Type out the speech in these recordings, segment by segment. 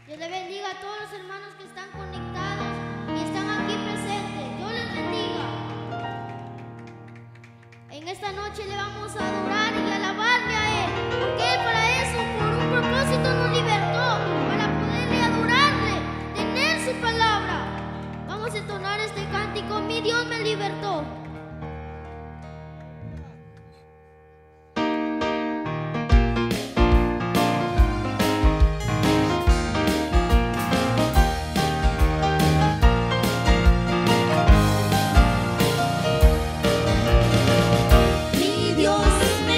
Dios le bendiga a todos los hermanos que están conectados y están aquí presentes. Dios les bendiga. En esta noche le vamos a adorar y alabarle a Él, porque Él para eso, por un propósito nos libertó, para poderle adorarle, tener su palabra. Vamos a entonar este cántico: mi Dios me libertó. Mi Dios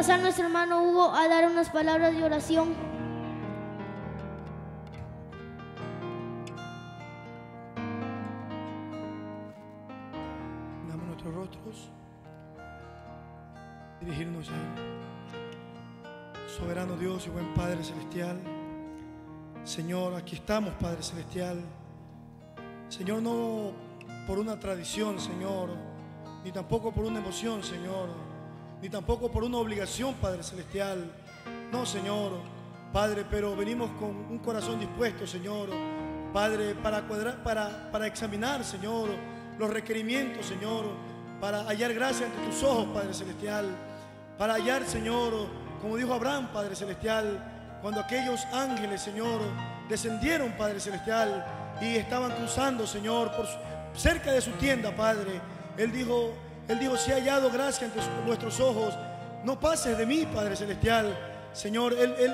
pasar nuestro hermano Hugo a dar unas palabras de oración. Damos nuestros rostros, dirigirnos a Él. Soberano Dios y buen Padre Celestial, Señor, aquí estamos, Padre Celestial. Señor, no por una tradición, Señor, ni tampoco por una emoción, Señor, ni tampoco por una obligación, Padre Celestial. No, Señor, Padre, pero venimos con un corazón dispuesto, Señor, Padre, para examinar, Señor, los requerimientos, Señor, para hallar gracia ante tus ojos, Padre Celestial, para hallar, Señor, como dijo Abraham, Padre Celestial, cuando aquellos ángeles, Señor, descendieron, Padre Celestial, y estaban cruzando, Señor, cerca de su tienda, Padre. Él dijo, si he hallado gracia ante vuestros ojos, no pases de mí, Padre Celestial. Señor,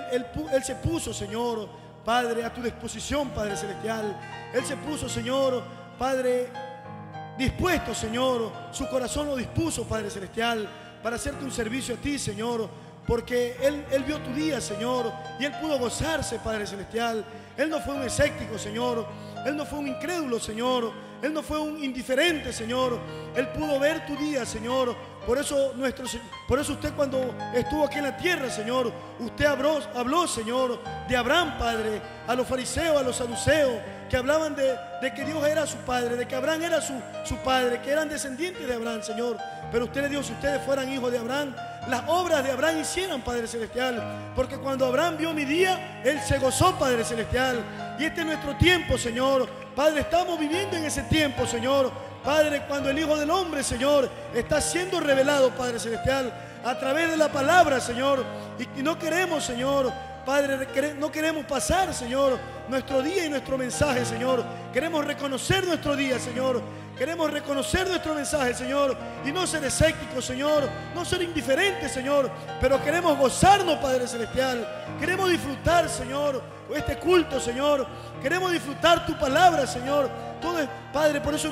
Él se puso, Señor, Padre, a tu disposición, Padre Celestial. Él se puso, Señor, Padre, dispuesto, Señor, su corazón lo dispuso, Padre Celestial, para hacerte un servicio a ti, Señor. Porque Él vio tu día, Señor, y Él pudo gozarse, Padre Celestial. Él no fue un escéptico, Señor. Él no fue un incrédulo, Señor. Él no fue un indiferente, Señor. Él pudo ver tu día, Señor. Por eso usted, cuando estuvo aquí en la tierra, Señor, usted habló, Señor, de Abraham, Padre, a los fariseos, a los saduceos, que hablaban de que Dios era su Padre, de que Abraham era su Padre, que eran descendientes de Abraham, Señor. Pero usted le dijo, si ustedes fueran hijos de Abraham, las obras de Abraham hicieran, Padre Celestial. Porque cuando Abraham vio mi día, él se gozó, Padre Celestial. Y este es nuestro tiempo, Señor. Padre, estamos viviendo en ese tiempo, Señor. Padre, cuando el Hijo del Hombre, Señor, está siendo revelado, Padre Celestial, a través de la palabra, Señor. Y no queremos, Señor, Padre, no queremos pasar, Señor, nuestro día y nuestro mensaje, Señor. Queremos reconocer nuestro día, Señor. Queremos reconocer nuestro mensaje, Señor, y no ser escépticos, Señor, no ser indiferentes, Señor, pero queremos gozarnos, Padre Celestial. Queremos disfrutar, Señor, este culto, Señor. Queremos disfrutar tu palabra, Señor. Todo es, Padre, por eso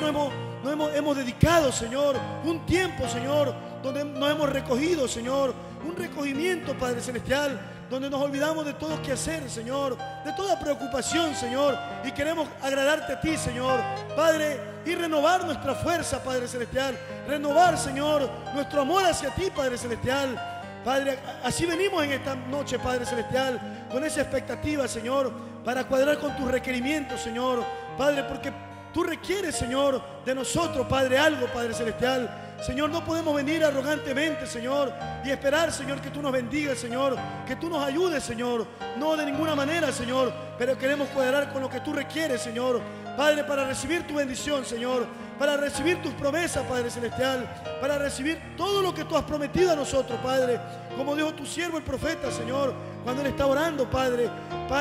hemos dedicado, Señor, un tiempo, Señor, donde nos hemos recogido, Señor, un recogimiento, Padre Celestial, donde nos olvidamos de todo qué hacer, Señor, de toda preocupación, Señor, y queremos agradarte a ti, Señor, Padre, y renovar nuestra fuerza, Padre Celestial, renovar, Señor, nuestro amor hacia ti, Padre Celestial. Padre, así venimos en esta noche, Padre Celestial, con esa expectativa, Señor, para cuadrar con tus requerimientos, Señor, Padre, porque tú requieres, Señor, de nosotros, Padre, algo, Padre Celestial. Señor, no podemos venir arrogantemente, Señor, y esperar, Señor, que tú nos bendigas, Señor, que tú nos ayudes, Señor. No de ninguna manera, Señor, pero queremos cuadrar con lo que tú requieres, Señor. Padre, para recibir tu bendición, Señor, para recibir tus promesas, Padre Celestial, para recibir todo lo que tú has prometido a nosotros, Padre. Como dijo tu siervo el profeta, Señor, cuando él está orando, Padre,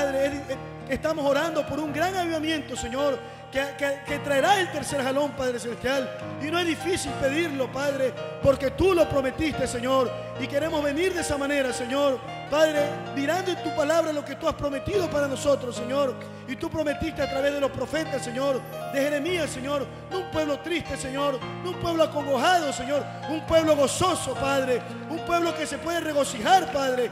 estamos orando por un gran avivamiento, Señor, que traerá el tercer jalón, Padre Celestial. Y no es difícil pedirlo, Padre, porque tú lo prometiste, Señor. Y queremos venir de esa manera, Señor, Padre, mirando en tu palabra lo que tú has prometido para nosotros, Señor. Y tú prometiste a través de los profetas, Señor, de Jeremías, Señor, no un pueblo triste, Señor, no un pueblo acongojado, Señor, un pueblo gozoso, Padre, un pueblo que se puede regocijar, Padre.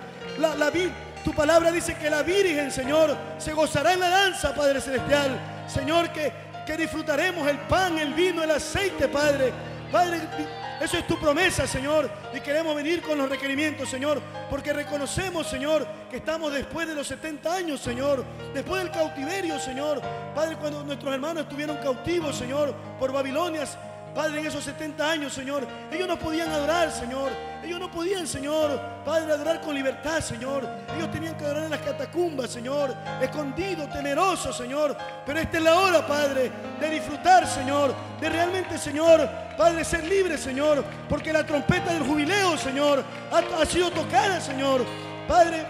Tu palabra dice que la Virgen, Señor, se gozará en la danza, Padre Celestial. Señor, que disfrutaremos el pan, el vino, el aceite, Padre. Padre, eso es tu promesa, Señor. Y queremos venir con los requerimientos, Señor, porque reconocemos, Señor, que estamos después de los 70 años, Señor, después del cautiverio, Señor. Padre, cuando nuestros hermanos estuvieron cautivos, Señor, por Babilonias, Padre, en esos 70 años, Señor, ellos no podían adorar, Señor. Ellos no podían, Señor, Padre, adorar con libertad, Señor. Ellos tenían que adorar en las catacumbas, Señor, escondidos, temerosos, Señor. Pero esta es la hora, Padre, de disfrutar, Señor, de realmente, Señor, Padre, ser libre, Señor, porque la trompeta del jubileo, Señor, ha sido tocada, Señor. Padre,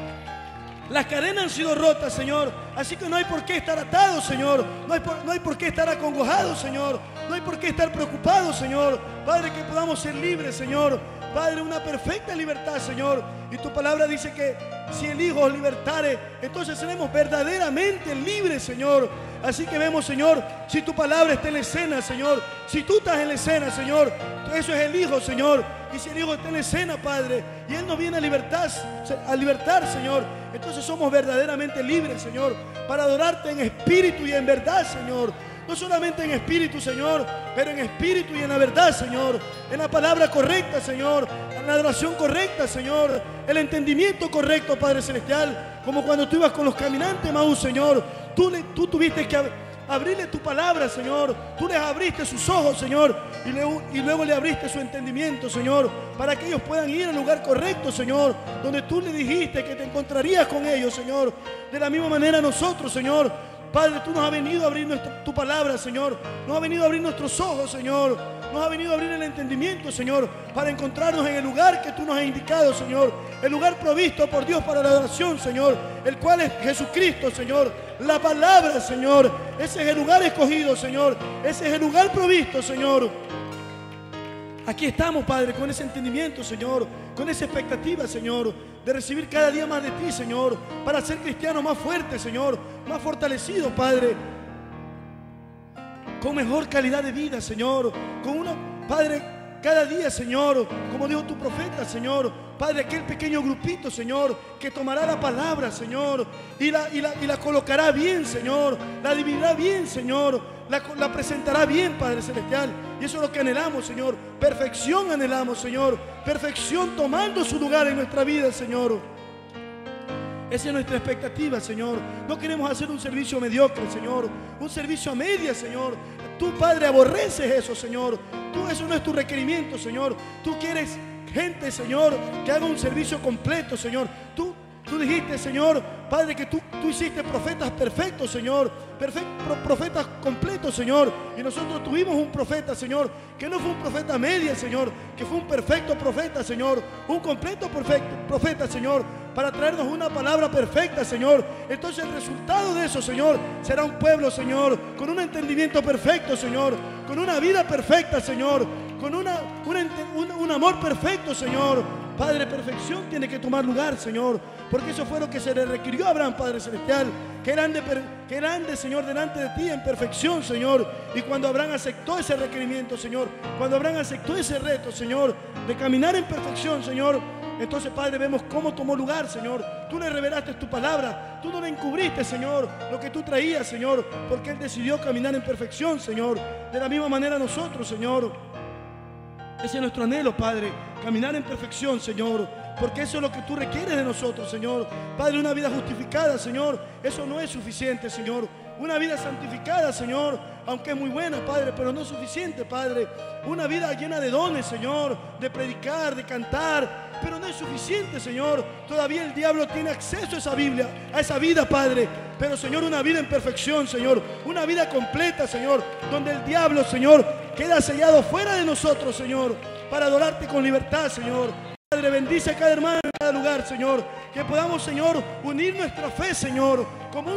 las cadenas han sido rotas, Señor. Así que no hay por qué estar atados, Señor. No hay por qué estar acongojados, Señor. No hay por qué estar preocupados, Señor. Padre, que podamos ser libres, Señor. Padre, una perfecta libertad, Señor. Y tu palabra dice que si el Hijo os libertare, entonces seremos verdaderamente libres, Señor. Así que vemos, Señor, si tu palabra está en la escena, Señor, si tú estás en la escena, Señor, eso es el Hijo, Señor. Y si el Hijo está en la escena, Padre, y Él nos viene a libertar, Señor, entonces somos verdaderamente libres, Señor, para adorarte en espíritu y en verdad, Señor. No solamente en espíritu, Señor, pero en espíritu y en la verdad, Señor. En la palabra correcta, Señor. En la adoración correcta, Señor. El entendimiento correcto, Padre Celestial. Como cuando tú ibas con los caminantes, Maús, Señor. Tú tuviste que abrirle tu palabra, Señor. Tú les abriste sus ojos, Señor. Y luego le abriste su entendimiento, Señor. Para que ellos puedan ir al lugar correcto, Señor. Donde tú le dijiste que te encontrarías con ellos, Señor. De la misma manera nosotros, Señor. Padre, tú nos has venido a abrir tu palabra, Señor. Nos has venido a abrir nuestros ojos, Señor. Nos has venido a abrir el entendimiento, Señor, para encontrarnos en el lugar que tú nos has indicado, Señor. El lugar provisto por Dios para la adoración, Señor. El cual es Jesucristo, Señor. La palabra, Señor. Ese es el lugar escogido, Señor. Ese es el lugar provisto, Señor. Aquí estamos, Padre, con ese entendimiento, Señor. Con esa expectativa, Señor, de recibir cada día más de ti, Señor, para ser cristianos más fuertes, Señor, más fortalecidos, Padre, con mejor calidad de vida, Señor, con una, Padre, cada día, Señor, como dijo tu profeta, Señor, Padre, aquel pequeño grupito, Señor, que tomará la palabra, Señor, y la colocará bien, Señor, la dividirá bien, Señor, la presentará bien, Padre Celestial. Y eso es lo que anhelamos, Señor. Perfección anhelamos, Señor. Perfección tomando su lugar en nuestra vida, Señor. Esa es nuestra expectativa, Señor. No queremos hacer un servicio mediocre, Señor. Un servicio a medias, Señor. Tú, Padre, aborreces eso, Señor. Eso no es tu requerimiento, Señor. Tú quieres gente, Señor, que haga un servicio completo, Señor. Tú dijiste, Señor, Padre, que tú hiciste profetas perfectos, Señor. Profetas completos, Señor. Y nosotros tuvimos un profeta, Señor, que no fue un profeta media, Señor, que fue un perfecto profeta, Señor. Un completo profeta, Señor, para traernos una palabra perfecta, Señor. Entonces el resultado de eso, Señor, será un pueblo, Señor, con un entendimiento perfecto, Señor, con una vida perfecta, Señor, con un amor perfecto, Señor. Padre, perfección tiene que tomar lugar, Señor, porque eso fue lo que se le requirió a Abraham, Padre Celestial, que grande, Señor, delante de ti en perfección, Señor. Y cuando Abraham aceptó ese requerimiento, Señor, cuando Abraham aceptó ese reto, Señor, de caminar en perfección, Señor, entonces, Padre, vemos cómo tomó lugar, Señor. Tú le revelaste tu palabra, tú no le encubriste, Señor, lo que tú traías, Señor, porque Él decidió caminar en perfección, Señor. De la misma manera nosotros, Señor. Ese es nuestro anhelo, Padre, caminar en perfección, Señor, porque eso es lo que tú requieres de nosotros, Señor. Padre, una vida justificada, Señor, eso no es suficiente, Señor. Una vida santificada, Señor, aunque es muy buena, Padre, pero no es suficiente, Padre. Una vida llena de dones, Señor, de predicar, de cantar, pero no es suficiente, Señor. Todavía el diablo tiene acceso a esa Biblia, a esa vida, Padre. Pero, Señor, una vida en perfección, Señor, una vida completa, Señor, donde el diablo, Señor, queda sellado fuera de nosotros, Señor, para adorarte con libertad, Señor. Padre, bendice a cada hermano en cada lugar, Señor. Que podamos, Señor, unir nuestra fe, Señor,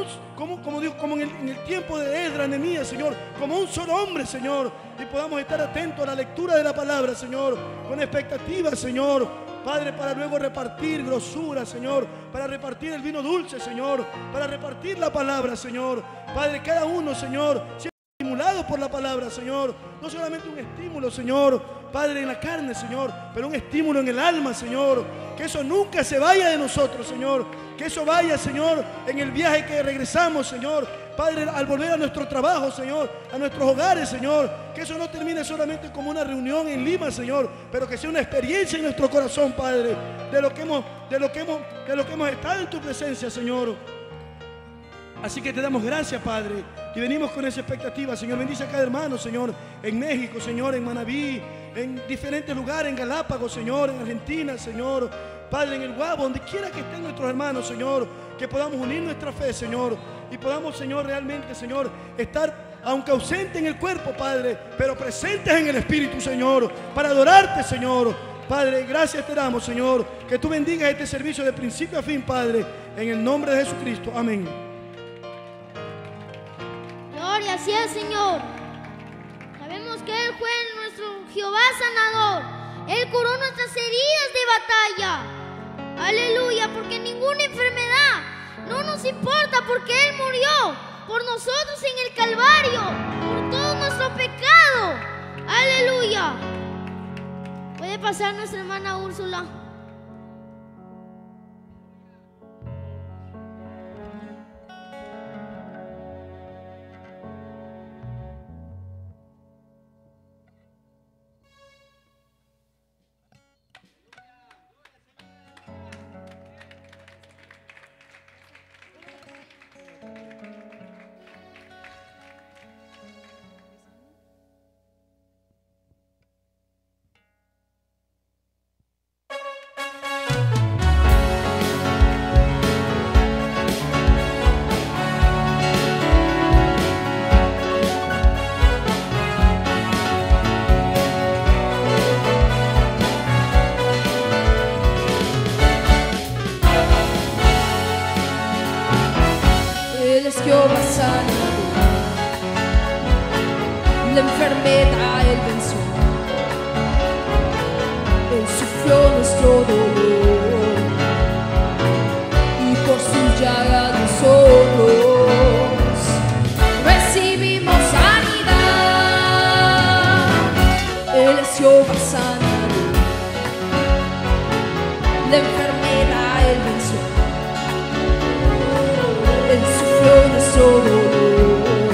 como en el tiempo de Esdras, Nehemías, Señor, como un solo hombre, Señor. Y podamos estar atentos a la lectura de la palabra, Señor, con expectativa, Señor. Padre, para luego repartir grosura, Señor, para repartir el vino dulce, Señor, para repartir la palabra, Señor. Padre, cada uno, Señor, estimulado por la palabra, Señor. No solamente un estímulo, Señor, Padre, en la carne, Señor, pero un estímulo en el alma, Señor. Que eso nunca se vaya de nosotros, Señor. Que eso vaya, Señor, en el viaje que regresamos, Señor. Padre, al volver a nuestro trabajo, Señor, a nuestros hogares, Señor. Que eso no termine solamente como una reunión en Lima, Señor, pero que sea una experiencia en nuestro corazón, Padre, de lo que hemos estado en tu presencia, Señor. Así que te damos gracias, Padre, y venimos con esa expectativa, Señor. Bendice a cada hermano, Señor, en México, Señor, en Manabí, en diferentes lugares, en Galápagos, Señor, en Argentina, Señor, Padre, en el Guabo, donde quiera que estén nuestros hermanos, Señor, que podamos unir nuestra fe, Señor, y podamos, Señor, realmente, Señor, estar, aunque ausente en el cuerpo, Padre, pero presentes en el Espíritu, Señor, para adorarte, Señor. Padre, gracias te damos, Señor, que tú bendigas este servicio de principio a fin, Padre, en el nombre de Jesucristo. Amén. Gloria sea, Señor. Sabemos que Él fue nuestro Jehová sanador. Él curó nuestras heridas de batalla. Aleluya, porque ninguna enfermedad no nos importa, porque Él murió por nosotros en el Calvario, por todo nuestro pecado. Aleluya. Puede pasar nuestra hermana Úrsula. Jehová sanador, la enfermedad Él venció, Él sufrió nuestro dolor y por su llaga nosotros recibimos sanidad. Él es Jehová sanador, la enfermedad Él venció, Él sufrió nuestro dolor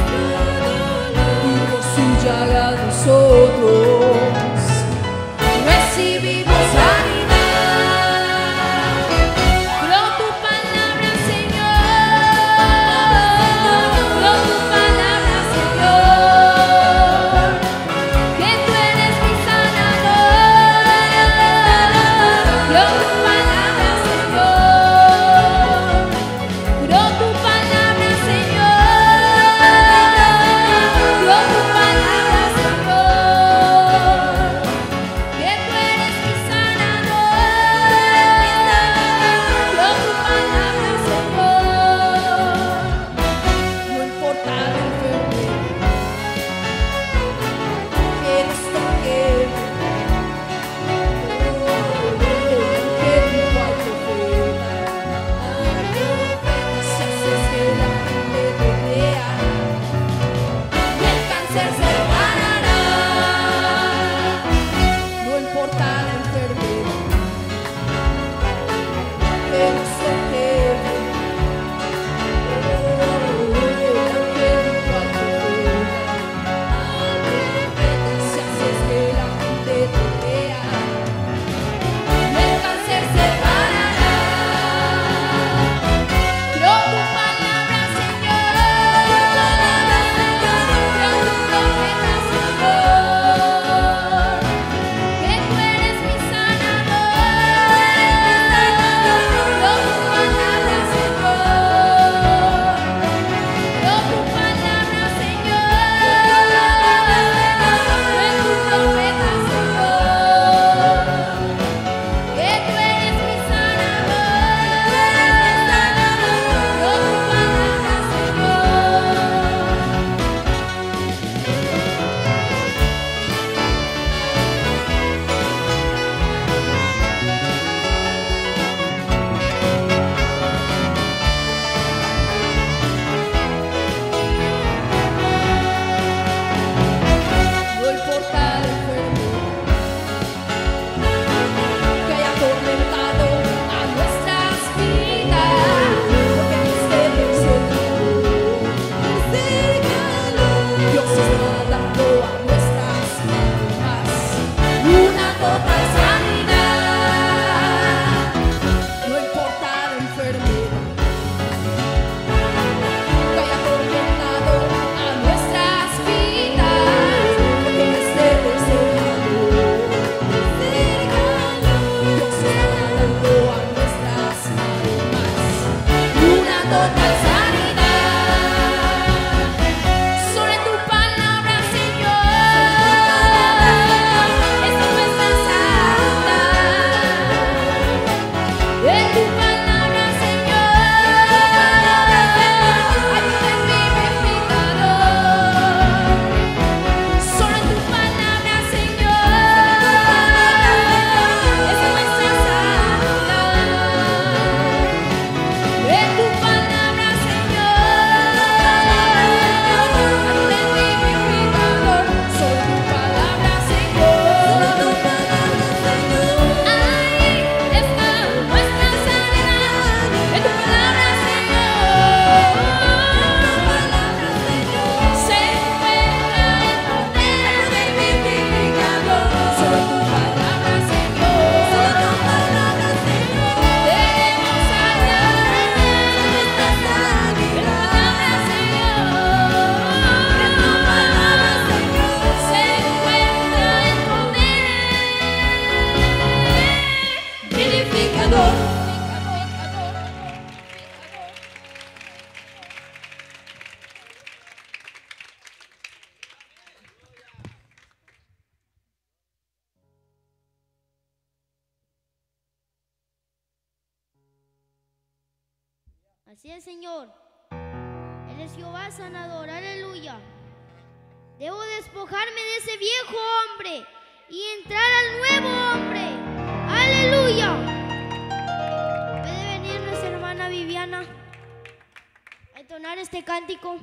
y por su llaga nosotros recibimos sanidad. Pero tu palabra, Señor, Así es, Señor. Él es Jehová sanador, aleluya. Debo despojarme de ese viejo hombre y entrar al nuevo hombre, aleluya. Puede venir nuestra hermana Viviana a entonar este cántico.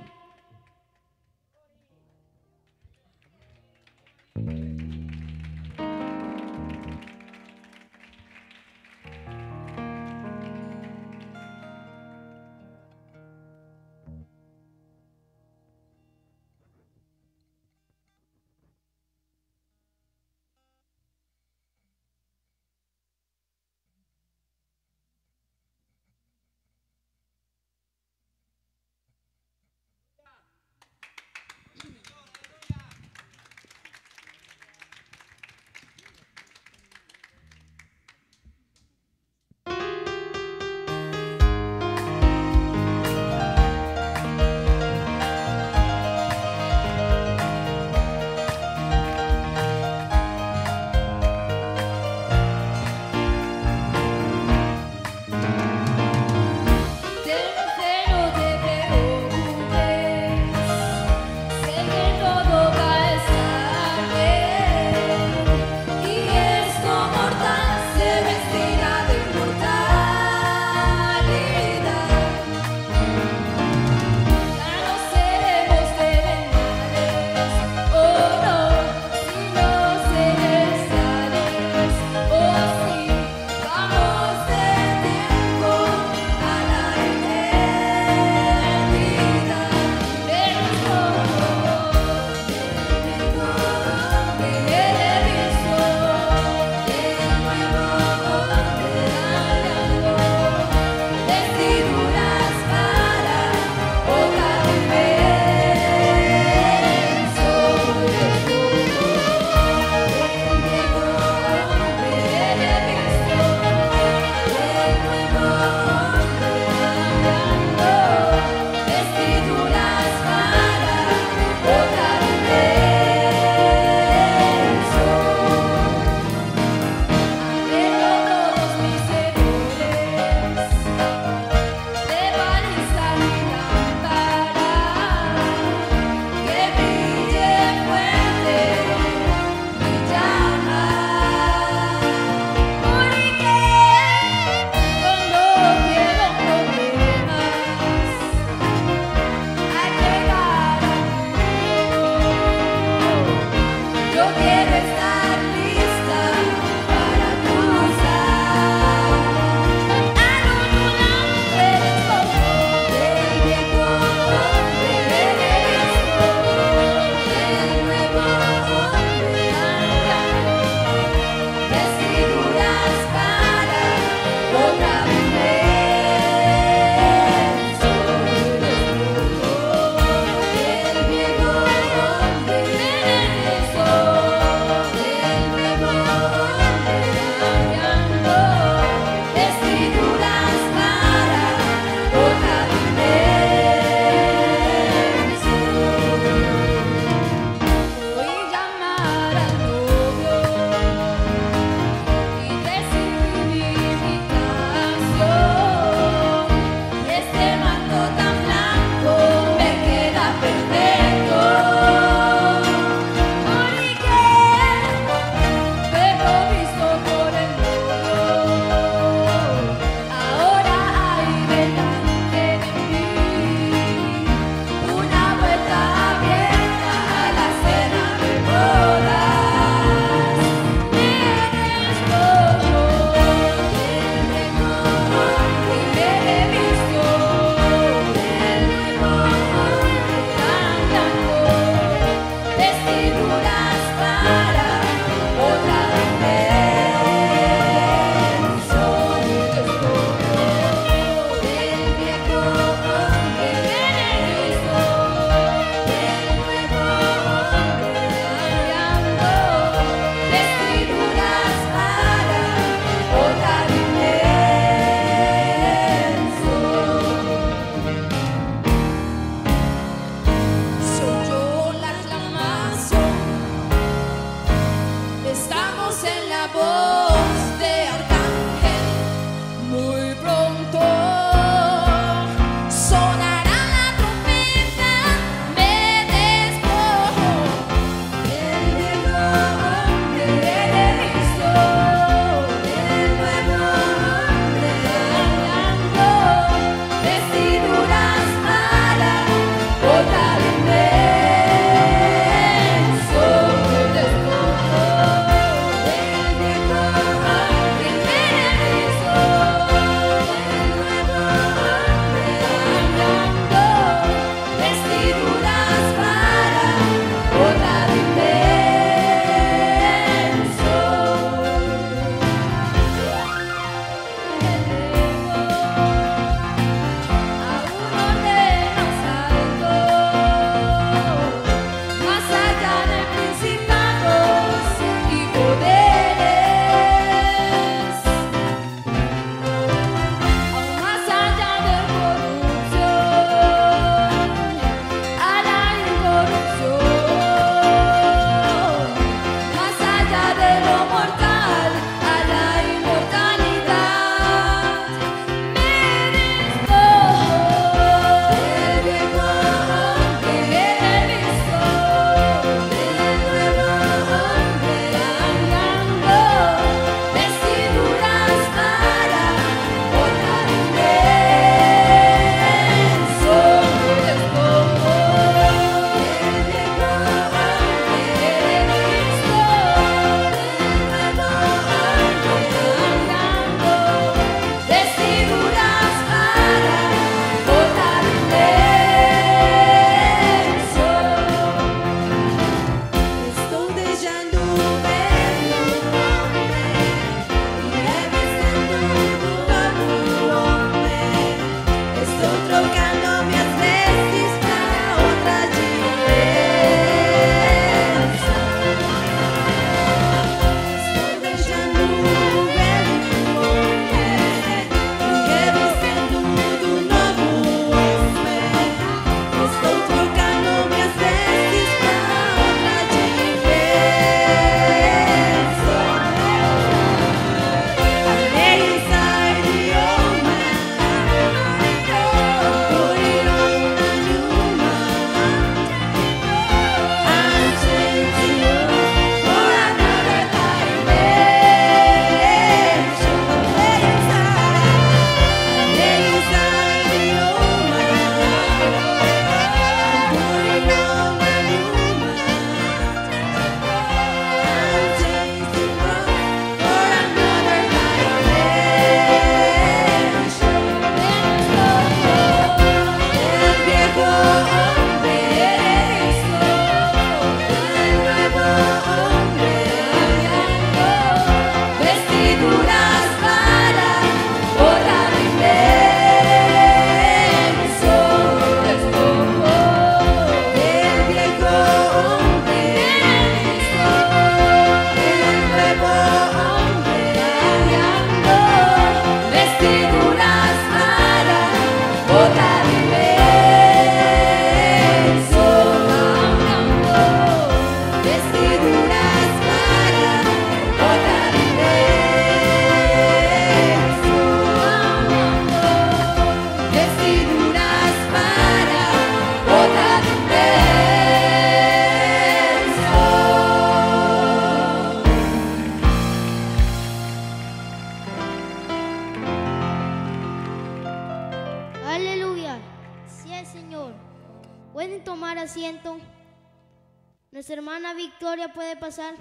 Así es, Señor. Pueden tomar asiento. Nuestra hermana Victoria puede pasar.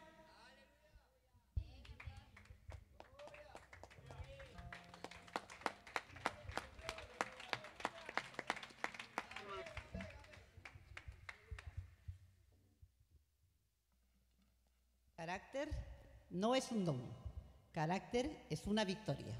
Carácter no es un don, carácter es una victoria.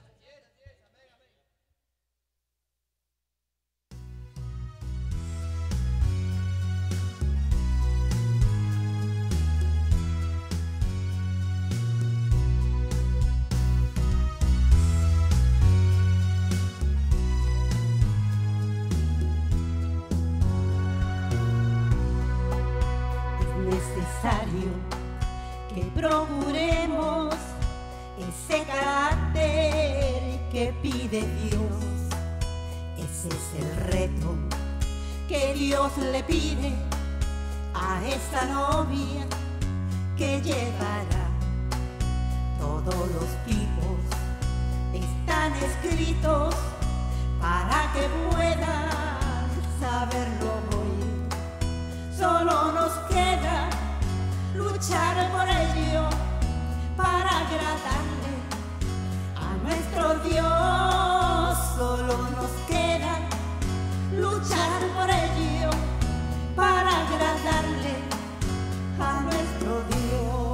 Necesario que procuremos ese carácter que pide Dios. Ese es el reto que Dios le pide a esta novia que llevará. Todos los tipos están escritos para que puedan saberlo hoy. Solo nos queda luchar por ello para agradarle a nuestro Dios. Solo nos queda luchar por ello para agradarle a nuestro Dios.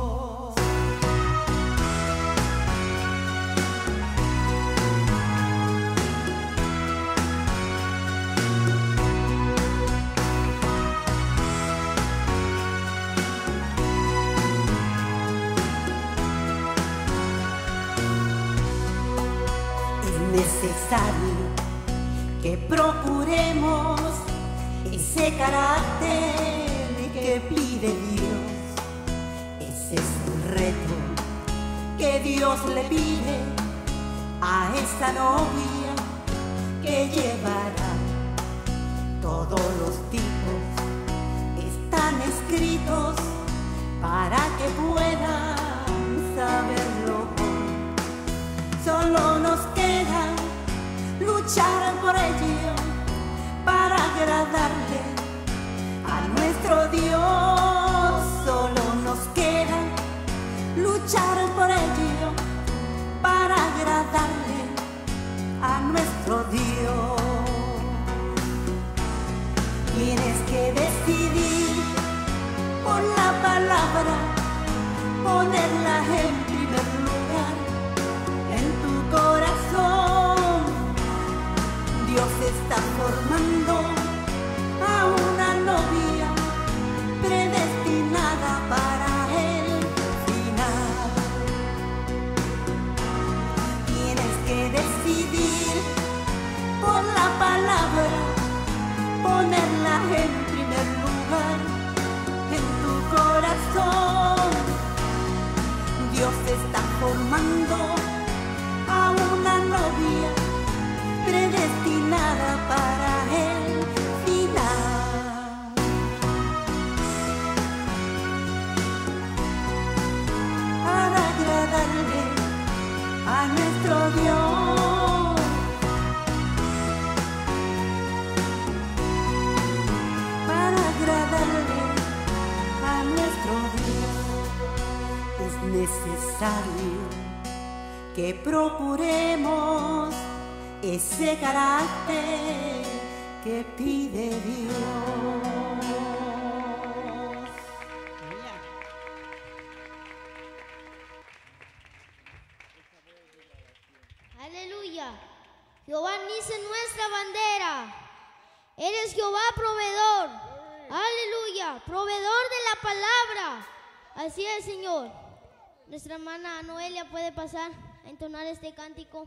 Necesario que procuremos ese carácter que pide Dios. Ese es el reto que Dios le pide a esta novia que llevará. Todos los tipos están escritos para que puedan saberlo hoy. Solo nos queda luchar por ello para agradarle a nuestro Dios. Solo nos queda luchar por ello para agradarle a nuestro Dios. Tienes que decidir por la palabra, ponerla en primer lugar en tu corazón. Dios está formando a una novia predestinada para el final. Tienes que decidir por la palabra, ponerla en primer lugar en tu corazón. Dios está formando a una novia predestinada para el final. Para agradarle a nuestro Dios. Para agradarle a nuestro Dios. Es necesario que procuremos ese carácter que pide Dios. Aleluya. Jehová dice nuestra bandera. Eres Jehová proveedor. Aleluya. Proveedor de la palabra. Así es, Señor. Nuestra hermana Noelia puede pasar a entonar este cántico.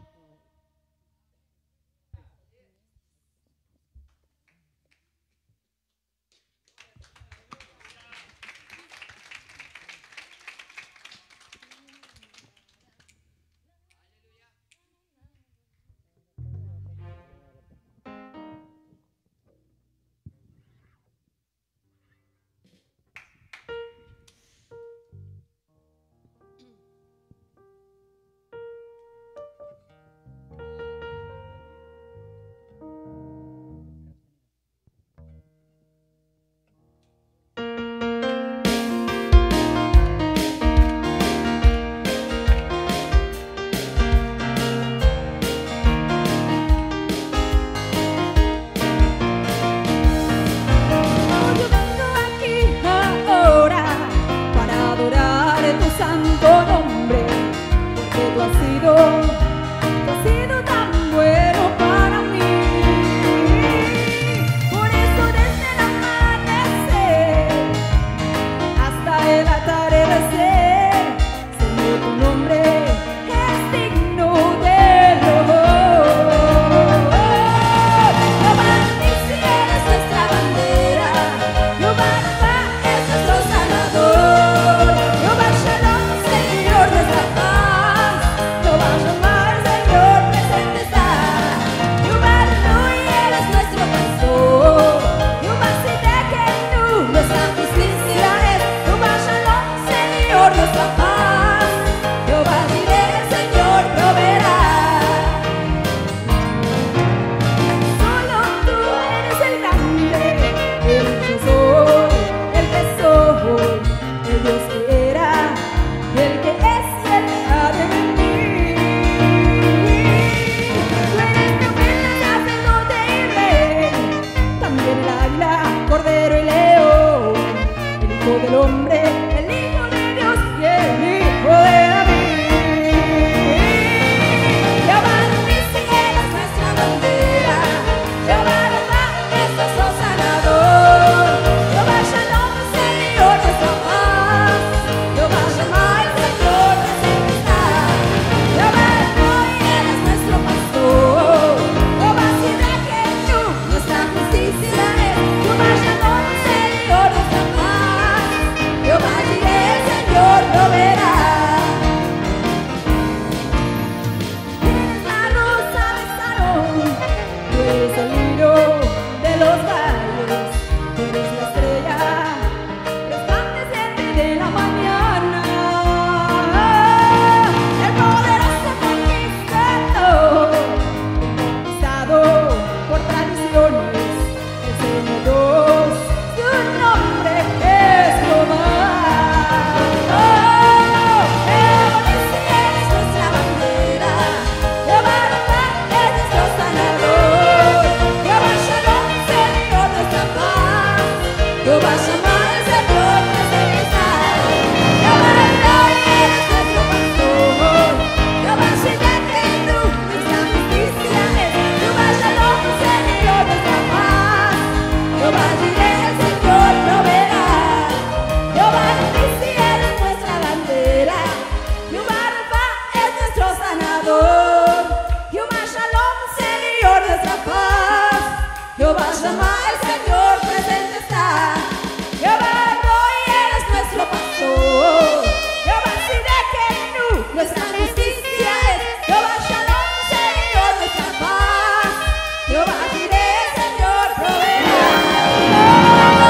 Jehová llama, el Señor presente está. Jehová Roy, eres nuestro pastor. Jehová Sidekenu, nuestra justicia es. Jehová Shalom, Señor, nuestra paz. Jehová Jireh, Señor, proveerá. Jehová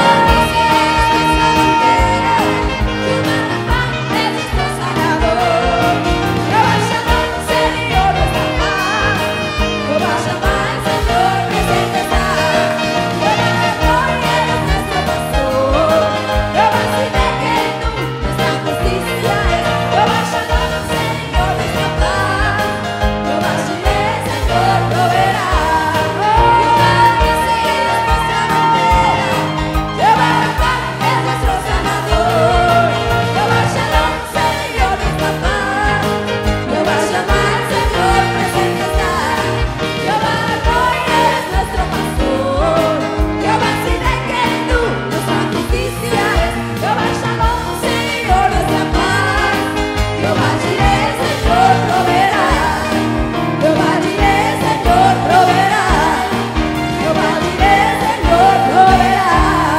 Rafa, es nuestro sanador. Jehová Shalom, Señor, nuestra paz. Jehová Shammah, el Señor presente está. Jehová Roy, eres nuestro pastor. Jehová Sidekenu, nuestra justicia es. Jehová Shalom, Señor, nuestra paz. Jehová Jireh, Señor, proveerá. Jehová Nissi es nuestra bandera. Jehová Rafa es nuestro sanador. Jehová Shalom, Señor, nuestra paz. Jehová Shammah, el Señor presente está. Jehová Roy, eres nuestro pastor. Jehová Sidekenu, nuestra justicia es. Jehová Shalom, Señor, nuestra paz. Jehová Jireh, Señor, proveerá. Jehová Jireh, Señor, proveerá. Jehová Jireh, Señor, proveerá.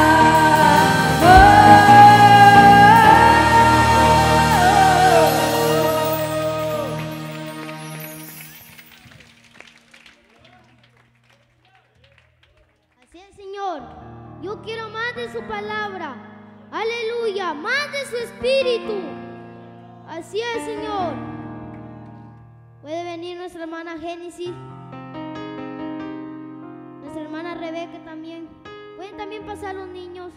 Así es, Señor. Yo quiero más de su palabra. Aleluya, más de su espíritu. Así es, Señor. Puede venir nuestra hermana Génesis, nuestra hermana Rebeca también. Pueden también pasar los niños.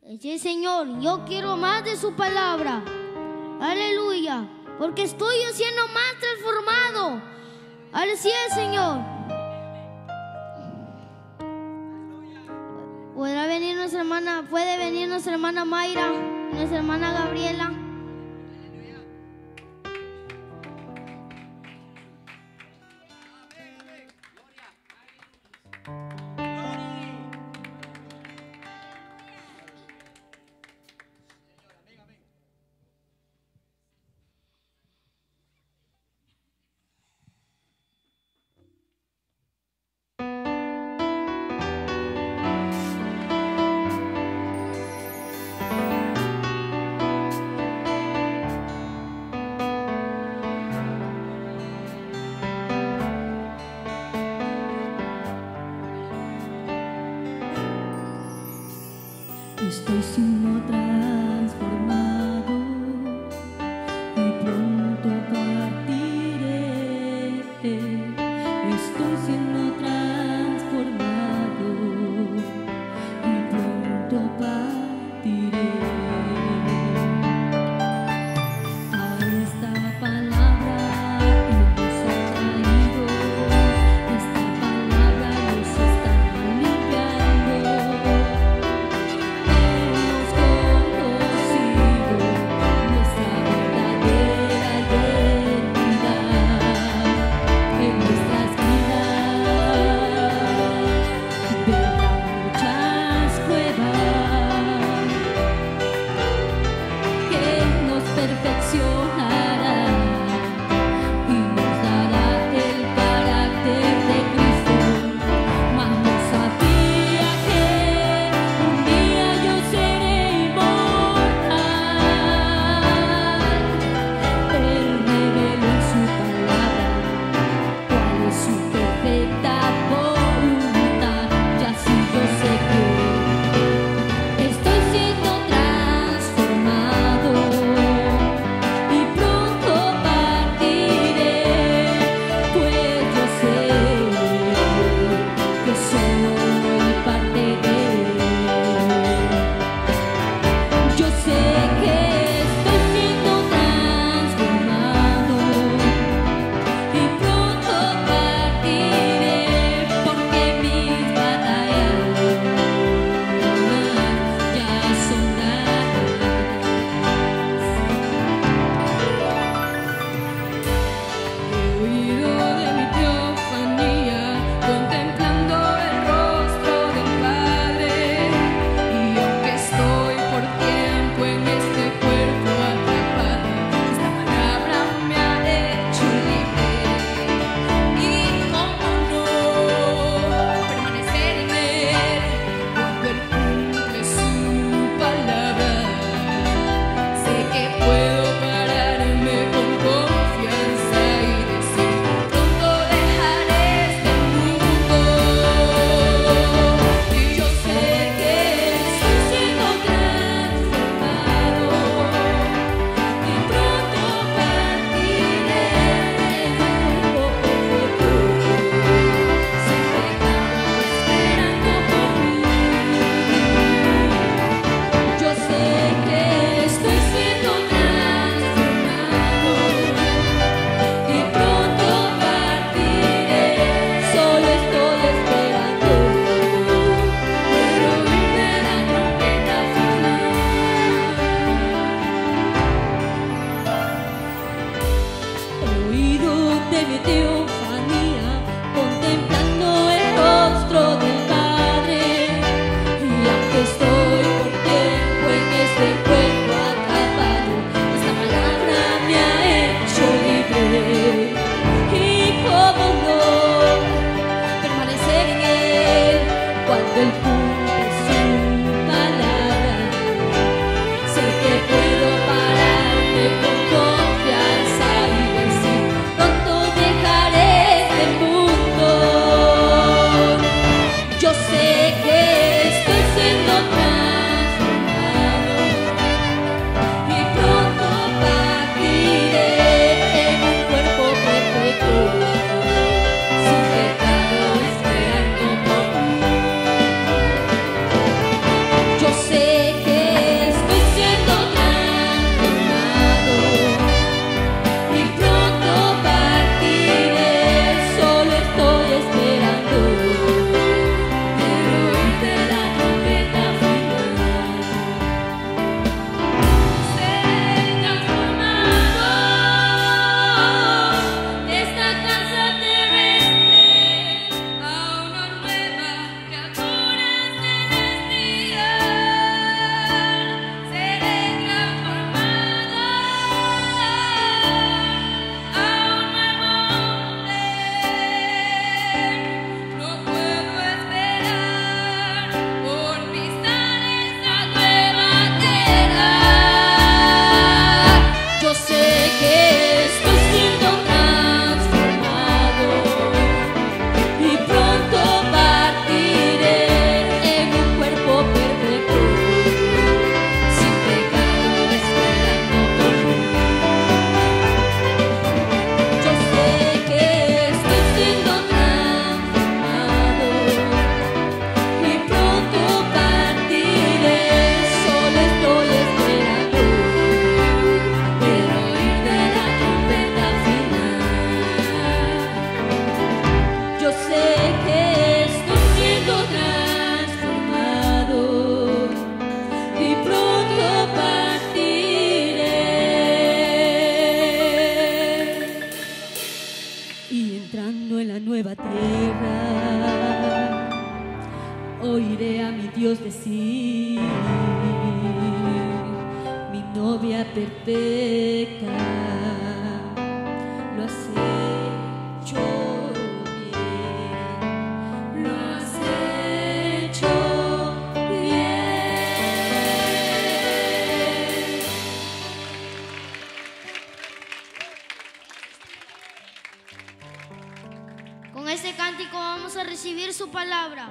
Sí, Señor, yo quiero más de su palabra. Aleluya, porque estoy yo siendo más transformado. Así es, Señor. Puede venir nuestra hermana Mayra, nuestra hermana Gabriela. Estoy siendo transformado y pronto partiré. Estoy siendo transformado y pronto partiré. A esta palabra nos ha traído, esta palabra nos está limpiando. Hemos conocido nuestra verdadera identidad en nuestras vidas. Vendrán muchas pruebas, perfecta, lo has hecho bien, lo has hecho bien. Con este cántico vamos a recibir su palabra.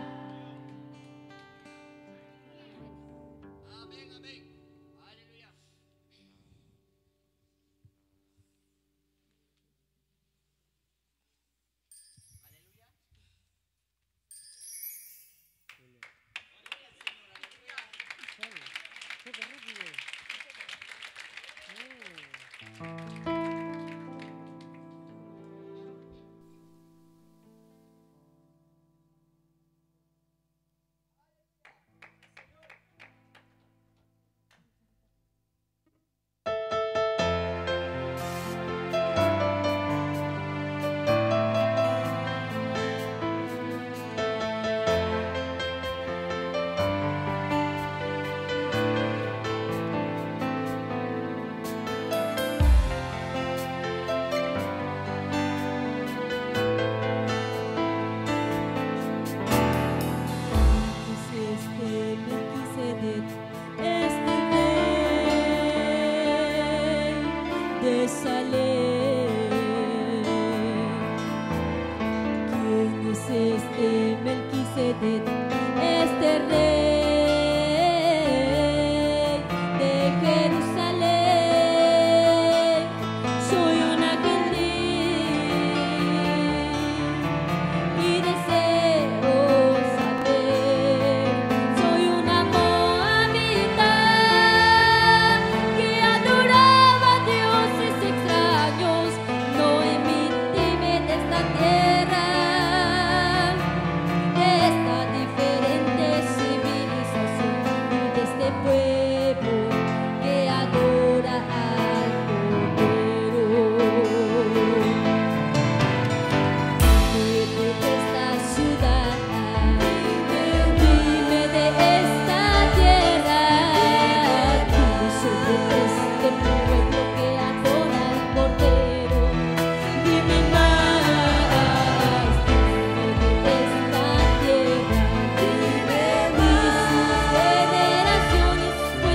Pues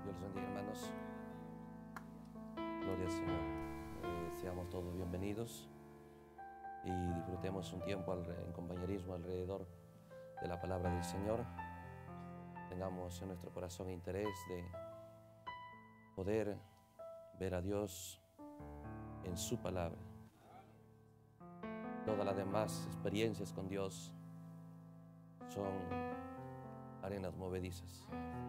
Dios los bendiga, hermanos. Gloria al Señor. Seamos todos bienvenidos y disfrutemos un tiempo en compañerismo alrededor de la palabra del Señor. Tengamos en nuestro corazón interés de poder ver a Dios en su palabra. Todas las demás experiencias con Dios son arenas movedizas.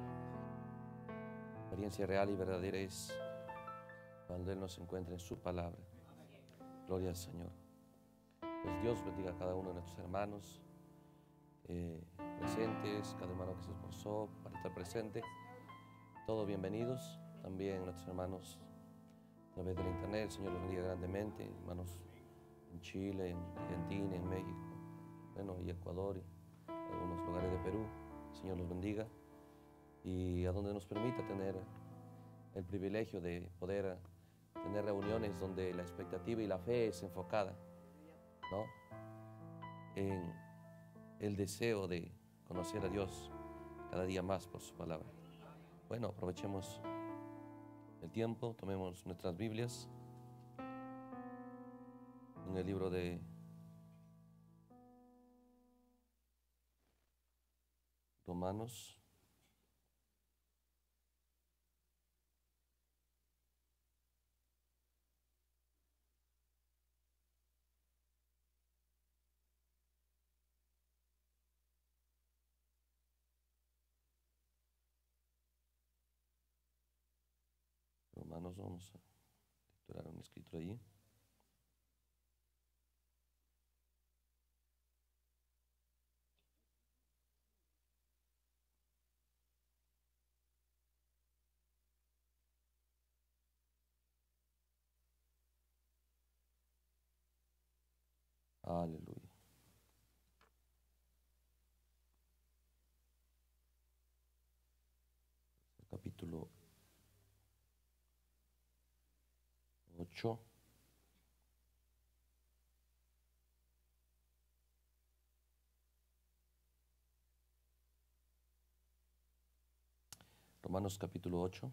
La experiencia real y verdadera es cuando Él nos encuentra en su palabra. Gloria al Señor. Pues Dios bendiga a cada uno de nuestros hermanos presentes, cada hermano que se esforzó para estar presente. Todos bienvenidos. También nuestros hermanos a través de la internet. El Señor los bendiga grandemente. Hermanos en Chile, en Argentina, en México, bueno, y Ecuador, y algunos lugares de Perú. El Señor los bendiga. Y a donde nos permita tener el privilegio de poder tener reuniones donde la expectativa y la fe es enfocada, ¿no?, en el deseo de conocer a Dios cada día más por su palabra. Bueno, aprovechemos el tiempo, tomemos nuestras Biblias en el libro de Romanos. Romanos, vamos a lecturar un escrito allí. Aleluya. Capítulo 8. Romanos capítulo 8.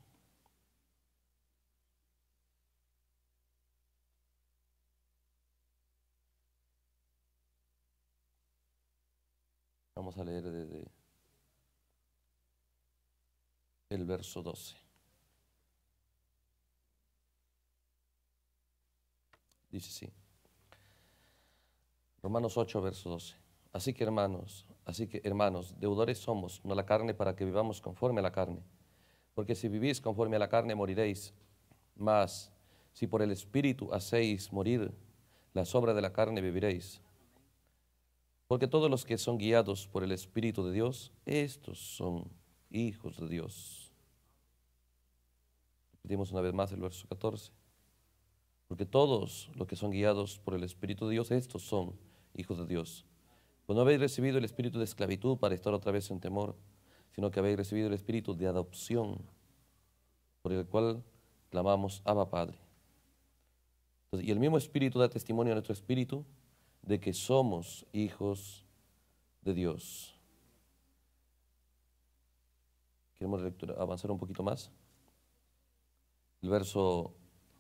Vamos a leer desde el verso 12. Dice así. Romanos 8, verso 12. Así que hermanos, deudores somos, no a la carne, para que vivamos conforme a la carne. Porque si vivís conforme a la carne, moriréis. Mas, si por el Espíritu hacéis morir las obras de la carne, viviréis. Porque todos los que son guiados por el Espíritu de Dios, estos son hijos de Dios. Repetimos una vez más el verso 14. Porque todos los que son guiados por el Espíritu de Dios, estos son hijos de Dios. Pues no habéis recibido el espíritu de esclavitud para estar otra vez en temor, sino que habéis recibido el espíritu de adopción, por el cual clamamos Abba Padre. Entonces, y el mismo Espíritu da testimonio a nuestro espíritu de que somos hijos de Dios. Queremos avanzar un poquito más. El verso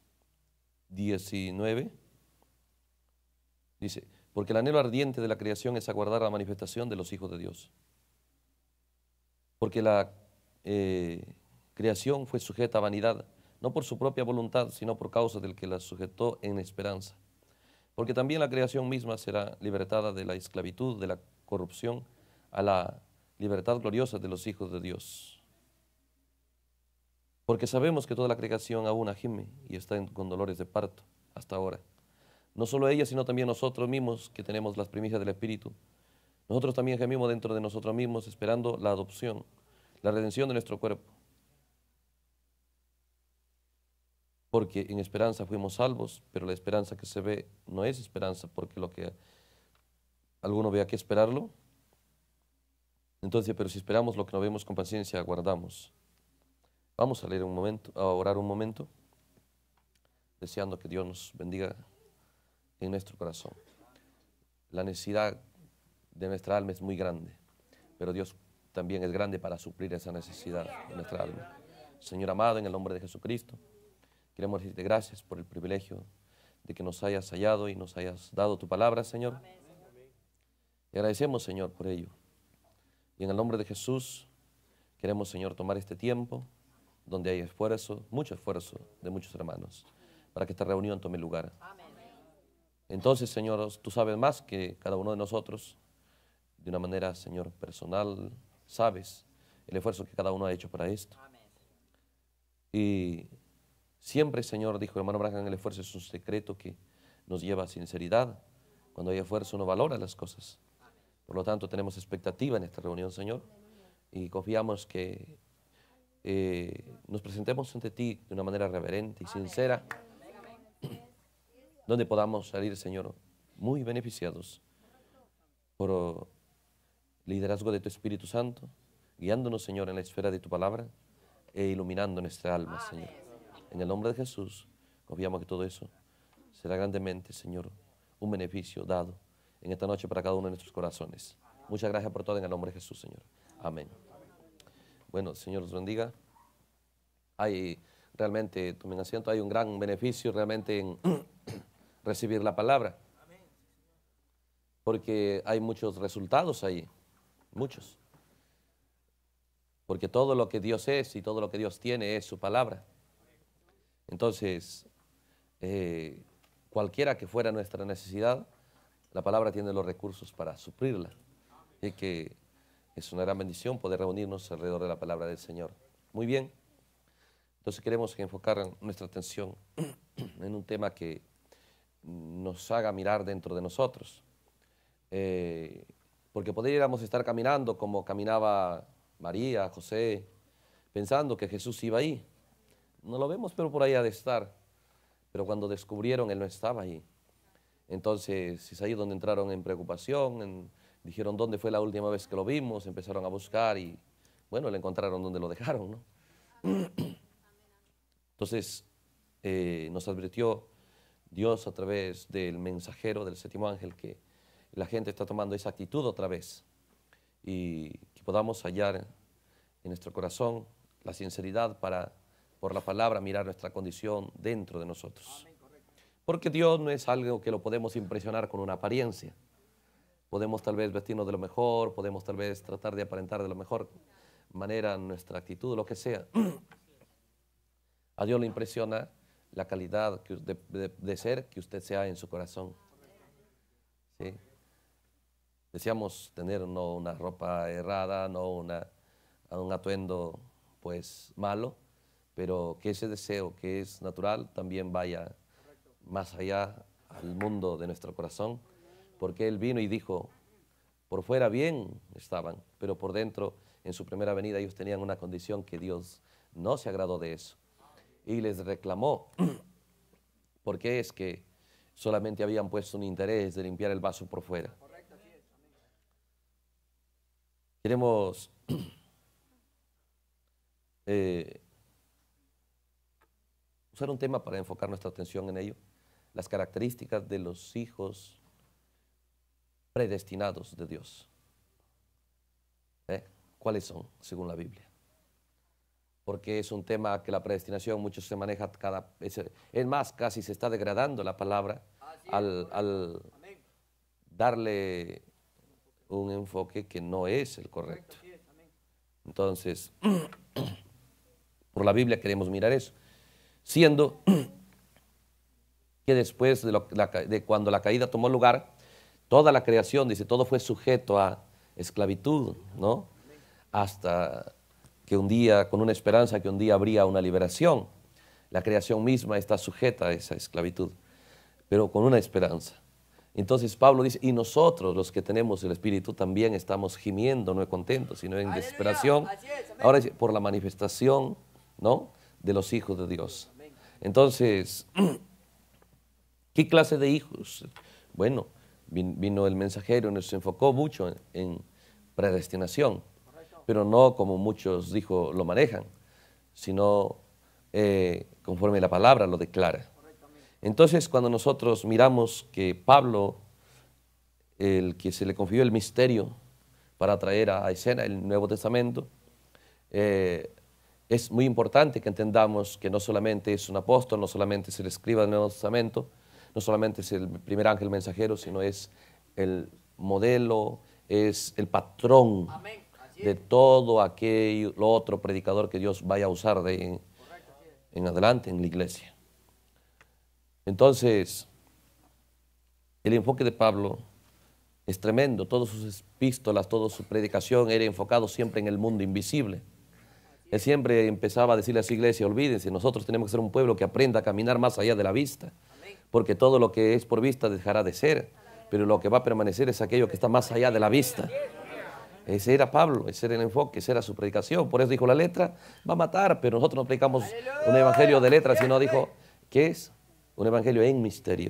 19 dice: porque el anhelo ardiente de la creación es aguardar la manifestación de los hijos de Dios. Porque la creación fue sujeta a vanidad, no por su propia voluntad, sino por causa del que la sujetó en esperanza. Porque también la creación misma será libertada de la esclavitud, de la corrupción, a la libertad gloriosa de los hijos de Dios. Porque sabemos que toda la creación aún gime y está con dolores de parto hasta ahora. No solo ella, sino también nosotros mismos, que tenemos las primicias del Espíritu. Nosotros también gemimos dentro de nosotros mismos, esperando la adopción, la redención de nuestro cuerpo. Porque en esperanza fuimos salvos, pero la esperanza que se ve no es esperanza, porque lo que alguno vea que esperarlo. Entonces, pero si esperamos lo que no vemos, con paciencia aguardamos. Vamos a leer un momento, a orar un momento, deseando que Dios nos bendiga en nuestro corazón. La necesidad de nuestra alma es muy grande, pero Dios también es grande para suplir esa necesidad de nuestra alma. Señor amado, en el nombre de Jesucristo, queremos decirte gracias por el privilegio de que nos hayas hallado y nos hayas dado tu palabra, Señor. Y agradecemos, Señor, por ello. Y en el nombre de Jesús, queremos, Señor, tomar este tiempo donde hay esfuerzo, mucho esfuerzo de muchos hermanos, para que esta reunión tome lugar. Entonces, Señor, tú sabes más que cada uno de nosotros, de una manera, Señor, personal, sabes el esfuerzo que cada uno ha hecho para esto. Y siempre, Señor, dijo el hermano Branham, el esfuerzo es un secreto que nos lleva a sinceridad. Cuando hay esfuerzo uno valora las cosas. Por lo tanto, tenemos expectativa en esta reunión, Señor, y confiamos que nos presentemos ante ti de una manera reverente y sincera, donde podamos salir, Señor, muy beneficiados por liderazgo de tu Espíritu Santo, guiándonos, Señor, en la esfera de tu palabra e iluminando nuestra alma, Señor. En el nombre de Jesús, confiamos que todo eso será grandemente, Señor, un beneficio dado en esta noche para cada uno de nuestros corazones. Muchas gracias por todo en el nombre de Jesús, Señor. Amén. Bueno, Señor los bendiga. Hay realmente, tomen asiento, hay un gran beneficio realmente en recibir la palabra. Porque hay muchos resultados ahí, muchos. Porque todo lo que Dios es y todo lo que Dios tiene es su palabra. Entonces, cualquiera que fuera nuestra necesidad, la palabra tiene los recursos para suplirla. Y que es una gran bendición poder reunirnos alrededor de la palabra del Señor. Muy bien. Entonces queremos enfocar nuestra atención en un tema que nos haga mirar dentro de nosotros. Porque podríamos estar caminando como caminaba María, José, pensando que Jesús iba ahí. No lo vemos, pero por ahí ha de estar. Pero cuando descubrieron, Él no estaba ahí. Entonces es ahí donde entraron en preocupación, dijeron, ¿dónde fue la última vez que lo vimos? Empezaron a buscar y, bueno, le encontraron donde lo dejaron, ¿no? Entonces nos advirtió Dios a través del mensajero del séptimo ángel que la gente está tomando esa actitud otra vez y que podamos hallar en nuestro corazón la sinceridad para, por la palabra, mirar nuestra condición dentro de nosotros. Porque Dios no es algo que lo podemos impresionar con una apariencia. Podemos tal vez vestirnos de lo mejor, podemos tal vez tratar de aparentar de la mejor manera nuestra actitud, lo que sea. A Dios le impresiona la calidad de ser que usted sea en su corazón. ¿Sí? Deseamos tener no una ropa errada, no un atuendo pues malo, pero que ese deseo que es natural también vaya más allá al mundo de nuestro corazón, porque Él vino y dijo, por fuera bien estaban, pero por dentro, en su primera venida, ellos tenían una condición que Dios no se agradó de eso. Y les reclamó, porque es que solamente habían puesto un interés de limpiar el vaso por fuera. Queremos usar un tema para enfocar nuestra atención en ello. Las características de los hijos predestinados de Dios. ¿Cuáles son, según la Biblia? Porque es un tema que la predestinación mucho se maneja es más, casi se está degradando la palabra al darle un enfoque que no es el correcto. Entonces, por la Biblia queremos mirar eso, siendo que después de cuando la caída tomó lugar, toda la creación, dice, todo fue sujeto a esclavitud, ¿no? Hasta que un día, con una esperanza que un día habría una liberación. La creación misma está sujeta a esa esclavitud, pero con una esperanza. Entonces Pablo dice, y nosotros los que tenemos el Espíritu también estamos gimiendo, no contentos, sino en desesperación, ahora por la manifestación, ¿no?, de los hijos de Dios. Entonces, ¿qué clase de hijos? Bueno, vino el mensajero y nos enfocó mucho en predestinación, pero no como muchos lo manejan, sino conforme la palabra lo declara. Entonces, cuando nosotros miramos que Pablo, el que se le confió el misterio para traer a escena el Nuevo Testamento, es muy importante que entendamos que no solamente es un apóstol, no solamente es el escriba del Nuevo Testamento, no solamente es el primer ángel mensajero, sino es el modelo, es el patrón de todo aquello, lo otro predicador que Dios vaya a usar en adelante en la iglesia. Entonces, el enfoque de Pablo es tremendo. Todas sus epístolas, toda su predicación era enfocado siempre en el mundo invisible. Él siempre empezaba a decirle a su iglesia: olvídense, nosotros tenemos que ser un pueblo que aprenda a caminar más allá de la vista, porque todo lo que es por vista dejará de ser, pero lo que va a permanecer es aquello que está más allá de la vista. Ese era Pablo, ese era el enfoque, esa era su predicación. Por eso dijo: la letra va a matar, pero nosotros no predicamos un evangelio de letra, sino dijo, ¿qué es? Un evangelio en misterio.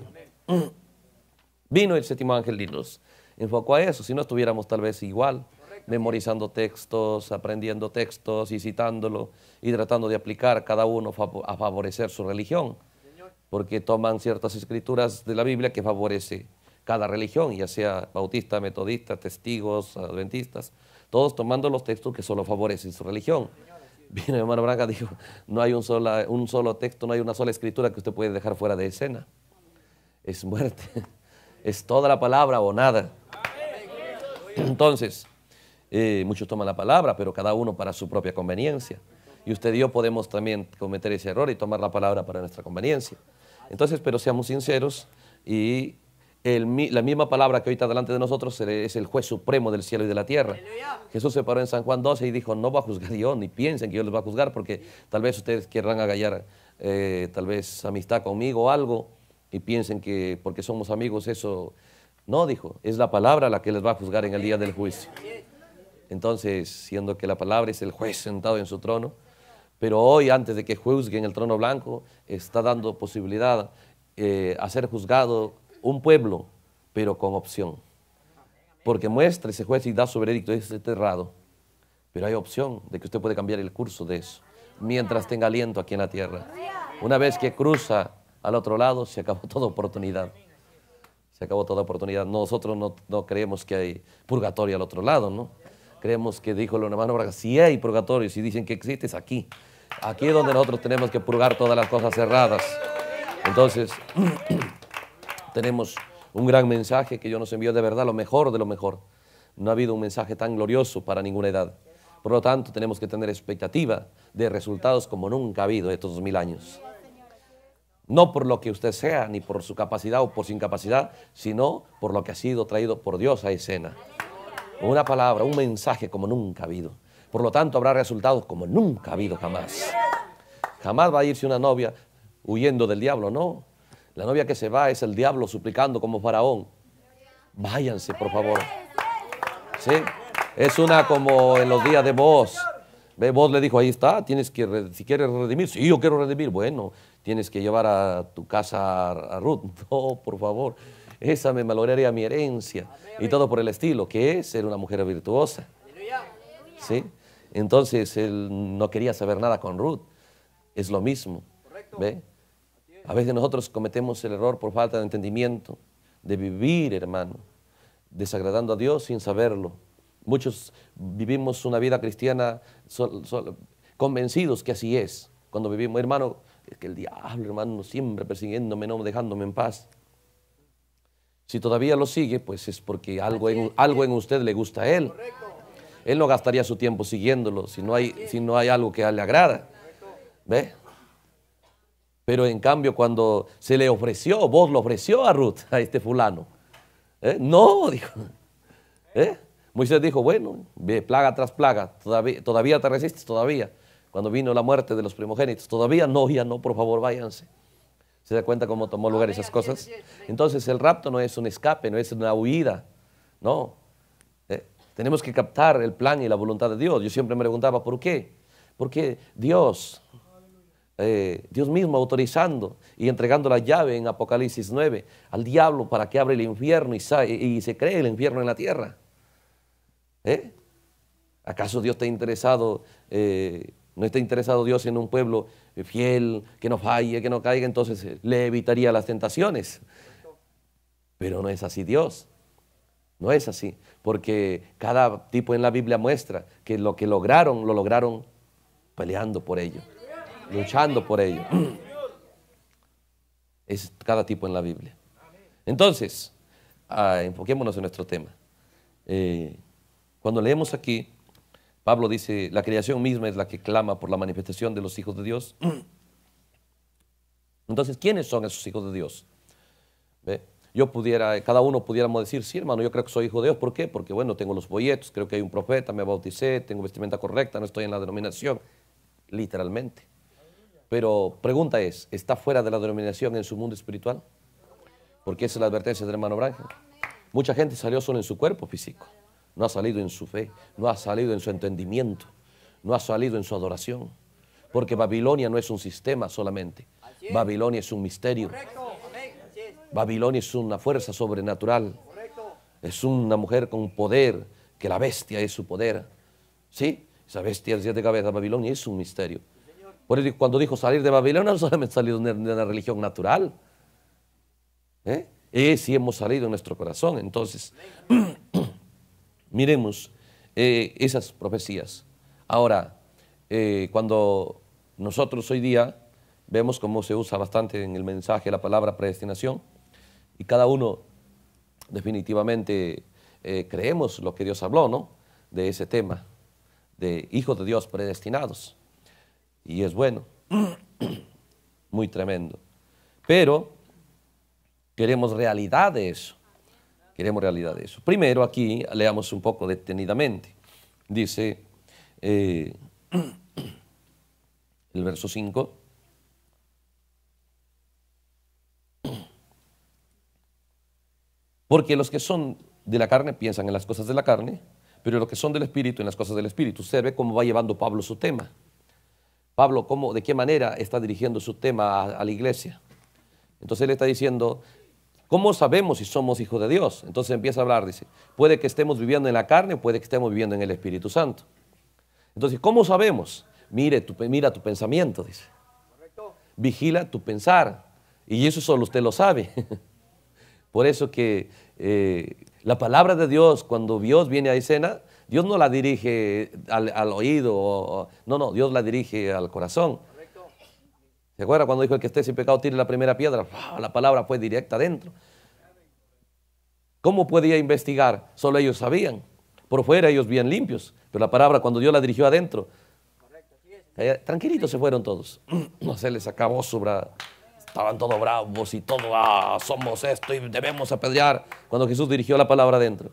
Vino el séptimo ángel y nos enfocó a eso, si no estuviéramos tal vez igual, memorizando textos, aprendiendo textos y citándolo y tratando de aplicar cada uno a favorecer su religión, porque toman ciertas escrituras de la Biblia que favorece cada religión, ya sea bautista, metodista, testigos, adventistas, todos tomando los textos que solo favorecen su religión. Vino el hermano Branca, dijo, no hay un solo texto, no hay una sola escritura que usted puede dejar fuera de escena. Es muerte, es toda la palabra o nada. Entonces, muchos toman la palabra, pero cada uno para su propia conveniencia. Y usted y yo podemos también cometer ese error y tomar la palabra para nuestra conveniencia. Entonces, pero seamos sinceros, y la misma palabra que ahorita delante de nosotros es el juez supremo del cielo y de la tierra. Jesús se paró en San Juan 12 y dijo, no voy a juzgar yo, ni piensen que yo les voy a juzgar, porque tal vez ustedes querrán agallar tal vez amistad conmigo o algo, y piensen que porque somos amigos eso... No, dijo, es la palabra la que les va a juzgar en el día del juicio. Entonces, siendo que la palabra es el juez sentado en su trono, pero hoy, antes de que juzgue en el trono blanco, está dando posibilidad a ser juzgado un pueblo, pero con opción. Porque muestra ese juez y da su veredicto, es enterrado. Pero hay opción de que usted puede cambiar el curso de eso, mientras tenga aliento aquí en la tierra. Una vez que cruza al otro lado, se acabó toda oportunidad. Se acabó toda oportunidad. Nosotros no creemos que hay purgatorio al otro lado, ¿no? Creemos que, dijo el hermano Braga, si hay purgatorio, si dicen que existe, es aquí. Aquí es donde nosotros tenemos que purgar todas las cosas cerradas. Entonces, tenemos un gran mensaje que Dios nos envió, de verdad, lo mejor de lo mejor. No ha habido un mensaje tan glorioso para ninguna edad. Por lo tanto, tenemos que tener expectativa de resultados como nunca ha habido estos 2000 años. No por lo que usted sea, ni por su capacidad o por su incapacidad, sino por lo que ha sido traído por Dios a escena. Una palabra, un mensaje como nunca ha habido. Por lo tanto, habrá resultados como nunca ha habido jamás. Jamás va a irse una novia huyendo del diablo, no. La novia que se va es el diablo suplicando como faraón. Váyanse, por favor. ¿Sí? Es una como en los días de Booz. Booz le dijo, ahí está, tienes que, si quieres redimir. Sí, yo quiero redimir. Bueno, tienes que llevar a tu casa a Ruth. No, por favor. Esa me malograría mi herencia. Y todo por el estilo, que es ser una mujer virtuosa. ¿Sí? Entonces, él no quería saber nada con Ruth. Es lo mismo. ¿Ve? A veces nosotros cometemos el error por falta de entendimiento, de vivir, hermano, desagradando a Dios sin saberlo. Muchos vivimos una vida cristiana convencidos que así es. Cuando vivimos, hermano, es que el diablo, hermano, siempre persiguiéndome, no dejándome en paz. Si todavía lo sigue, pues es porque algo en usted le gusta a él. Él no gastaría su tiempo siguiéndolo si no hay algo que a él le agrada. ¿Ve? Pero en cambio, cuando se le ofreció, vos lo ofreció a Ruth, a este fulano. No, dijo. Moisés dijo, bueno, ve plaga tras plaga, todavía te resistes, todavía. Cuando vino la muerte de los primogénitos, todavía no, ya no, por favor, váyanse. ¿Se da cuenta cómo tomó lugar esas cosas? Entonces el rapto no es un escape, no es una huida, no. Tenemos que captar el plan y la voluntad de Dios. Yo siempre me preguntaba, ¿por qué? Porque Dios mismo autorizando y entregando la llave en Apocalipsis 9 al diablo para que abra el infierno y se cree el infierno en la tierra. ¿Acaso Dios está interesado, no está interesado Dios en un pueblo fiel, que no falle, que no caiga? Entonces le evitaría las tentaciones. Pero no es así Dios. No es así, porque cada tipo en la Biblia muestra que lo que lograron, lo lograron peleando por ello, luchando por ello. Es cada tipo en la Biblia. Entonces, enfoquémonos en nuestro tema. Cuando leemos aquí, Pablo dice, la creación misma es la que clama por la manifestación de los hijos de Dios. Entonces, ¿quiénes son esos hijos de Dios? ¿Ve? Cada uno pudiéramos decir, sí, hermano, yo creo que soy hijo de Dios. ¿Por qué? Porque, bueno, tengo los folletos, creo que hay un profeta, me bauticé, tengo vestimenta correcta, no estoy en la denominación, literalmente. Pero pregunta es, ¿está fuera de la denominación en su mundo espiritual? Porque esa es la advertencia del hermano Branham. Mucha gente salió solo en su cuerpo físico, no ha salido en su fe, no ha salido en su entendimiento, no ha salido en su adoración. Porque Babilonia no es un sistema solamente, Babilonia es un misterio. Babilonia es una fuerza sobrenatural. Es una mujer con poder, que la bestia es su poder. ¿Sí? Esa bestia de 7 cabezas, Babilonia, es un misterio. Por eso cuando dijo salir de Babilonia, no solamente salido de una religión natural. Sí hemos salido en nuestro corazón. Entonces, miremos esas profecías. Ahora, cuando nosotros hoy día vemos cómo se usa bastante en el mensaje la palabra predestinación, y cada uno definitivamente creemos lo que Dios habló, ¿no? De ese tema, de hijos de Dios predestinados. Y es bueno, muy tremendo. Pero queremos realidad de eso. Queremos realidad de eso. Primero aquí leamos un poco detenidamente. Dice el verso 5. Porque los que son de la carne piensan en las cosas de la carne, pero los que son del Espíritu en las cosas del Espíritu. Usted ve cómo va llevando Pablo su tema. Pablo, de qué manera está dirigiendo su tema a la iglesia. Entonces él está diciendo, ¿cómo sabemos si somos hijos de Dios? Entonces empieza a hablar, dice, puede que estemos viviendo en la carne o puede que estemos viviendo en el Espíritu Santo. Entonces, ¿cómo sabemos? Mira tu pensamiento, dice. Vigila tu pensar. Y eso solo usted lo sabe. Por eso que la palabra de Dios, cuando Dios viene a escena, Dios no la dirige al oído, no, Dios la dirige al corazón. ¿Se acuerda cuando dijo el que esté sin pecado tire la primera piedra? La palabra fue directa adentro. ¿Cómo podía investigar? Solo ellos sabían. Por fuera ellos bien limpios, pero la palabra cuando Dios la dirigió adentro, tranquilitos se fueron todos. No se les acabó su brazo. Estaban todos bravos y todo, somos esto y debemos apedrear. Cuando Jesús dirigió la palabra adentro.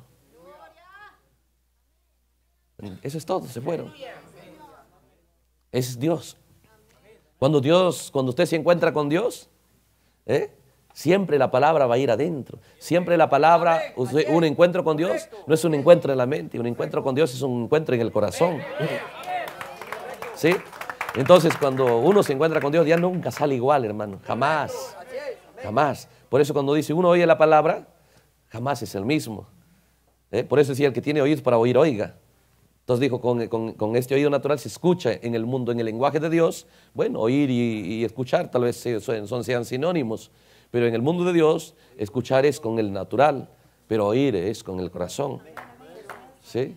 Eso es todo, se fueron. Ese es Dios. Cuando usted se encuentra con Dios, siempre la palabra va a ir adentro. Siempre la palabra, un encuentro con Dios no es un encuentro en la mente, un encuentro con Dios es un encuentro en el corazón. ¿Sí? Entonces, cuando uno se encuentra con Dios, ya nunca sale igual, hermano. Jamás. Jamás. Por eso cuando dice uno oye la palabra, jamás es el mismo. Por eso decía, el que tiene oídos para oír, oiga. Entonces dijo, con este oído natural se escucha en el mundo, en el lenguaje de Dios. Bueno, oír y escuchar tal vez sean sinónimos. Pero en el mundo de Dios, escuchar es con el natural, pero oír es con el corazón. ¿Sí?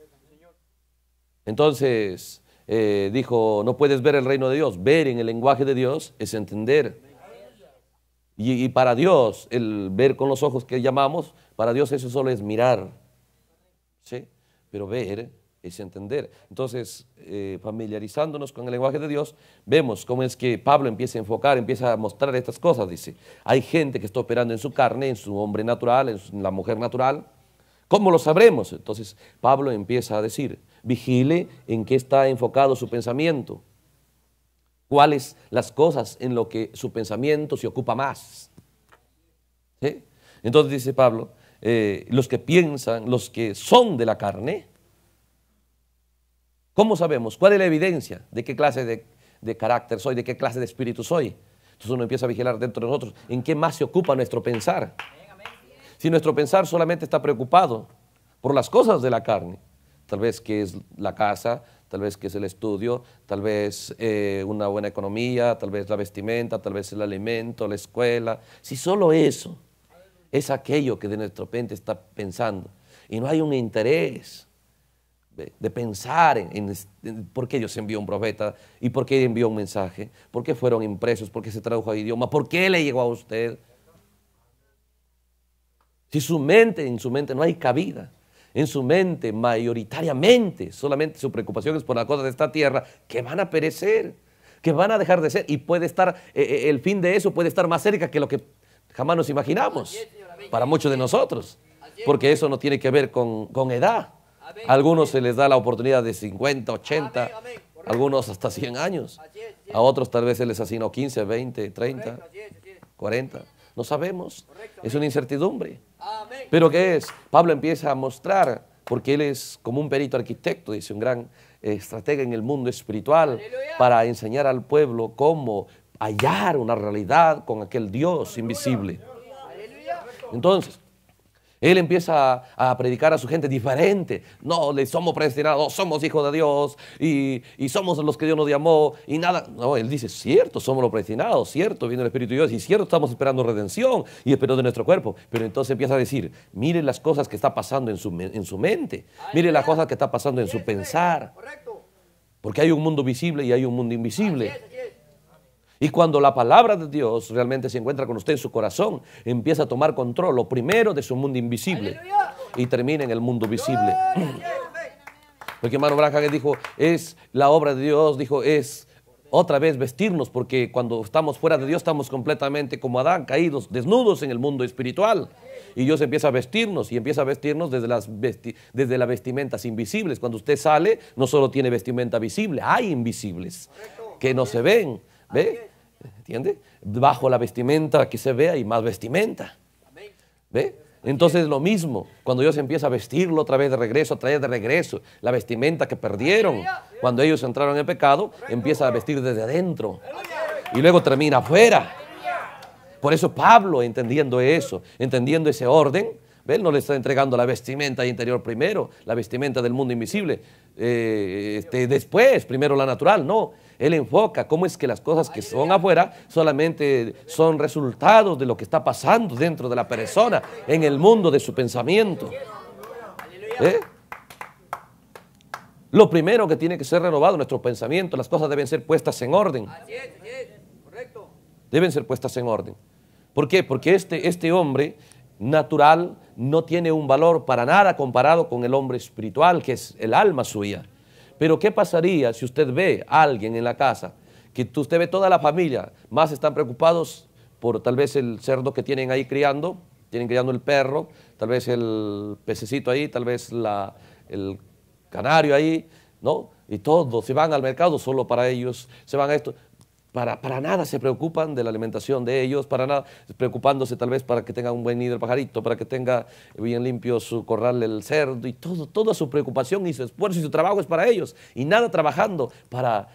Entonces dijo, no puedes ver el reino de Dios. Ver en el lenguaje de Dios es entender. Y para Dios, el ver con los ojos que llamamos, para Dios eso solo es mirar. ¿Sí? Pero ver es entender. Entonces, familiarizándonos con el lenguaje de Dios, vemos cómo es que Pablo empieza a enfocar, empieza a mostrar estas cosas. Dice, hay gente que está operando en su carne, en su hombre natural, en la mujer natural. ¿Cómo lo sabremos? Entonces, Pablo empieza a decir, vigile en qué está enfocado su pensamiento. ¿Cuáles las cosas en lo que su pensamiento se ocupa más? ¿Sí? Entonces dice Pablo, los que piensan, los que son de la carne, ¿cómo sabemos? ¿Cuál es la evidencia de qué clase de carácter soy, de qué clase de espíritu soy? Entonces uno empieza a vigilar dentro de nosotros en qué más se ocupa nuestro pensar. Si nuestro pensar solamente está preocupado por las cosas de la carne, tal vez que es la casa, tal vez que es el estudio, tal vez una buena economía, tal vez la vestimenta, tal vez el alimento, la escuela. Si solo eso es aquello que de nuestro mente está pensando y no hay un interés de pensar en por qué Dios envió un profeta y por qué envió un mensaje, por qué fueron impresos, por qué se tradujo a idioma, por qué le llegó a usted. Si en su mente no hay cabida, en su mente mayoritariamente solamente su preocupación es por las cosas de esta tierra que van a perecer, que van a dejar de ser, y puede estar, el fin de eso puede estar más cerca que lo que jamás nos imaginamos para muchos de nosotros, porque eso no tiene que ver con edad. A algunos se les da la oportunidad de 50, 80, algunos hasta 100 años, a otros tal vez se les asignó 15, 20, 30, 40, no sabemos, es una incertidumbre. Pero ¿qué es? Pablo empieza a mostrar, porque él es como un perito arquitecto, dice, un gran estratega en el mundo espiritual, para enseñar al pueblo cómo hallar una realidad con aquel Dios invisible. Entonces, él empieza a predicar a su gente diferente. No, le somos predestinados, somos hijos de Dios y somos los que Dios nos llamó y nada. No, él dice, cierto, somos los predestinados, cierto, viene el Espíritu de Dios y cierto, estamos esperando redención y esperando de nuestro cuerpo. Pero entonces empieza a decir, mire las cosas que está pasando en su mente, mire las cosas que está pasando en su pensar. Porque hay un mundo visible y hay un mundo invisible. Y cuando la palabra de Dios realmente se encuentra con usted en su corazón, empieza a tomar control, lo primero de su mundo invisible, y termina en el mundo visible. Porque hermano Branham dijo, es la obra de Dios, dijo, es otra vez vestirnos, porque cuando estamos fuera de Dios estamos completamente como Adán, caídos, desnudos en el mundo espiritual. Y Dios empieza a vestirnos, y empieza a vestirnos desde las vestimentas invisibles. Cuando usted sale, no solo tiene vestimenta visible, hay invisibles que no se ven, ¿ve? ¿Entiende? Bajo la vestimenta que se ve hay más vestimenta. ¿Ve? Entonces lo mismo, cuando Dios empieza a vestirlo otra vez de regreso, a traer de regreso la vestimenta que perdieron cuando ellos entraron en el pecado, empieza a vestir desde adentro y luego termina afuera. Por eso Pablo, entendiendo eso, entendiendo ese orden, ¿ve? Él no le está entregando la vestimenta interior primero, la vestimenta del mundo invisible, después, primero la natural, no. Él enfoca cómo es que las cosas que son afuera solamente son resultados de lo que está pasando dentro de la persona, en el mundo de su pensamiento. ¿Eh? Lo primero que tiene que ser renovado nuestro pensamiento, las cosas deben ser puestas en orden. Deben ser puestas en orden. ¿Por qué? Porque este hombre natural no tiene un valor para nada comparado con el hombre espiritual, que es el alma suya. Pero ¿qué pasaría si usted ve a alguien en la casa, que usted ve toda la familia, más están preocupados por tal vez el cerdo que tienen ahí criando, tienen criando el perro, tal vez el pececito ahí, tal vez el canario ahí, ¿no? Y todos se van al mercado solo para ellos, se van a esto. Para nada se preocupan de la alimentación de ellos, para nada preocupándose tal vez para que tenga un buen nido el pajarito, para que tenga bien limpio su corral el cerdo, y toda su preocupación y su esfuerzo y su trabajo es para ellos, y nada trabajando para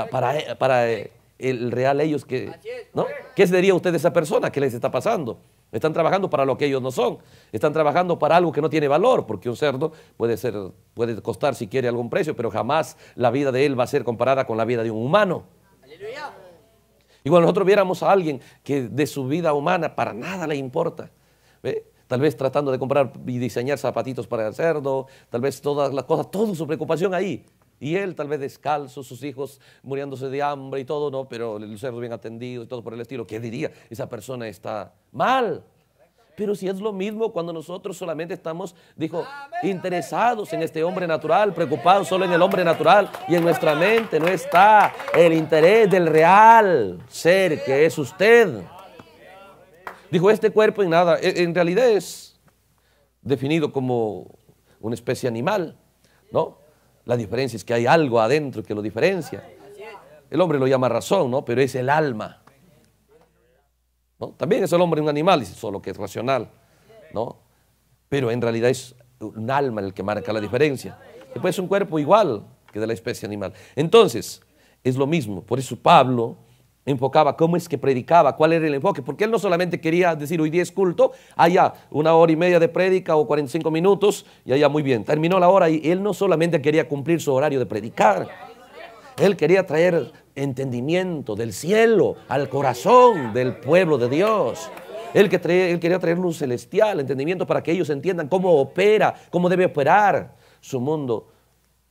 el real ellos, ¿no? ¿Qué se diría usted de esa persona? ¿Qué les está pasando? Están trabajando para lo que ellos no son, están trabajando para algo que no tiene valor, porque un cerdo puede costar si quiere algún precio, pero jamás la vida de él va a ser comparada con la vida de un humano. ¡Aleluya! Y cuando nosotros viéramos a alguien que de su vida humana para nada le importa, ¿ve? Tal vez tratando de comprar y diseñar zapatitos para el cerdo, tal vez todas las cosas, toda su preocupación ahí. Y él tal vez descalzo, sus hijos muriéndose de hambre y todo, ¿no? Pero el cerdo bien atendido y todo por el estilo. ¿Qué diría? Esa persona está mal. Pero si es lo mismo cuando nosotros solamente estamos, dijo, interesados en este hombre natural, preocupados solo en el hombre natural, y en nuestra mente no está el interés del real ser que es usted. Dijo, este cuerpo en realidad es definido como una especie animal, ¿no? La diferencia es que hay algo adentro que lo diferencia. El hombre lo llama razón, ¿no? Pero es el alma. ¿No? También es el hombre un animal, solo que es racional, ¿no? Pero en realidad es un alma el que marca la diferencia. Después es un cuerpo igual que de la especie animal. Entonces, es lo mismo. Por eso Pablo enfocaba cómo es que predicaba, cuál era el enfoque, porque él no solamente quería decir hoy día es culto, allá 1 hora y media de prédica o 45 minutos, y allá muy bien, terminó la hora, y él no solamente quería cumplir su horario de predicar, él quería traer entendimiento del cielo al corazón del pueblo de Dios. Él quería traer luz celestial, entendimiento para que ellos entiendan cómo opera, cómo debe operar su mundo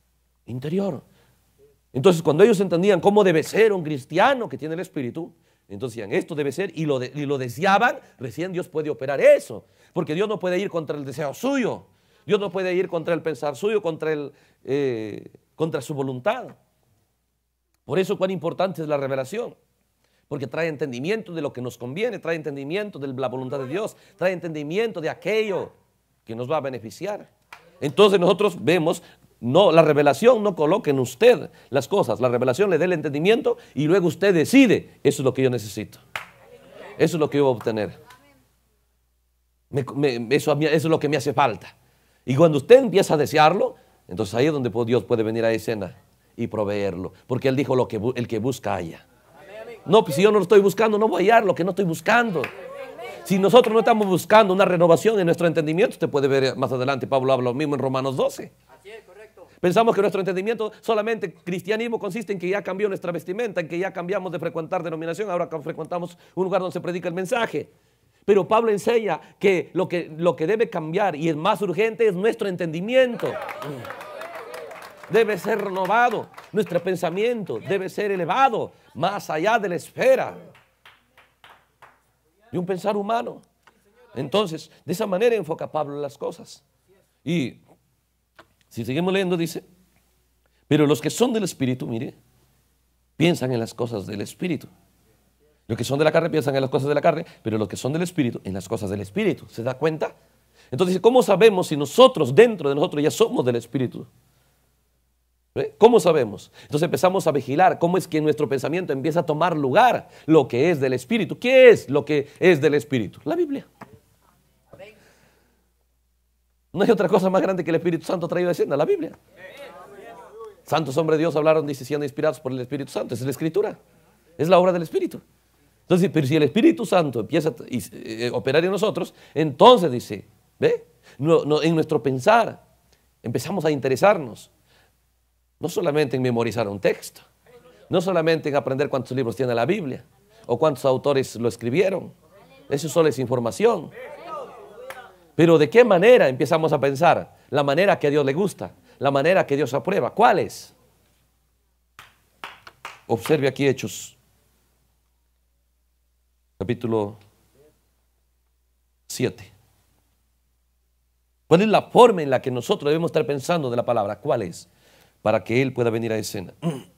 interior. Entonces, cuando ellos entendían cómo debe ser un cristiano que tiene el Espíritu, entonces decían, esto debe ser, y lo deseaban, recién Dios puede operar eso. Porque Dios no puede ir contra el deseo suyo. Dios no puede ir contra el pensar suyo, contra su voluntad. Por eso cuán importante es la revelación. Porque trae entendimiento de lo que nos conviene, trae entendimiento de la voluntad de Dios, trae entendimiento de aquello que nos va a beneficiar. Entonces nosotros vemos, no, la revelación no coloca en usted las cosas, la revelación le da el entendimiento y luego usted decide, eso es lo que yo necesito, eso es lo que yo voy a obtener, eso es lo que me hace falta. Y cuando usted empieza a desearlo, entonces ahí es donde Dios puede venir a escena y proveerlo, porque Él dijo, el que busca halla. No, pues si yo no lo estoy buscando, no voy a hallar lo que no estoy buscando. Si nosotros no estamos buscando una renovación en nuestro entendimiento, usted puede ver más adelante, Pablo habla lo mismo en Romanos 12. Pensamos que nuestro entendimiento, solamente cristianismo consiste en que ya cambió nuestra vestimenta, en que ya cambiamos de frecuentar denominación, ahora frecuentamos un lugar donde se predica el mensaje. Pero Pablo enseña que lo que debe cambiar y es más urgente es nuestro entendimiento. Debe ser renovado, nuestro pensamiento debe ser elevado más allá de la esfera de un pensar humano. Entonces, de esa manera enfoca Pablo las cosas. Y si seguimos leyendo, dice, pero los que son del Espíritu, mire, piensan en las cosas del Espíritu. Los que son de la carne piensan en las cosas de la carne, pero los que son del Espíritu, en las cosas del Espíritu. ¿Se da cuenta? Entonces, ¿cómo sabemos si nosotros, dentro de nosotros, ya somos del Espíritu? ¿Ve? ¿Cómo sabemos? Entonces empezamos a vigilar cómo es que nuestro pensamiento empieza a tomar lugar lo que es del Espíritu. ¿Qué es lo que es del Espíritu? La Biblia. No hay otra cosa más grande que el Espíritu Santo traído a escena, la Biblia. Santos hombres de Dios hablaron, dice, siendo inspirados por el Espíritu Santo. Esa es la Escritura, es la obra del Espíritu. Entonces, pero si el Espíritu Santo empieza a operar en nosotros, entonces dice, ¿ve? En nuestro pensar empezamos a interesarnos. No solamente en memorizar un texto, no solamente en aprender cuántos libros tiene la Biblia o cuántos autores lo escribieron. Eso solo es información. Pero ¿de qué manera empezamos a pensar? La manera que a Dios le gusta, la manera que Dios aprueba. ¿Cuál es? Observe aquí Hechos, capítulo 7. ¿Cuál es la forma en la que nosotros debemos estar pensando de la palabra? ¿Cuál es? Para que Él pueda venir a escena.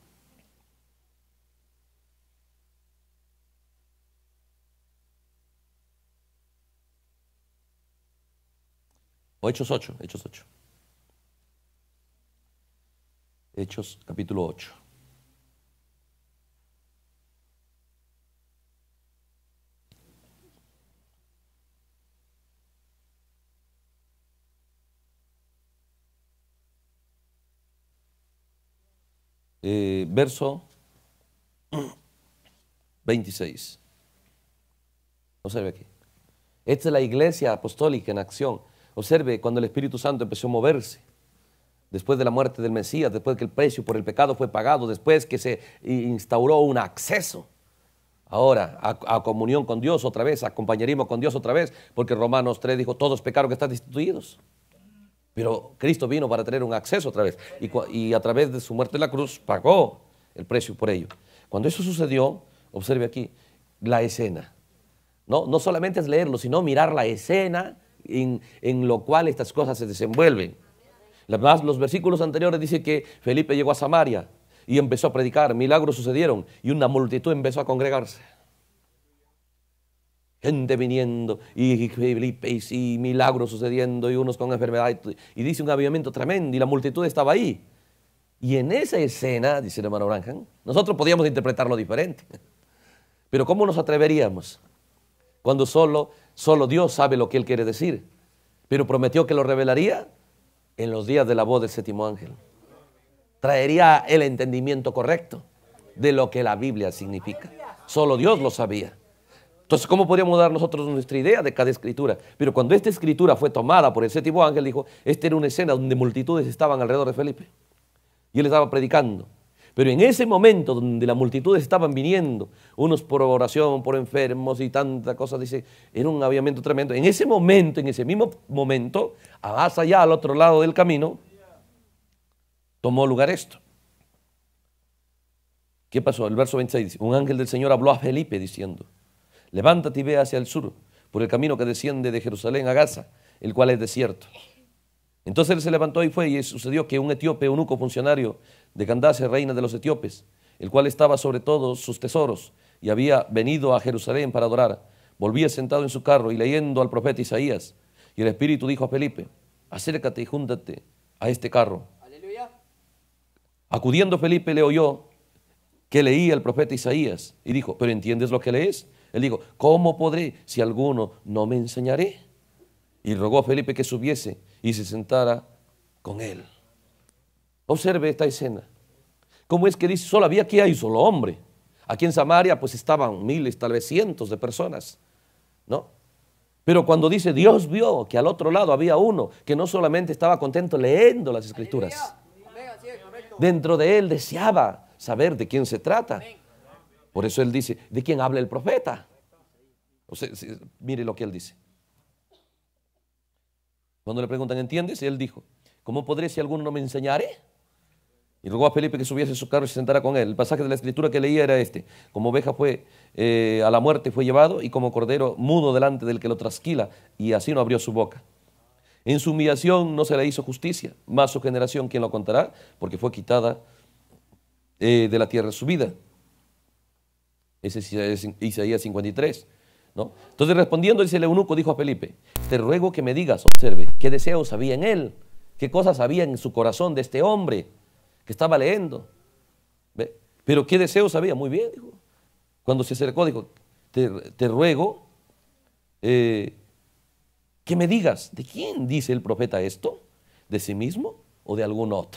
O Hechos 8, Hechos 8. Hechos capítulo 8. Verso 26. Observe aquí. Esta es la iglesia apostólica en acción. Observe cuando el Espíritu Santo empezó a moverse. Después de la muerte del Mesías, después que el precio por el pecado fue pagado, después que se instauró un acceso ahora a comunión con Dios otra vez, a compañerismo con Dios otra vez, porque Romanos 3 dijo, todos pecaron que están destituidos. Pero Cristo vino para tener un acceso otra vez y a través de su muerte en la cruz pagó el precio por ello. Cuando eso sucedió, observe aquí la escena. No solamente es leerlo, sino mirar la escena en lo cual estas cosas se desenvuelven. Además, los versículos anteriores dicen que Felipe llegó a Samaria y empezó a predicar, milagros sucedieron y una multitud empezó a congregarse. Gente viniendo y Felipe y milagros sucediendo y unos con enfermedad y dice un avivamiento tremendo y la multitud estaba ahí. Y en esa escena, dice el hermano Branham, nosotros podíamos interpretarlo diferente. Pero ¿cómo nos atreveríamos? Cuando solo Dios sabe lo que Él quiere decir. Pero prometió que lo revelaría en los días de la voz del séptimo ángel. Traería el entendimiento correcto de lo que la Biblia significa. Solo Dios lo sabía. Entonces, ¿cómo podríamos dar nosotros nuestra idea de cada escritura? Pero cuando esta escritura fue tomada por el séptimo ángel, dijo, esta era una escena donde multitudes estaban alrededor de Felipe. Y él estaba predicando. Pero en ese momento donde las multitudes estaban viniendo, unos por oración, por enfermos y tanta cosa, dice, era un avivamiento tremendo. En ese momento, en ese mismo momento, más allá al otro lado del camino, tomó lugar esto. ¿Qué pasó? El verso 26 dice, un ángel del Señor habló a Felipe diciendo, levántate y ve hacia el sur, por el camino que desciende de Jerusalén a Gaza, el cual es desierto. Entonces él se levantó y fue, y sucedió que un etíope, eunuco funcionario de Candace, reina de los etíopes, el cual estaba sobre todos sus tesoros y había venido a Jerusalén para adorar, volvía sentado en su carro y leyendo al profeta Isaías. Y el Espíritu dijo a Felipe, acércate y júntate a este carro. Aleluya. Acudiendo Felipe le oyó que leía el profeta Isaías y dijo, ¿pero entiendes lo que lees? Él dijo, ¿cómo podré si alguno no me enseñaré? Y rogó a Felipe que subiese y se sentara con él. Observe esta escena. ¿Cómo es que dice, solo había aquí hay solo hombre? Aquí en Samaria pues estaban miles, tal vez cientos de personas, ¿no? Pero cuando dice, Dios vio que al otro lado había uno que no solamente estaba contento leyendo las Escrituras, dentro de él deseaba saber de quién se trata. Por eso él dice, ¿de quién habla el profeta? O sea, mire lo que él dice. Cuando le preguntan, ¿entiendes? Y él dijo, ¿cómo podré si alguno no me enseñare? Y rogó a Felipe que subiese a su carro y se sentara con él. El pasaje de la Escritura que leía era este. Como oveja fue a la muerte fue llevado, y como cordero mudo delante del que lo trasquila, y así no abrió su boca. En su humillación no se le hizo justicia, mas su generación, ¿quién lo contará? Porque fue quitada de la tierra su vida. Ese es Isaías 53. ¿No? Entonces respondiendo, dice el eunuco, dijo a Felipe, te ruego que me digas, observe, qué deseos había en él, qué cosas había en su corazón de este hombre que estaba leyendo. ¿Ve? Pero qué deseos había, muy bien, dijo. Cuando se acercó, dijo, te ruego que me digas, ¿de quién dice el profeta esto? ¿De sí mismo o de algún otro?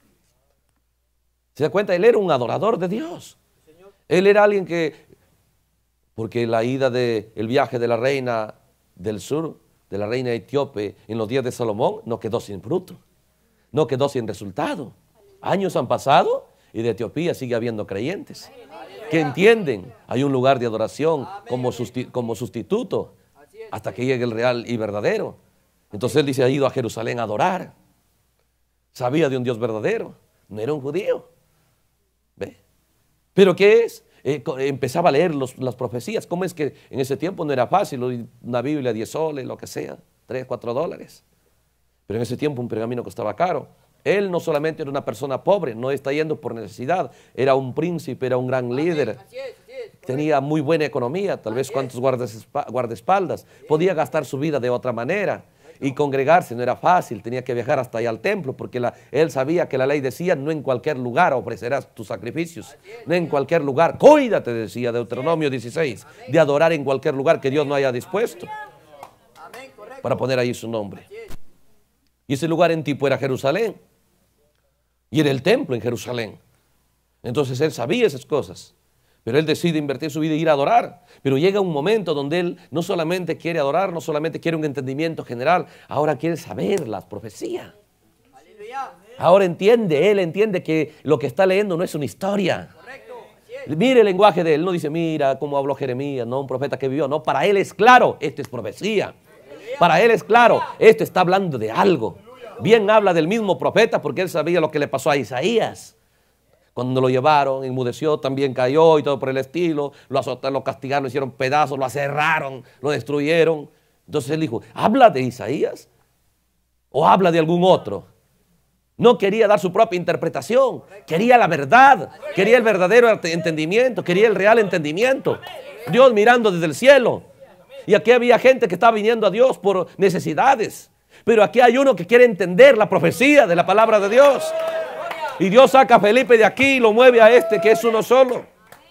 ¿Se da cuenta? Él era un adorador de Dios. Él era alguien que, porque la ida el viaje de la reina del sur, de la reina etíope en los días de Salomón, no quedó sin fruto, no quedó sin resultado. Años han pasado y de Etiopía sigue habiendo creyentes que entienden, hay un lugar de adoración como sustituto hasta que llegue el real y verdadero. Entonces él dice, ha ido a Jerusalén a adorar, sabía de un Dios verdadero, no era un judío. ¿Ve? ¿Pero qué es? Empezaba a leer las profecías. ¿Cómo es que en ese tiempo no era fácil? Una Biblia, 10 soles, lo que sea, 3, 4 dólares. Pero en ese tiempo un pergamino costaba caro. Él no solamente era una persona pobre, no está yendo por necesidad, era un príncipe, era un gran líder. Tenía muy buena economía, tal vez cuantos guardaespaldas. Podía gastar su vida de otra manera. Y congregarse no era fácil, tenía que viajar hasta allá al templo, porque él sabía que la ley decía, no en cualquier lugar ofrecerás tus sacrificios, no en cualquier lugar, cuídate, decía Deuteronomio 16, de adorar en cualquier lugar que Dios no haya dispuesto para poner ahí su nombre. Y ese lugar en tipo era Jerusalén, y era el templo en Jerusalén. Entonces él sabía esas cosas. Pero él decide invertir su vida e ir a adorar. Pero llega un momento donde él no solamente quiere adorar, no solamente quiere un entendimiento general, ahora quiere saber las profecías. Ahora él entiende que lo que está leyendo no es una historia. Mire el lenguaje de él, no dice, mira cómo habló Jeremías, no un profeta que vivió. No, para él es claro, esto es profecía. Para él es claro, esto está hablando de algo. Bien habla del mismo profeta porque él sabía lo que le pasó a Isaías. Cuando lo llevaron, enmudeció, también cayó y todo por el estilo. Lo azotaron, lo castigaron, lo hicieron pedazos, lo aserraron, lo destruyeron. Entonces él dijo, ¿habla de Isaías o habla de algún otro? No quería dar su propia interpretación, quería la verdad, quería el verdadero entendimiento, quería el real entendimiento. Dios mirando desde el cielo. Y aquí había gente que estaba viniendo a Dios por necesidades. Pero aquí hay uno que quiere entender la profecía de la palabra de Dios. Y Dios saca a Felipe de aquí y lo mueve a este que es uno solo.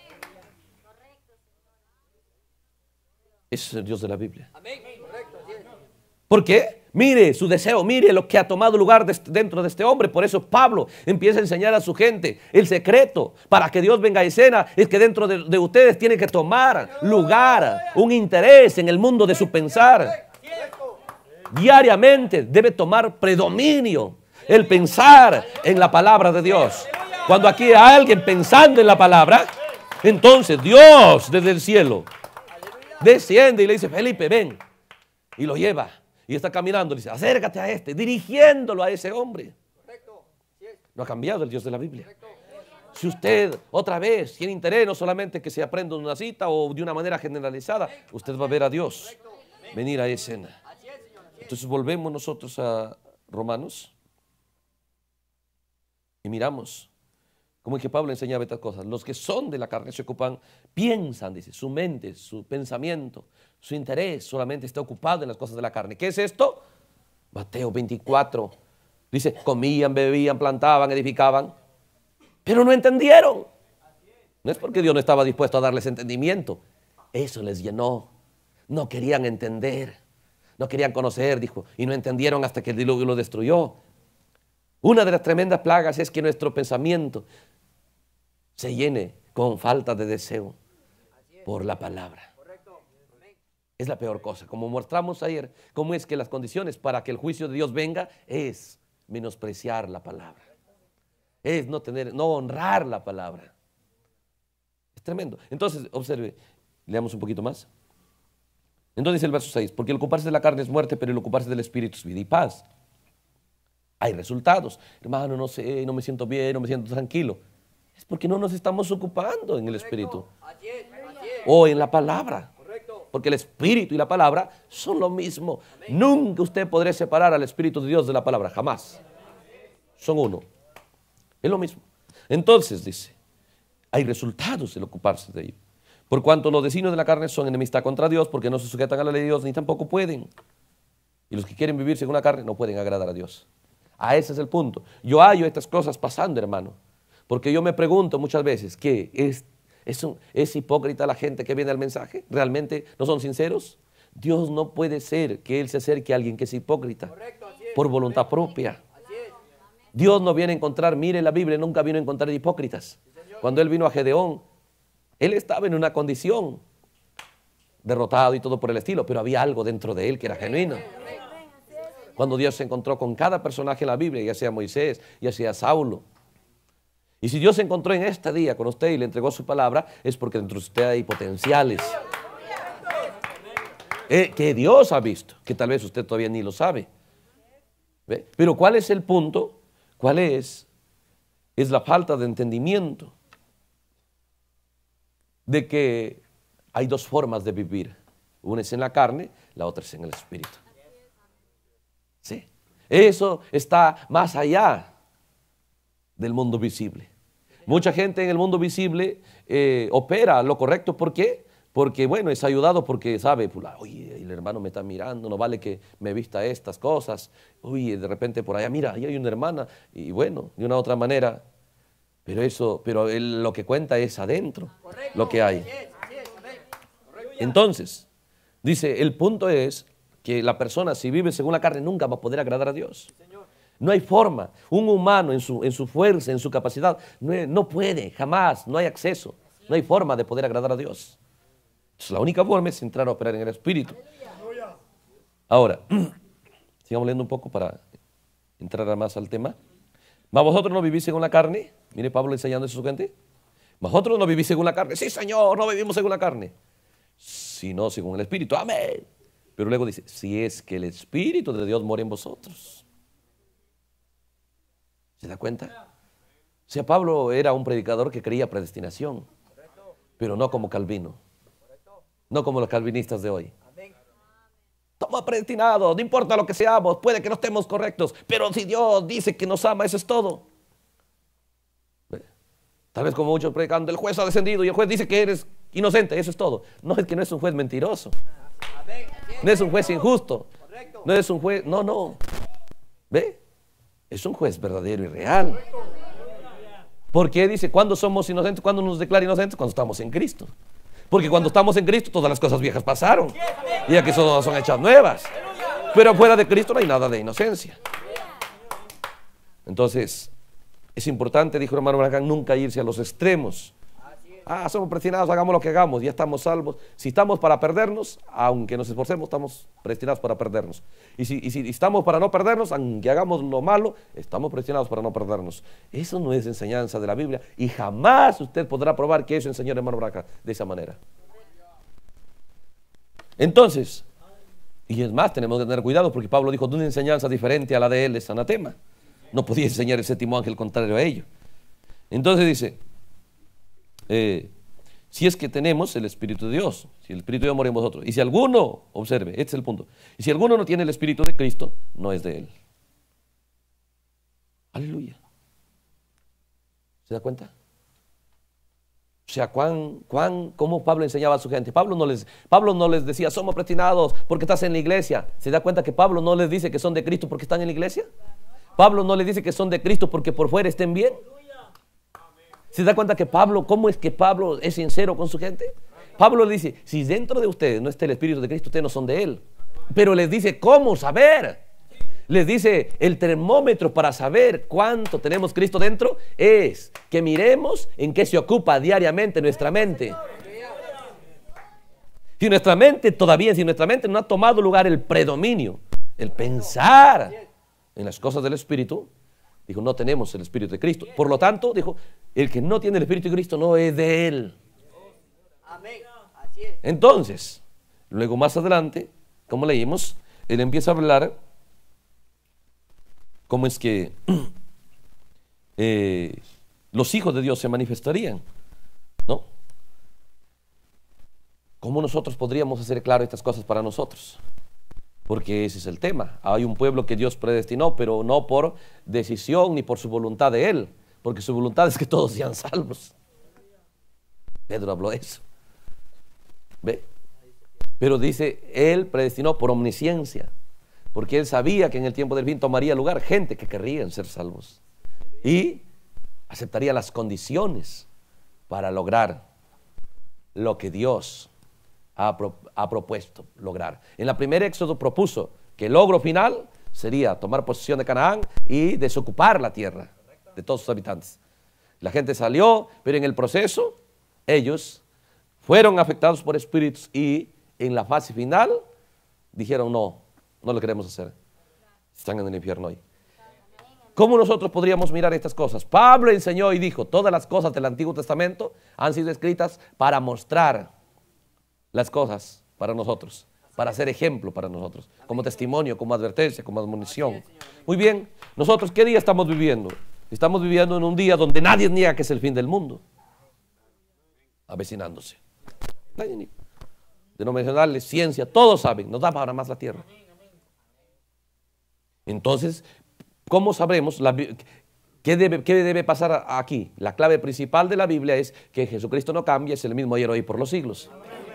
Ese es el Dios de la Biblia. ¿Por qué? Mire su deseo, mire lo que ha tomado lugar dentro de este hombre. Por eso Pablo empieza a enseñar a su gente el secreto para que Dios venga a escena. Es que dentro de ustedes tiene que tomar lugar un interés en el mundo de su pensar. Diariamente debe tomar predominio el pensar en la palabra de Dios. Cuando aquí hay alguien pensando en la palabra, entonces Dios desde el cielo desciende y le dice, Felipe, ven. Y lo lleva. Y está caminando, le dice, acércate a este, dirigiéndolo a ese hombre. No ha cambiado el Dios de la Biblia. Si usted otra vez tiene interés, no solamente que se aprenda en una cita o de una manera generalizada, usted va a ver a Dios venir a escena. Entonces volvemos nosotros a Romanos y miramos cómo es que Pablo enseñaba estas cosas. Los que son de la carne se ocupan, piensan, dice, su mente, su pensamiento, su interés solamente está ocupado en las cosas de la carne. ¿Qué es esto? Mateo 24 dice, comían, bebían, plantaban, edificaban, pero no entendieron. No es porque Dios no estaba dispuesto a darles entendimiento. Eso les llenó. No querían entender. No querían conocer, dijo. Y no entendieron hasta que el diluvio lo destruyó. Una de las tremendas plagas es que nuestro pensamiento se llene con falta de deseo por la palabra. Es la peor cosa. Como mostramos ayer, cómo es que las condiciones para que el juicio de Dios venga es menospreciar la palabra. Es no honrar la palabra. Es tremendo. Entonces, observe, leamos un poquito más. Entonces dice el verso 6, porque el ocuparse de la carne es muerte, pero el ocuparse del espíritu es vida y paz. Hay resultados. Hermano, no sé, no me siento bien, no me siento tranquilo. Es porque no nos estamos ocupando en el espíritu o en la palabra. Porque el espíritu y la palabra son lo mismo. Nunca usted podrá separar al espíritu de Dios de la palabra, jamás. Son uno. Es lo mismo. Entonces dice, hay resultados del ocuparse de ello. Por cuanto los designios de la carne son enemistad contra Dios, porque no se sujetan a la ley de Dios, ni tampoco pueden. Y los que quieren vivir según la carne no pueden agradar a Dios. Ese es el punto. Yo hallo estas cosas pasando, hermano. Porque yo me pregunto muchas veces, ¿qué? ¿Es hipócrita la gente que viene al mensaje? ¿Realmente no son sinceros? Dios no puede ser que Él se acerque a alguien que es hipócrita por voluntad propia. Dios no viene a encontrar, mire la Biblia, nunca vino a encontrar hipócritas. Cuando Él vino a Gedeón, Él estaba en una condición derrotado y todo por el estilo, pero había algo dentro de Él que era genuino. Cuando Dios se encontró con cada personaje en la Biblia, ya sea Moisés, ya sea Saulo. Y si Dios se encontró en este día con usted y le entregó su palabra, es porque dentro de usted hay potenciales. Que Dios ha visto, que tal vez usted todavía ni lo sabe. ¿Ve? Pero ¿cuál es el punto? ¿Cuál es? Es la falta de entendimiento de que hay dos formas de vivir. Una es en la carne, la otra es en el espíritu. Sí. Eso está más allá del mundo visible. Mucha gente en el mundo visible opera lo correcto. ¿Por qué? Porque, bueno, es ayudado porque sabe, pues, oye, el hermano me está mirando, no vale que me vista estas cosas. Oye, de repente por allá, mira, ahí hay una hermana. Y bueno, de una u otra manera, pero lo que cuenta es adentro, lo que hay. Entonces, dice, el punto es que la persona, si vive según la carne, nunca va a poder agradar a Dios. No hay forma. Un humano en su fuerza, en su capacidad, no puede, jamás, no hay acceso. No hay forma de poder agradar a Dios. Entonces, la única forma es entrar a operar en el espíritu. Ahora, sigamos leyendo un poco para entrar más al tema. ¿Mas vosotros no vivís según la carne? Mire Pablo enseñando eso a su gente. ¿Vosotros no vivís según la carne? Sí, Señor, no vivimos según la carne, sino según el espíritu. Amén. Pero luego dice, si es que el espíritu de Dios mora en vosotros. ¿Se da cuenta? O sea, Pablo era un predicador que creía predestinación, pero no como Calvino, no como los calvinistas de hoy. Estamos predestinados, no importa lo que seamos, puede que no estemos correctos, pero si Dios dice que nos ama, eso es todo. Tal vez como muchos predicando, el juez ha descendido y el juez dice que eres inocente, eso es todo. No, es que no es un juez mentiroso, no es un juez injusto, no es un juez, no. ¿Ve? Es un juez verdadero y real. ¿Por qué dice, cuándo somos inocentes? ¿Cuándo nos declara inocentes? Cuando estamos en Cristo. Porque cuando estamos en Cristo, todas las cosas viejas pasaron y aquí todas son hechas nuevas. Pero fuera de Cristo no hay nada de inocencia. Entonces, es importante, dijo el hermano Branham, nunca irse a los extremos. Somos predestinados, hagamos lo que hagamos, ya estamos salvos. Si estamos para perdernos, aunque nos esforcemos, estamos predestinados para perdernos. Y si estamos para no perdernos, aunque hagamos lo malo, estamos predestinados para no perdernos. Eso no es enseñanza de la Biblia y jamás usted podrá probar que eso enseñó el hermano Branham de esa manera. Entonces, y es más, tenemos que tener cuidado porque Pablo dijo de una enseñanza diferente a la de él, es anatema. No podía enseñar el séptimo ángel contrario a ello. Entonces dice, si es que tenemos el Espíritu de Dios, si el Espíritu de Dios mora en vosotros, y si alguno, observe, este es el punto, y si alguno no tiene el Espíritu de Cristo, no es de él. Aleluya. ¿Se da cuenta? O sea, cómo Pablo enseñaba a su gente. Pablo no les decía, somos predestinados porque estás en la iglesia. ¿Se da cuenta que Pablo no les dice que son de Cristo porque están en la iglesia? Pablo no les dice que son de Cristo porque por fuera estén bien. ¿Se da cuenta que cómo es que Pablo es sincero con su gente? Pablo le dice, si dentro de ustedes no está el Espíritu de Cristo, ustedes no son de Él. Pero les dice, ¿cómo saber? Les dice, el termómetro para saber cuánto tenemos Cristo dentro es que miremos en qué se ocupa diariamente nuestra mente. Si nuestra mente no ha tomado lugar el predominio, el pensar en las cosas del Espíritu, dijo, no tenemos el Espíritu de Cristo. Por lo tanto, dijo, el que no tiene el Espíritu de Cristo no es de Él. Entonces, luego más adelante, como leímos, él empieza a hablar cómo es que los hijos de Dios se manifestarían, ¿no? ¿Cómo nosotros podríamos hacer claro estas cosas para nosotros? Porque ese es el tema. Hay un pueblo que Dios predestinó, pero no por decisión ni por su voluntad de Él, porque su voluntad es que todos sean salvos. Pedro habló de eso. ¿Ve? Pero dice, Él predestinó por omnisciencia, porque Él sabía que en el tiempo del fin tomaría lugar gente que querrían ser salvos y aceptaría las condiciones para lograr lo que Dios ha propuesto lograr. En la primera Éxodo propuso que el logro final sería tomar posesión de Canaán y desocupar la tierra de todos sus habitantes. La gente salió, pero en el proceso ellos fueron afectados por espíritus y en la fase final dijeron no lo queremos hacer. Están en el infierno hoy. ¿Cómo nosotros podríamos mirar estas cosas? Pablo enseñó y dijo, todas las cosas del Antiguo Testamento han sido escritas para mostrar las cosas para nosotros, para ser ejemplo para nosotros, como testimonio, como advertencia, como admonición. Muy bien, nosotros ¿qué día estamos viviendo? Estamos viviendo en un día donde nadie niega que es el fin del mundo, avecinándose. Nadie niega. Denominacionales, ciencia, todos saben, nos da para más la tierra. Entonces, ¿cómo sabremos qué debe pasar aquí? La clave principal de la Biblia es que Jesucristo no cambia, es el mismo ayer, hoy y por los siglos.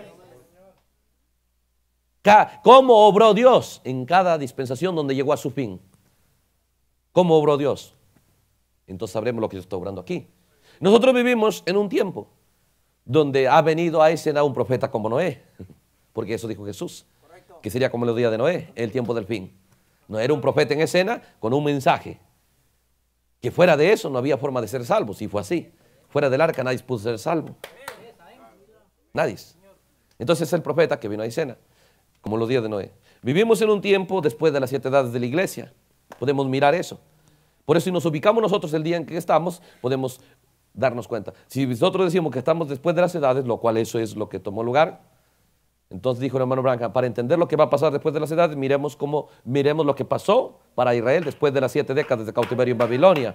¿Cómo obró Dios en cada dispensación donde llegó a su fin? ¿Cómo obró Dios? Entonces sabremos lo que Dios está obrando aquí. Nosotros vivimos en un tiempo donde ha venido a escena un profeta como Noé, porque eso dijo Jesús, que sería como los días de Noé, el tiempo del fin. No era un profeta en escena con un mensaje, que fuera de eso no había forma de ser salvo, si fue así. Fuera del arca nadie pudo ser salvo. Nadie. Entonces es el profeta que vino a escena, como los días de Noé. Vivimos en un tiempo después de las 7 edades de la iglesia. Podemos mirar eso. Por eso si nos ubicamos nosotros el día en que estamos, podemos darnos cuenta. Si nosotros decimos que estamos después de las edades, lo cual eso es lo que tomó lugar, entonces dijo el hermano Branham, para entender lo que va a pasar después de las edades, miremos lo que pasó para Israel después de las 7 décadas de cautiverio en Babilonia.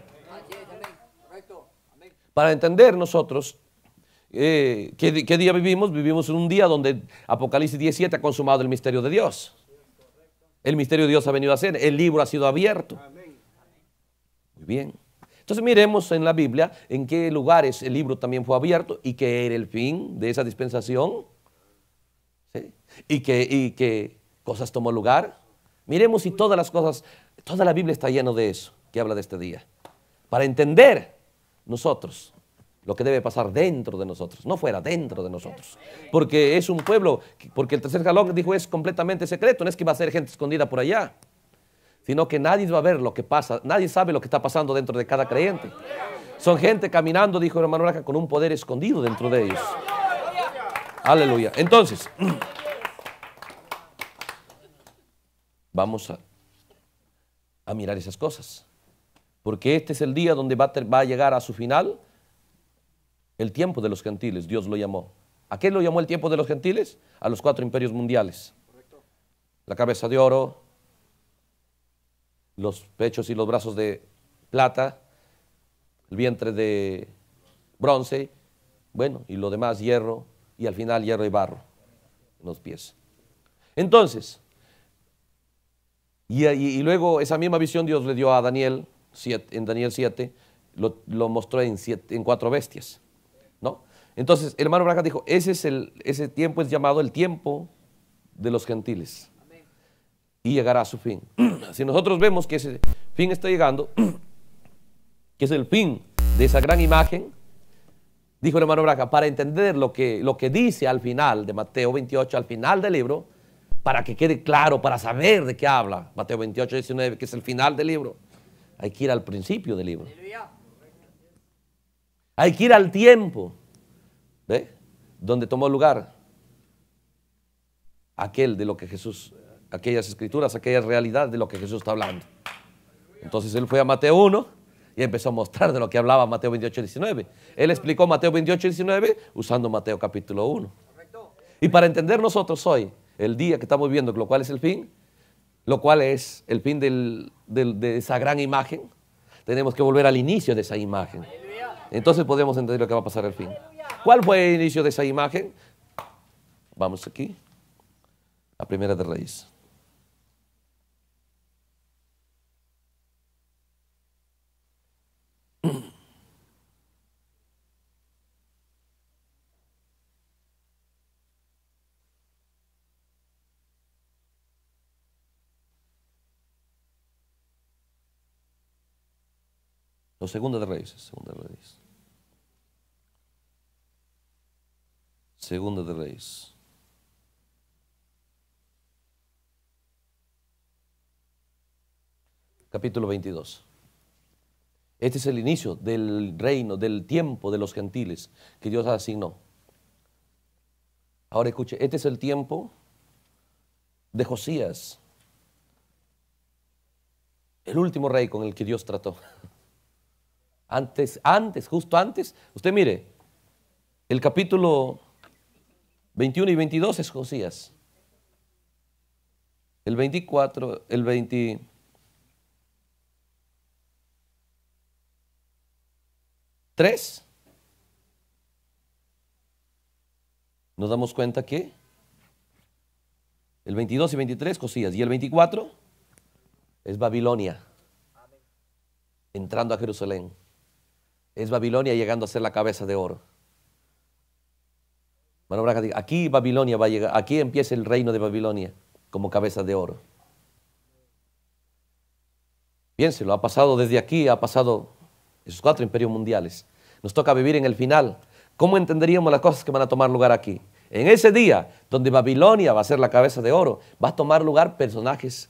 Para entender nosotros ¿qué día vivimos? Vivimos en un día donde Apocalipsis 17 ha consumado el misterio de Dios. El misterio de Dios ha venido a ser, el libro ha sido abierto. Muy bien. Entonces miremos en la Biblia en qué lugares el libro también fue abierto y qué era el fin de esa dispensación. ¿Sí? Y qué cosas tomó lugar. Miremos si todas las cosas, toda la Biblia está llena de eso, que habla de este día. Para entender nosotros lo que debe pasar dentro de nosotros, no fuera, dentro de nosotros. Porque es un pueblo, porque el tercer jalón dijo es completamente secreto, no es que va a ser gente escondida por allá, sino que nadie va a ver lo que pasa, nadie sabe lo que está pasando dentro de cada creyente. Son gente caminando, dijo el hermano Braca, con un poder escondido dentro de ellos. Aleluya. Entonces, vamos a mirar esas cosas, porque este es el día donde va a llegar a su final el tiempo de los gentiles. Dios lo llamó. ¿A qué lo llamó el tiempo de los gentiles? A los 4 imperios mundiales. La cabeza de oro, los pechos y los brazos de plata, el vientre de bronce, bueno, y lo demás hierro, y al final hierro y barro en los pies. Entonces, y luego esa misma visión Dios le dio a Daniel, en Daniel 7, lo mostró en 4 bestias, ¿no? Entonces, el hermano Branham dijo, ese tiempo es llamado el tiempo de los gentiles. Y llegará a su fin. Si nosotros vemos que ese fin está llegando, que es el fin de esa gran imagen, dijo el hermano Branham, para entender lo que dice al final de Mateo 28, al final del libro, para que quede claro, para saber de qué habla Mateo 28, 19, que es el final del libro, hay que ir al principio del libro. Hay que ir al tiempo, ¿ve? Donde tomó lugar aquel de lo que Jesús, aquellas escrituras, aquellas realidades de lo que Jesús está hablando. Entonces él fue a Mateo 1 y empezó a mostrar de lo que hablaba Mateo 28, 19. Él explicó Mateo 28, 19 usando Mateo capítulo 1. Y para entender nosotros hoy, el día que estamos viendo, lo cual es el fin, lo cual es el fin de esa gran imagen, tenemos que volver al inicio de esa imagen. Entonces podemos entender lo que va a pasar al fin. ¿Cuál fue el inicio de esa imagen? Vamos aquí, a Primera de Reyes. No, Segunda de Reyes, Segunda de Reyes. Segunda de Reyes. Capítulo 22. Este es el inicio del reino, del tiempo de los gentiles que Dios asignó. Ahora escuche, este es el tiempo de Josías, el último rey con el que Dios trató. Justo antes, usted mire, el capítulo 21 y 22 es Josías. El 24, el 23, nos damos cuenta que el 22 y 23 Josías, y el 24 es Babilonia, entrando a Jerusalén. Es Babilonia llegando a ser la cabeza de oro. Bueno, aquí Babilonia va a llegar, aquí empieza el reino de Babilonia como cabeza de oro. Piénselo, ha pasado desde aquí, ha pasado esos 4 imperios mundiales. Nos toca vivir en el final. ¿Cómo entenderíamos las cosas que van a tomar lugar aquí? En ese día, donde Babilonia va a ser la cabeza de oro, va a tomar lugar personajes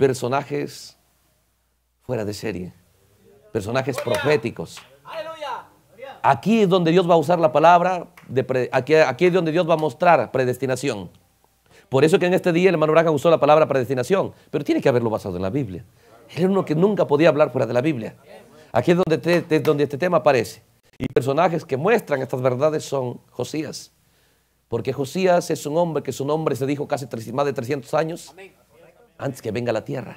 fuera de serie, personajes proféticos. Aquí es donde Dios va a usar la palabra, aquí es donde Dios va a mostrar predestinación. Por eso que en este día el hermano Branham usó la palabra predestinación, pero tiene que haberlo basado en la Biblia. Él era uno que nunca podía hablar fuera de la Biblia. Aquí es donde este tema aparece. Y personajes que muestran estas verdades son Josías. Porque Josías es un hombre que su nombre se dijo casi más de 300 años antes que venga a la tierra.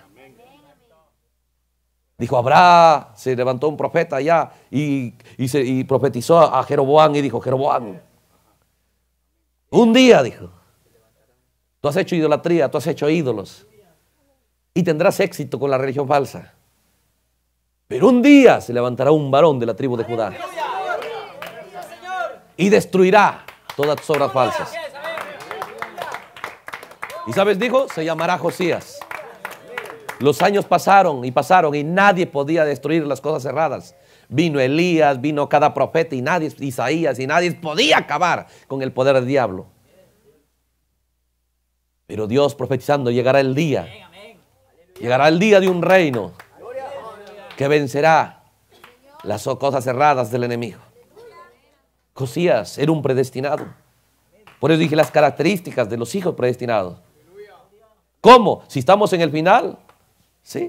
Dijo, se levantó un profeta allá y profetizó a Jeroboam y dijo, Jeroboam, un día, dijo, tú has hecho idolatría, tú has hecho ídolos y tendrás éxito con la religión falsa. Pero un día se levantará un varón de la tribu de Judá y destruirá todas tus obras falsas. ¿Y sabes? Dijo, se llamará Josías. Los años pasaron y nadie podía destruir las cosas erradas. Vino Elías, vino cada profeta y nadie, Isaías, y nadie podía acabar con el poder del diablo. Pero Dios profetizando, llegará el día de un reino que vencerá las cosas erradas del enemigo. Josías era un predestinado. Por eso dije las características de los hijos predestinados. ¿Cómo? Si estamos en el final, ¿sí?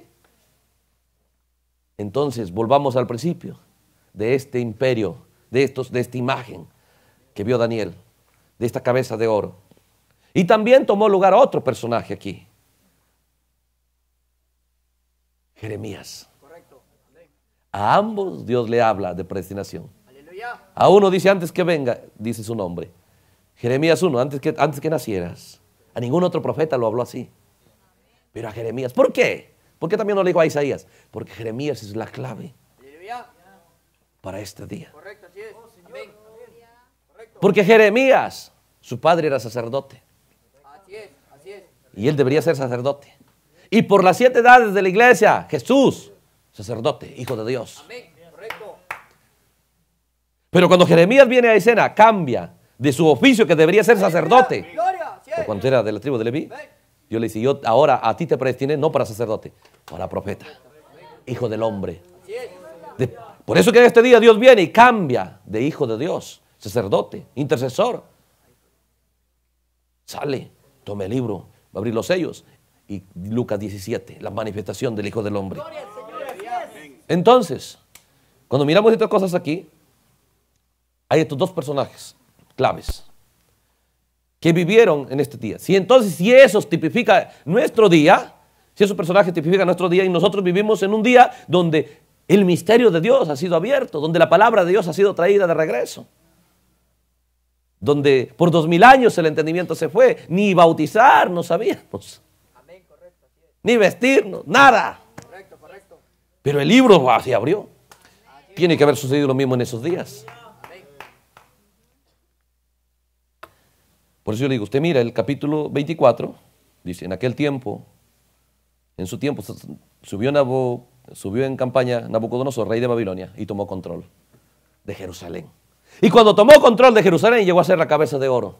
Entonces volvamos al principio de este imperio, de esta imagen que vio Daniel, de esta cabeza de oro. Y también tomó lugar otro personaje aquí, Jeremías. A ambos Dios le habla de predestinación. A uno dice antes que venga, dice su nombre. Jeremías 1, antes que nacieras. A ningún otro profeta lo habló así. Pero a Jeremías, ¿por qué? ¿Por qué también no le dijo a Isaías? Porque Jeremías es la clave para este día. Porque Jeremías, su padre era sacerdote. Y él debería ser sacerdote. Y por las 7 edades de la iglesia, Jesús, sacerdote, hijo de Dios. Pero cuando Jeremías viene a escena, cambia de su oficio que debería ser sacerdote. O cuando era de la tribu de Leví, Dios le dice, yo ahora a ti te predestiné no para sacerdote, para profeta, hijo del hombre. Por eso que en este día Dios viene y cambia de hijo de Dios, sacerdote, intercesor. Sale, toma el libro, va a abrir los sellos. Y Lucas 17, la manifestación del Hijo del Hombre. Entonces, cuando miramos estas cosas aquí, hay estos dos personajes claves que vivieron en este día. Si esos tipifican nuestro día, si esos personajes tipifican nuestro día y nosotros vivimos en un día donde el misterio de Dios ha sido abierto, donde la palabra de Dios ha sido traída de regreso, donde por 2000 años el entendimiento se fue, ni bautizar no sabíamos, ni vestirnos, nada. Pero el libro se abrió. Tiene que haber sucedido lo mismo en esos días. Por eso yo le digo, usted mira el capítulo 24, dice, en aquel tiempo, en su tiempo, subió en campaña Nabucodonosor, rey de Babilonia, y tomó control de Jerusalén. Y cuando tomó control de Jerusalén, llegó a ser la cabeza de oro.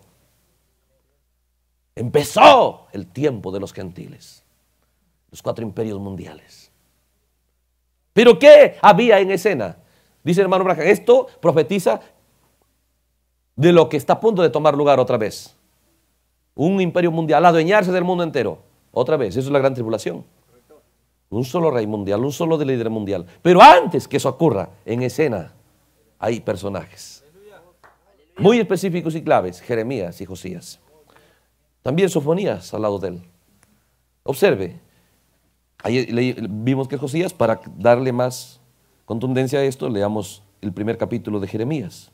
Empezó el tiempo de los gentiles, los 4 imperios mundiales. ¿Pero qué había en escena? Dice el hermano Branham, esto profetiza de lo que está a punto de tomar lugar otra vez. Un imperio mundial, adueñarse del mundo entero. Otra vez, eso es la gran tribulación. Un solo rey mundial, un solo líder mundial. Pero antes que eso ocurra, en escena hay personajes muy específicos y claves, Jeremías y Josías. También Sofonías al lado de él. Observe, ahí vimos que Josías, para darle más contundencia a esto, leamos el primer capítulo de Jeremías.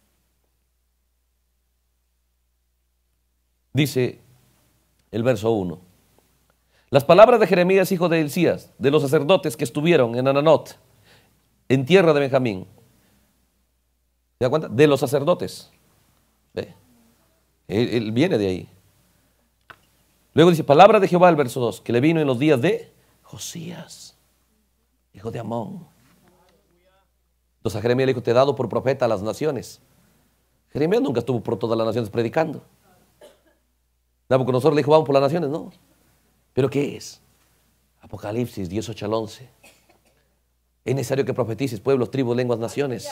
Dice el verso 1. Las palabras de Jeremías, hijo de Hilcías, de los sacerdotes que estuvieron en Ananot, en tierra de Benjamín. ¿Se da cuenta? De los sacerdotes. ¿Ve? Él viene de ahí. Luego dice, palabra de Jehová, el verso 2, que le vino en los días de Josías, hijo de Amón. Entonces a Jeremías le dijo, te he dado por profeta a las naciones. Jeremías nunca estuvo por todas las naciones predicando. Nabucodonosor le dijo, vamos por las naciones, no. ¿Pero qué es? Apocalipsis 18 al 11. Es necesario que profetices pueblos, tribus, lenguas, naciones.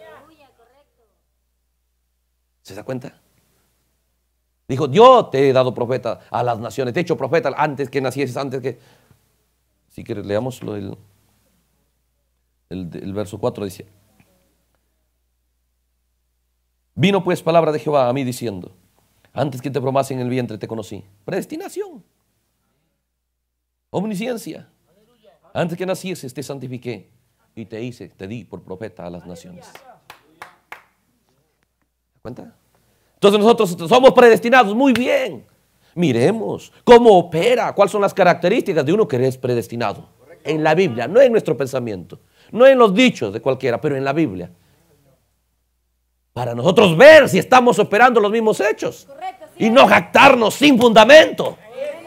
¿Se da cuenta? Dijo, yo te he dado profeta a las naciones, te he hecho profeta antes que nacieses, antes que... Si quieres, leámoslo, el verso 4 dice, vino pues palabra de Jehová a mí diciendo, antes que te formase en el vientre te conocí. Predestinación. Omnisciencia. Antes que nacieses te santifiqué y te di por profeta a las naciones. ¿Se da cuenta? Entonces nosotros somos predestinados. Muy bien. Miremos cómo opera, cuáles son las características de uno que es predestinado. En la Biblia, no en nuestro pensamiento, no en los dichos de cualquiera, pero en la Biblia. Para nosotros ver si estamos operando los mismos hechos. Y no jactarnos sin fundamento.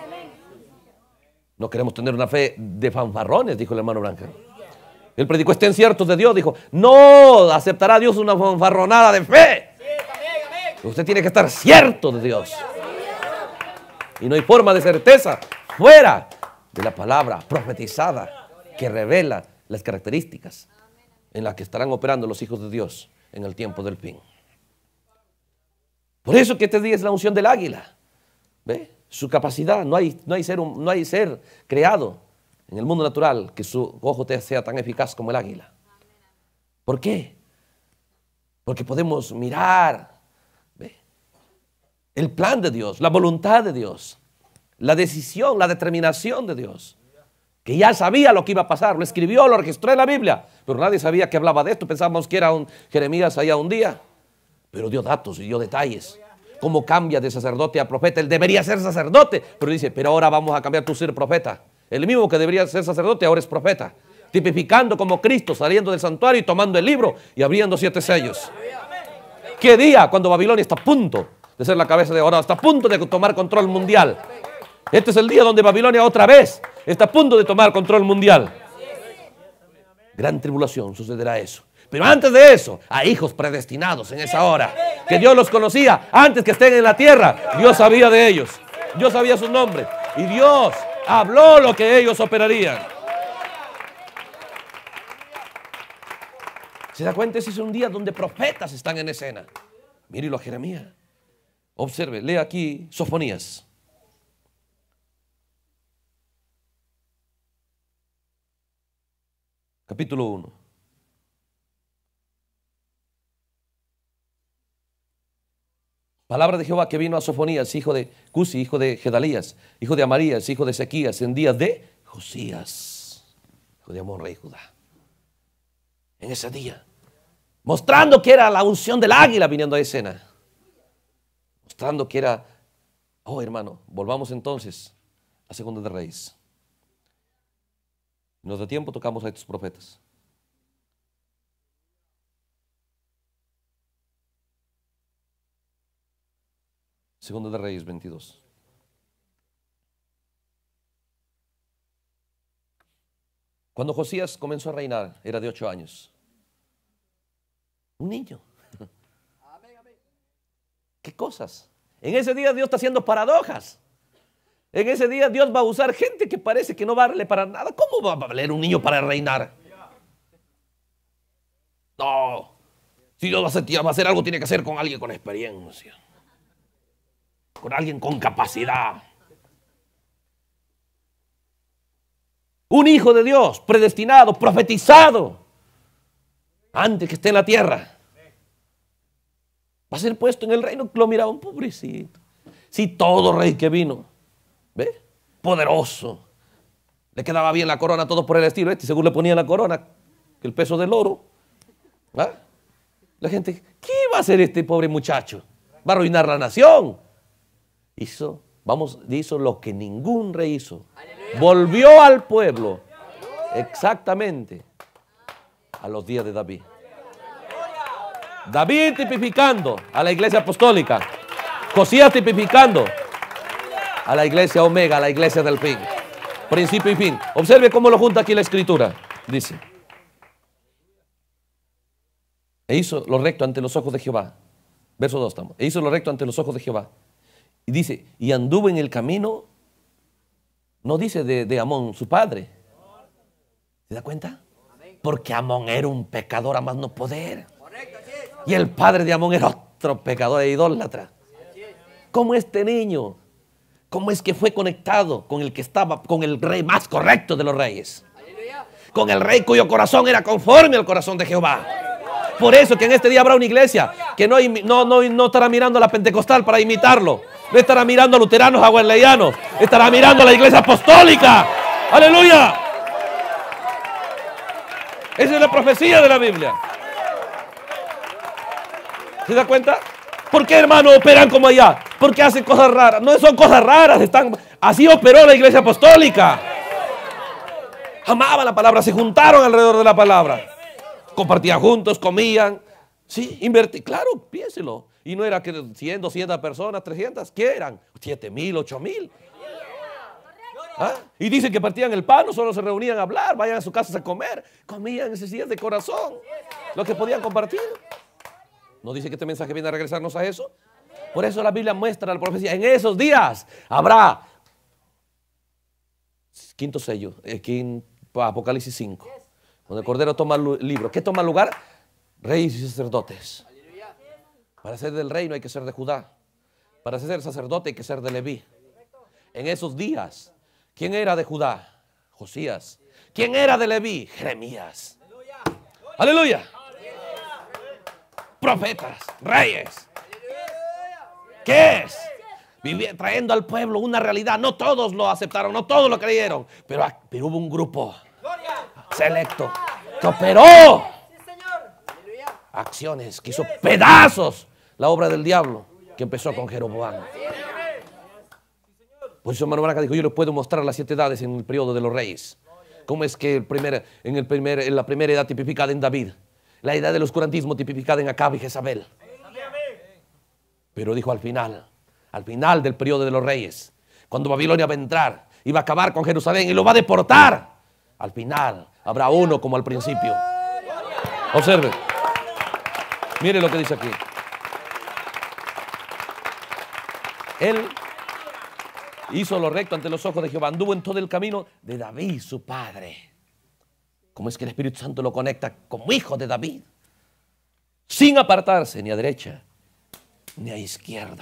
No queremos tener una fe de fanfarrones, dijo el hermano Branham. Él predicó, estén ciertos de Dios, dijo, no aceptará Dios una fanfarronada de fe. Usted tiene que estar cierto de Dios. Y no hay forma de certeza fuera de la palabra profetizada que revela las características en las que estarán operando los hijos de Dios en el tiempo del fin. Por eso que este día es la unción del águila. ¿Ve? Su capacidad, no hay ser creado en el mundo natural que su ojo sea tan eficaz como el águila. ¿Por qué? Porque podemos mirar, ¿ve?, el plan de Dios, la voluntad de Dios, la decisión, la determinación de Dios. que ya sabía lo que iba a pasar, lo escribió, lo registró en la Biblia, pero nadie sabía que hablaba de esto. Pensábamos que era un Jeremías allá un día, pero dio datos y dio detalles. Cómo cambia de sacerdote a profeta. Él debería ser sacerdote, pero dice, pero ahora vamos a cambiar tu ser profeta. El mismo que debería ser sacerdote ahora es profeta, tipificando como Cristo, saliendo del santuario y tomando el libro y abriendo 7 sellos. ¿Qué día? Cuando Babilonia está a punto de ser la cabeza de oro, está a punto de tomar control mundial. Este es el día donde Babilonia otra vez está a punto de tomar control mundial. Gran tribulación, sucederá eso. Pero antes de eso, hay hijos predestinados en esa hora, que Dios los conocía antes que estén en la tierra. Dios sabía de ellos, Dios sabía sus nombres y Dios habló lo que ellos operarían. ¿Se da cuenta? Ese es un día donde profetas están en escena. Mírelo a Jeremías. Observe, lea aquí Sofonías. Capítulo 1. Palabra de Jehová que vino a Sofonías, hijo de Cusi, hijo de Gedalías, hijo de Amarías, hijo de Ezequías, en días de Josías, hijo de Amón, rey de Judá. En ese día, mostrando que era la unción del águila viniendo a escena. Mostrando que era, oh hermano, volvamos entonces a Segunda de Reyes. Nos da tiempo, tocamos a estos profetas. Segunda de Reyes 22. Cuando Josías comenzó a reinar, era de 8 años. Un niño. ¿Qué cosas? En ese día Dios está haciendo paradojas. En ese día Dios va a usar gente que parece que no vale para nada. ¿Cómo va a valer un niño para reinar? No. Si Dios va a hacer algo, tiene que hacer con alguien con experiencia. Con alguien con capacidad. Un hijo de Dios, predestinado, profetizado, antes que esté en la tierra. Va a ser puesto en el reino. Lo miraba un pobrecito. Sí, todo rey que vino, ¿ve? Poderoso. Le quedaba bien la corona, todo por el estilo. Según le ponía la corona, el peso del oro. ¿Ah? La gente, ¿qué va a hacer este pobre muchacho? Va a arruinar la nación. Hizo lo que ningún rey hizo. Volvió al pueblo exactamente a los días de David. David tipificando a la iglesia apostólica. Josías tipificando a la iglesia omega, a la iglesia del fin. Principio y fin. Observe cómo lo junta aquí la escritura. Dice: e hizo lo recto ante los ojos de Jehová. Verso 2 estamos. E hizo lo recto ante los ojos de Jehová. Y dice, y anduvo en el camino, no dice de Amón, su padre. ¿Se da cuenta? Porque Amón era un pecador a más no poder. Y el padre de Amón era otro pecador e idólatra. ¿Cómo este niño? ¿Cómo es que fue conectado con el que estaba, con el rey más correcto de los reyes? Con el rey cuyo corazón era conforme al corazón de Jehová. Por eso que en este día habrá una iglesia que no estará mirando a la pentecostal para imitarlo. No estará mirando a luteranos, a wesleyanos. Estará mirando a la iglesia apostólica. ¡Aleluya! Esa es la profecía de la Biblia. ¿Se da cuenta? ¿Por qué, hermano, operan como allá? ¿Por qué hacen cosas raras? No son cosas raras. Así operó la iglesia apostólica. Amaban la palabra, se juntaron alrededor de la palabra. Compartían juntos, comían. Sí, invertí. Claro, piénselo. Y no era que 100, 200 personas, 300. ¿Qué eran? 7,000, 8,000. ¿Ah? Y dicen que partían el pan, no solo se reunían a hablar, vayan a sus casas a comer. Comían necesidades de corazón. Lo que podían compartir. ¿No dice que este mensaje viene a regresarnos a eso? Por eso la Biblia muestra la profecía. En esos días habrá quinto sello, aquí en Apocalipsis 5. Cuando el Cordero toma el libro. ¿Qué toma lugar? Reyes y sacerdotes. Para ser del reino hay que ser de Judá. Para ser sacerdote hay que ser de Leví. En esos días, ¿quién era de Judá? Josías. ¿Quién era de Leví? Jeremías. Aleluya. Profetas, reyes. ¿Qué es? trayendo al pueblo una realidad. No todos lo aceptaron, no todos lo creyeron, pero hubo un grupo selecto que operó acciones, que hizo pedazos la obra del diablo, que empezó con Jeroboam. Por eso hermano Branca dijo, yo les puedo mostrar las 7 edades en el periodo de los reyes. Cómo es que en la primera edad tipificada en David, la edad del oscurantismo tipificada en Acab y Jezabel. Pero dijo al final del periodo de los reyes, cuando Babilonia va a entrar y va a acabar con Jerusalén y lo va a deportar, al final habrá uno como al principio. Observe, mire lo que dice aquí. Él hizo lo recto ante los ojos de Jehová, anduvo en todo el camino de David su padre. ¿Cómo es que el Espíritu Santo lo conecta como hijo de David? Sin apartarse ni a derecha ni a izquierda.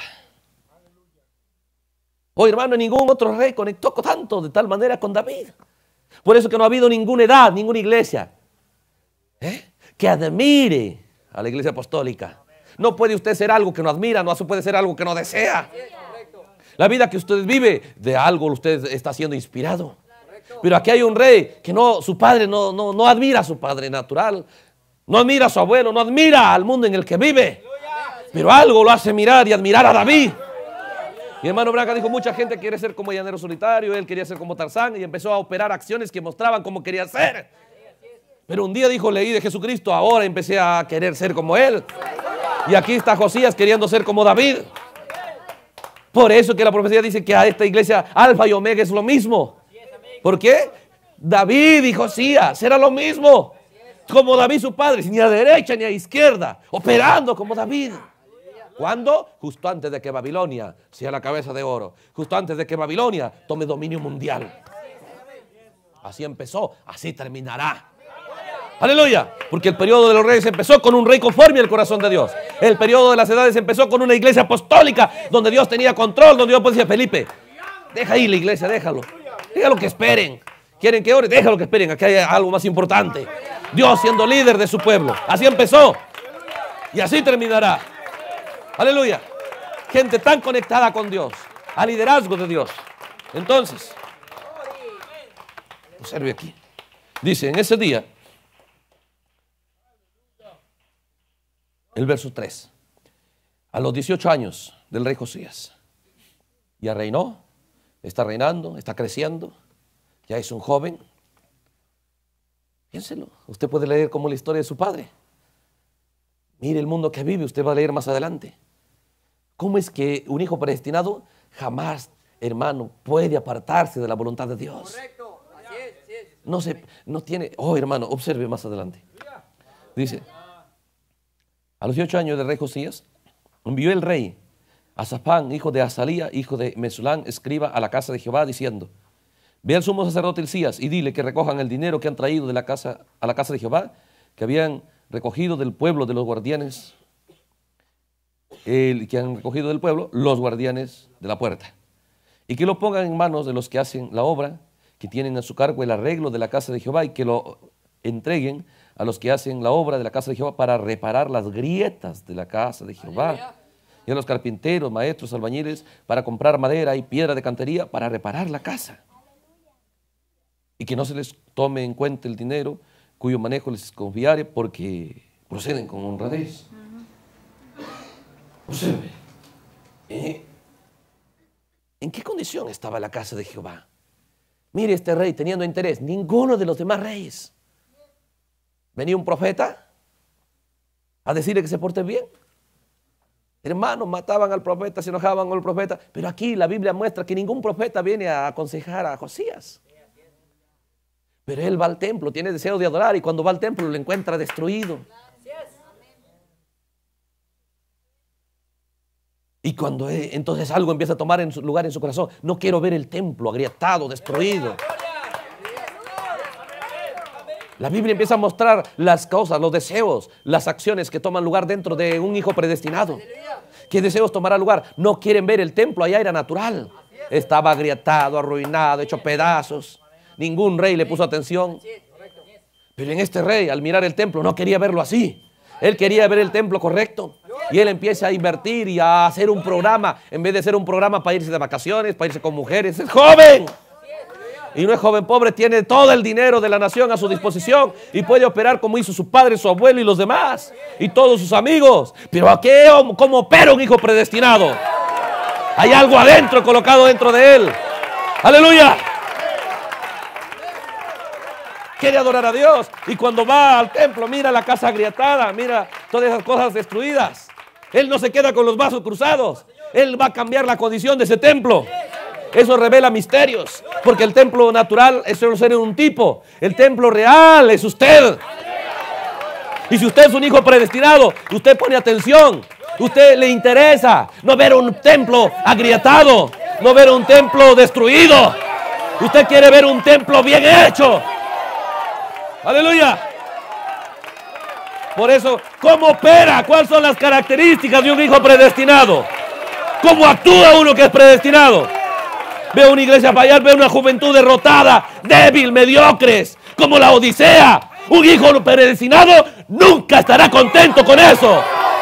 Oh hermano, ningún otro rey conectó tanto de tal manera con David. Por eso que no ha habido ninguna edad, ninguna iglesia que admire a la iglesia apostólica. No puede usted ser algo que no admira, no puede ser algo que no desea. La vida que usted vive, de algo usted está siendo inspirado. Pero aquí hay un rey que su padre no admira a su padre natural, no admira a su abuelo, no admira al mundo en el que vive. Pero algo lo hace mirar y admirar a David. Mi hermano Branca dijo, mucha gente quiere ser como Llanero Solitario, él quería ser como Tarzán y empezó a operar acciones que mostraban cómo quería ser. Pero un día dijo, leí de Jesucristo, ahora empecé a querer ser como él. Y aquí está Josías queriendo ser como David. Por eso que la profecía dice que a esta iglesia Alfa y Omega es lo mismo. ¿Por qué? David y Josías era lo mismo. Como David su padre, ni a derecha ni a izquierda, operando como David. ¿Cuándo? Justo antes de que Babilonia sea la cabeza de oro. Justo antes de que Babilonia tome dominio mundial. Así empezó, así terminará. Aleluya, porque el periodo de los reyes empezó con un rey conforme al corazón de Dios. El periodo de las edades empezó con una iglesia apostólica donde Dios tenía control, donde Dios decía, Felipe, deja ahí la iglesia, déjalo que esperen. ¿Quieren que ore? Déjalo que esperen, aquí hay algo más importante. Dios siendo líder de su pueblo. Así empezó y así terminará. Aleluya, gente tan conectada con Dios, al liderazgo de Dios. Entonces, observe aquí, dice, en ese día, el verso 3, a los 18 años del rey Josías, ya reinó, está reinando, está creciendo, ya es un joven. Piénselo, usted puede leer como la historia de su padre. Mire el mundo que vive, usted va a leer más adelante. ¿Cómo es que un hijo predestinado jamás, hermano, puede apartarse de la voluntad de Dios? Correcto, así es. No tiene, hermano, observe más adelante. Dice, a los 18 años del rey Josías, envió el rey a Safán, hijo de Azalía, hijo de Mesulán, escriba a la casa de Jehová, diciendo, ve al sumo sacerdote Hilcías y dile que recojan el dinero que han traído a la casa de Jehová, que habían recogido del pueblo de los guardianes, que han recogido del pueblo los guardianes de la puerta, y que lo pongan en manos de los que hacen la obra, que tienen a su cargo el arreglo de la casa de Jehová, y que lo entreguen a los que hacen la obra de la casa de Jehová para reparar las grietas de la casa de Jehová, y a los carpinteros, maestros, albañiles, para comprar madera y piedra de cantería para reparar la casa, y que no se les tome en cuenta el dinero cuyo manejo les confiare, porque proceden con honradez. Observe, ¿en qué condición estaba la casa de Jehová? Mire este rey teniendo interés, ninguno de los demás reyes. Venía un profeta a decirle que se porte bien. Hermanos, mataban al profeta, se enojaban con el profeta, pero aquí la Biblia muestra que ningún profeta viene a aconsejar a Josías. Pero él va al templo, tiene deseo de adorar, y cuando va al templo lo encuentra destruido. Y cuando entonces algo empieza a tomar lugar en su corazón, no quiero ver el templo agrietado, destruido. La Biblia empieza a mostrar las cosas, los deseos, las acciones que toman lugar dentro de un hijo predestinado. ¿Qué deseos tomará lugar? No quieren ver el templo, allá era natural. Estaba agrietado, arruinado, hecho pedazos. Ningún rey le puso atención. Pero en este rey, al mirar el templo, no quería verlo así. Él quería ver el templo correcto. Y él empieza a invertir y a hacer un programa, en vez de ser un programa para irse de vacaciones, para irse con mujeres. Es joven. Y no es joven pobre, tiene todo el dinero de la nación a su disposición y puede operar como hizo su padre, su abuelo y los demás y todos sus amigos. Pero ¿a qué? ¿Cómo opera un hijo predestinado? Hay algo adentro, colocado dentro de él. ¡Aleluya! Quiere adorar a Dios. Y cuando va al templo, mira la casa agrietada, mira todas esas cosas destruidas. Él no se queda con los brazos cruzados. Él va a cambiar la condición de ese templo. Eso revela misterios, porque el templo natural es solo ser un tipo. El templo real es usted. Y si usted es un hijo predestinado, usted pone atención. Usted le interesa no ver un templo agrietado, no ver un templo destruido. Usted quiere ver un templo bien hecho. Aleluya. Por eso, ¿cómo opera? ¿Cuáles son las características de un hijo predestinado? ¿Cómo actúa uno que es predestinado? Veo una iglesia fallar, veo una juventud derrotada, débil, mediocres, como la Odisea. Un hijo predestinado nunca estará contento con eso.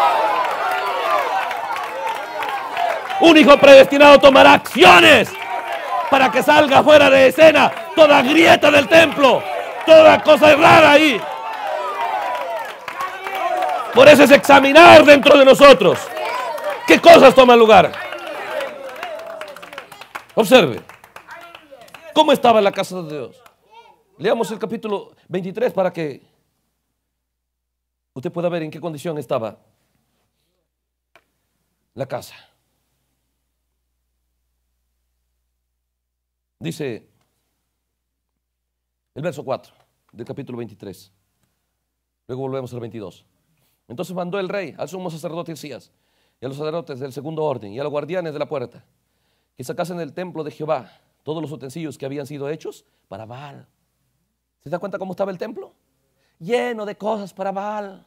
Un hijo predestinado tomará acciones para que salga fuera de escena toda grieta del templo, toda cosa errada ahí. Por eso es examinar dentro de nosotros qué cosas toman lugar. Observe cómo estaba la casa de Dios. Leamos el capítulo 23 para que usted pueda ver en qué condición estaba la casa. Dice el verso 4 del capítulo 23. Luego volvemos al 22. Entonces mandó el rey al sumo sacerdote Hilcías y a los sacerdotes del segundo orden y a los guardianes de la puerta que sacasen del templo de Jehová todos los utensilios que habían sido hechos para Baal. ¿Se da cuenta cómo estaba el templo? Lleno de cosas para Baal,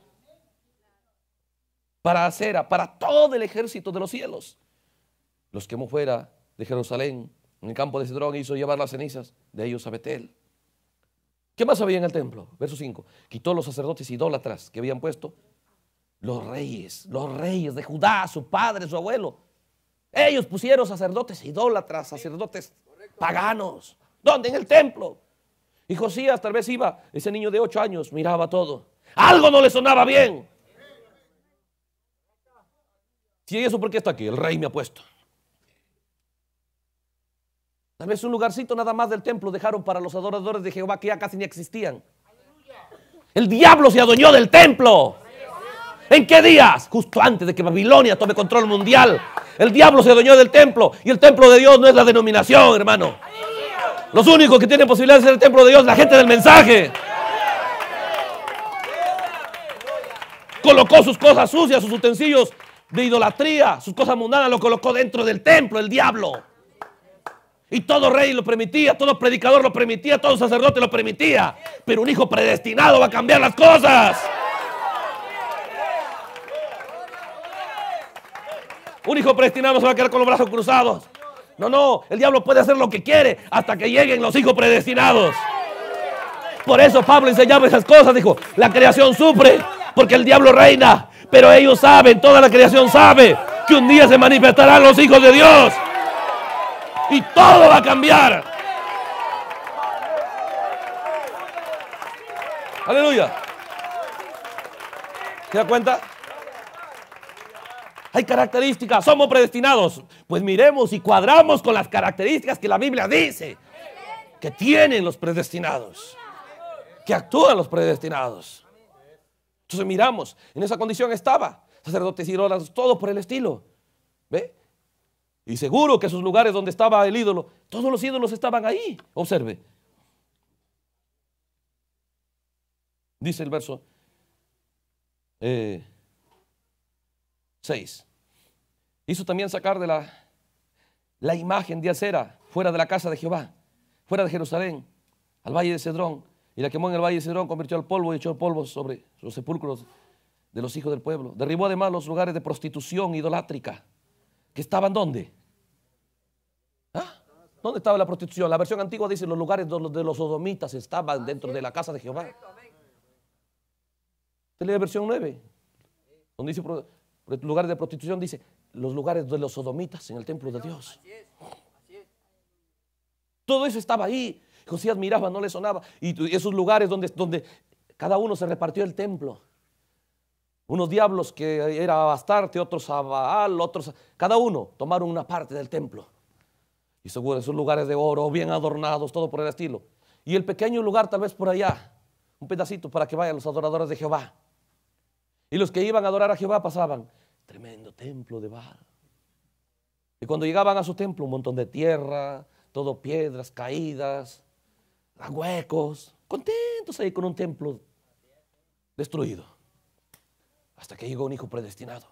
para Acera, para todo el ejército de los cielos. Los quemó fuera de Jerusalén, en el campo de Cedrón, hizo llevar las cenizas de ellos a Betel. ¿Qué más había en el templo? Verso 5. Quitó los sacerdotes idólatras que habían puesto los reyes de Judá, su padre, su abuelo. Ellos pusieron sacerdotes idólatras, sacerdotes paganos. ¿Dónde? En el templo. Y Josías tal vez iba, ese niño de 8 años, miraba todo. Algo no le sonaba bien. Si eso, ¿por qué está aquí? El rey me ha puesto. Tal vez un lugarcito nada más del templo dejaron para los adoradores de Jehová que ya casi ni existían. El diablo se adueñó del templo. ¿En qué días? Justo antes de que Babilonia tome control mundial. El diablo se adueñó del templo. Y el templo de Dios no es la denominación, hermano. Los únicos que tienen posibilidad de ser el templo de Dios es la gente del mensaje. Colocó sus cosas sucias, sus utensilios de idolatría, sus cosas mundanas, lo colocó dentro del templo, el diablo. Y todo rey lo permitía, todo predicador lo permitía, todo sacerdote lo permitía. Pero un hijo predestinado va a cambiar las cosas. Un hijo predestinado no se va a quedar con los brazos cruzados. No, el diablo puede hacer lo que quiere hasta que lleguen los hijos predestinados. Por eso Pablo enseñaba esas cosas, dijo, la creación sufre porque el diablo reina, pero ellos saben, toda la creación sabe que un día se manifestarán los hijos de Dios y todo va a cambiar. Aleluya. ¿Se da cuenta? Hay características, somos predestinados. Pues miremos y cuadramos con las características que la Biblia dice que tienen los predestinados, que actúan los predestinados. Entonces miramos, en esa condición estaba, sacerdotes y ídolos, todo por el estilo. ¿Ve? Y seguro que esos lugares donde estaba el ídolo, todos los ídolos estaban ahí. Observe. Dice el verso 6. Hizo también sacar de la imagen de Acera fuera de la casa de Jehová, fuera de Jerusalén, al valle de Cedrón, y la quemó en el valle de Cedrón, convirtió al polvo y echó el polvo sobre los sepulcros de los hijos del pueblo. Derribó además los lugares de prostitución idolátrica, que estaban ¿dónde? ¿Ah? ¿Dónde estaba la prostitución? La versión antigua dice los lugares de los sodomitas estaban dentro de la casa de Jehová. Usted lee la versión 9, donde dice lugares de prostitución, dice, los lugares de los sodomitas en el templo de Dios. Todo eso estaba ahí. Josías miraba, no le sonaba. Y esos lugares donde cada uno se repartió el templo. Unos diablos que era a Astarte, otros a Baal, otros, cada uno tomaron una parte del templo. Y seguro esos lugares de oro, bien adornados, todo por el estilo. Y el pequeño lugar tal vez por allá, un pedacito para que vayan los adoradores de Jehová. Y los que iban a adorar a Jehová pasaban, tremendo templo de Baal. Y cuando llegaban a su templo, un montón de tierra, todo piedras caídas, huecos, contentos ahí con un templo destruido. Hasta que llegó un hijo predestinado.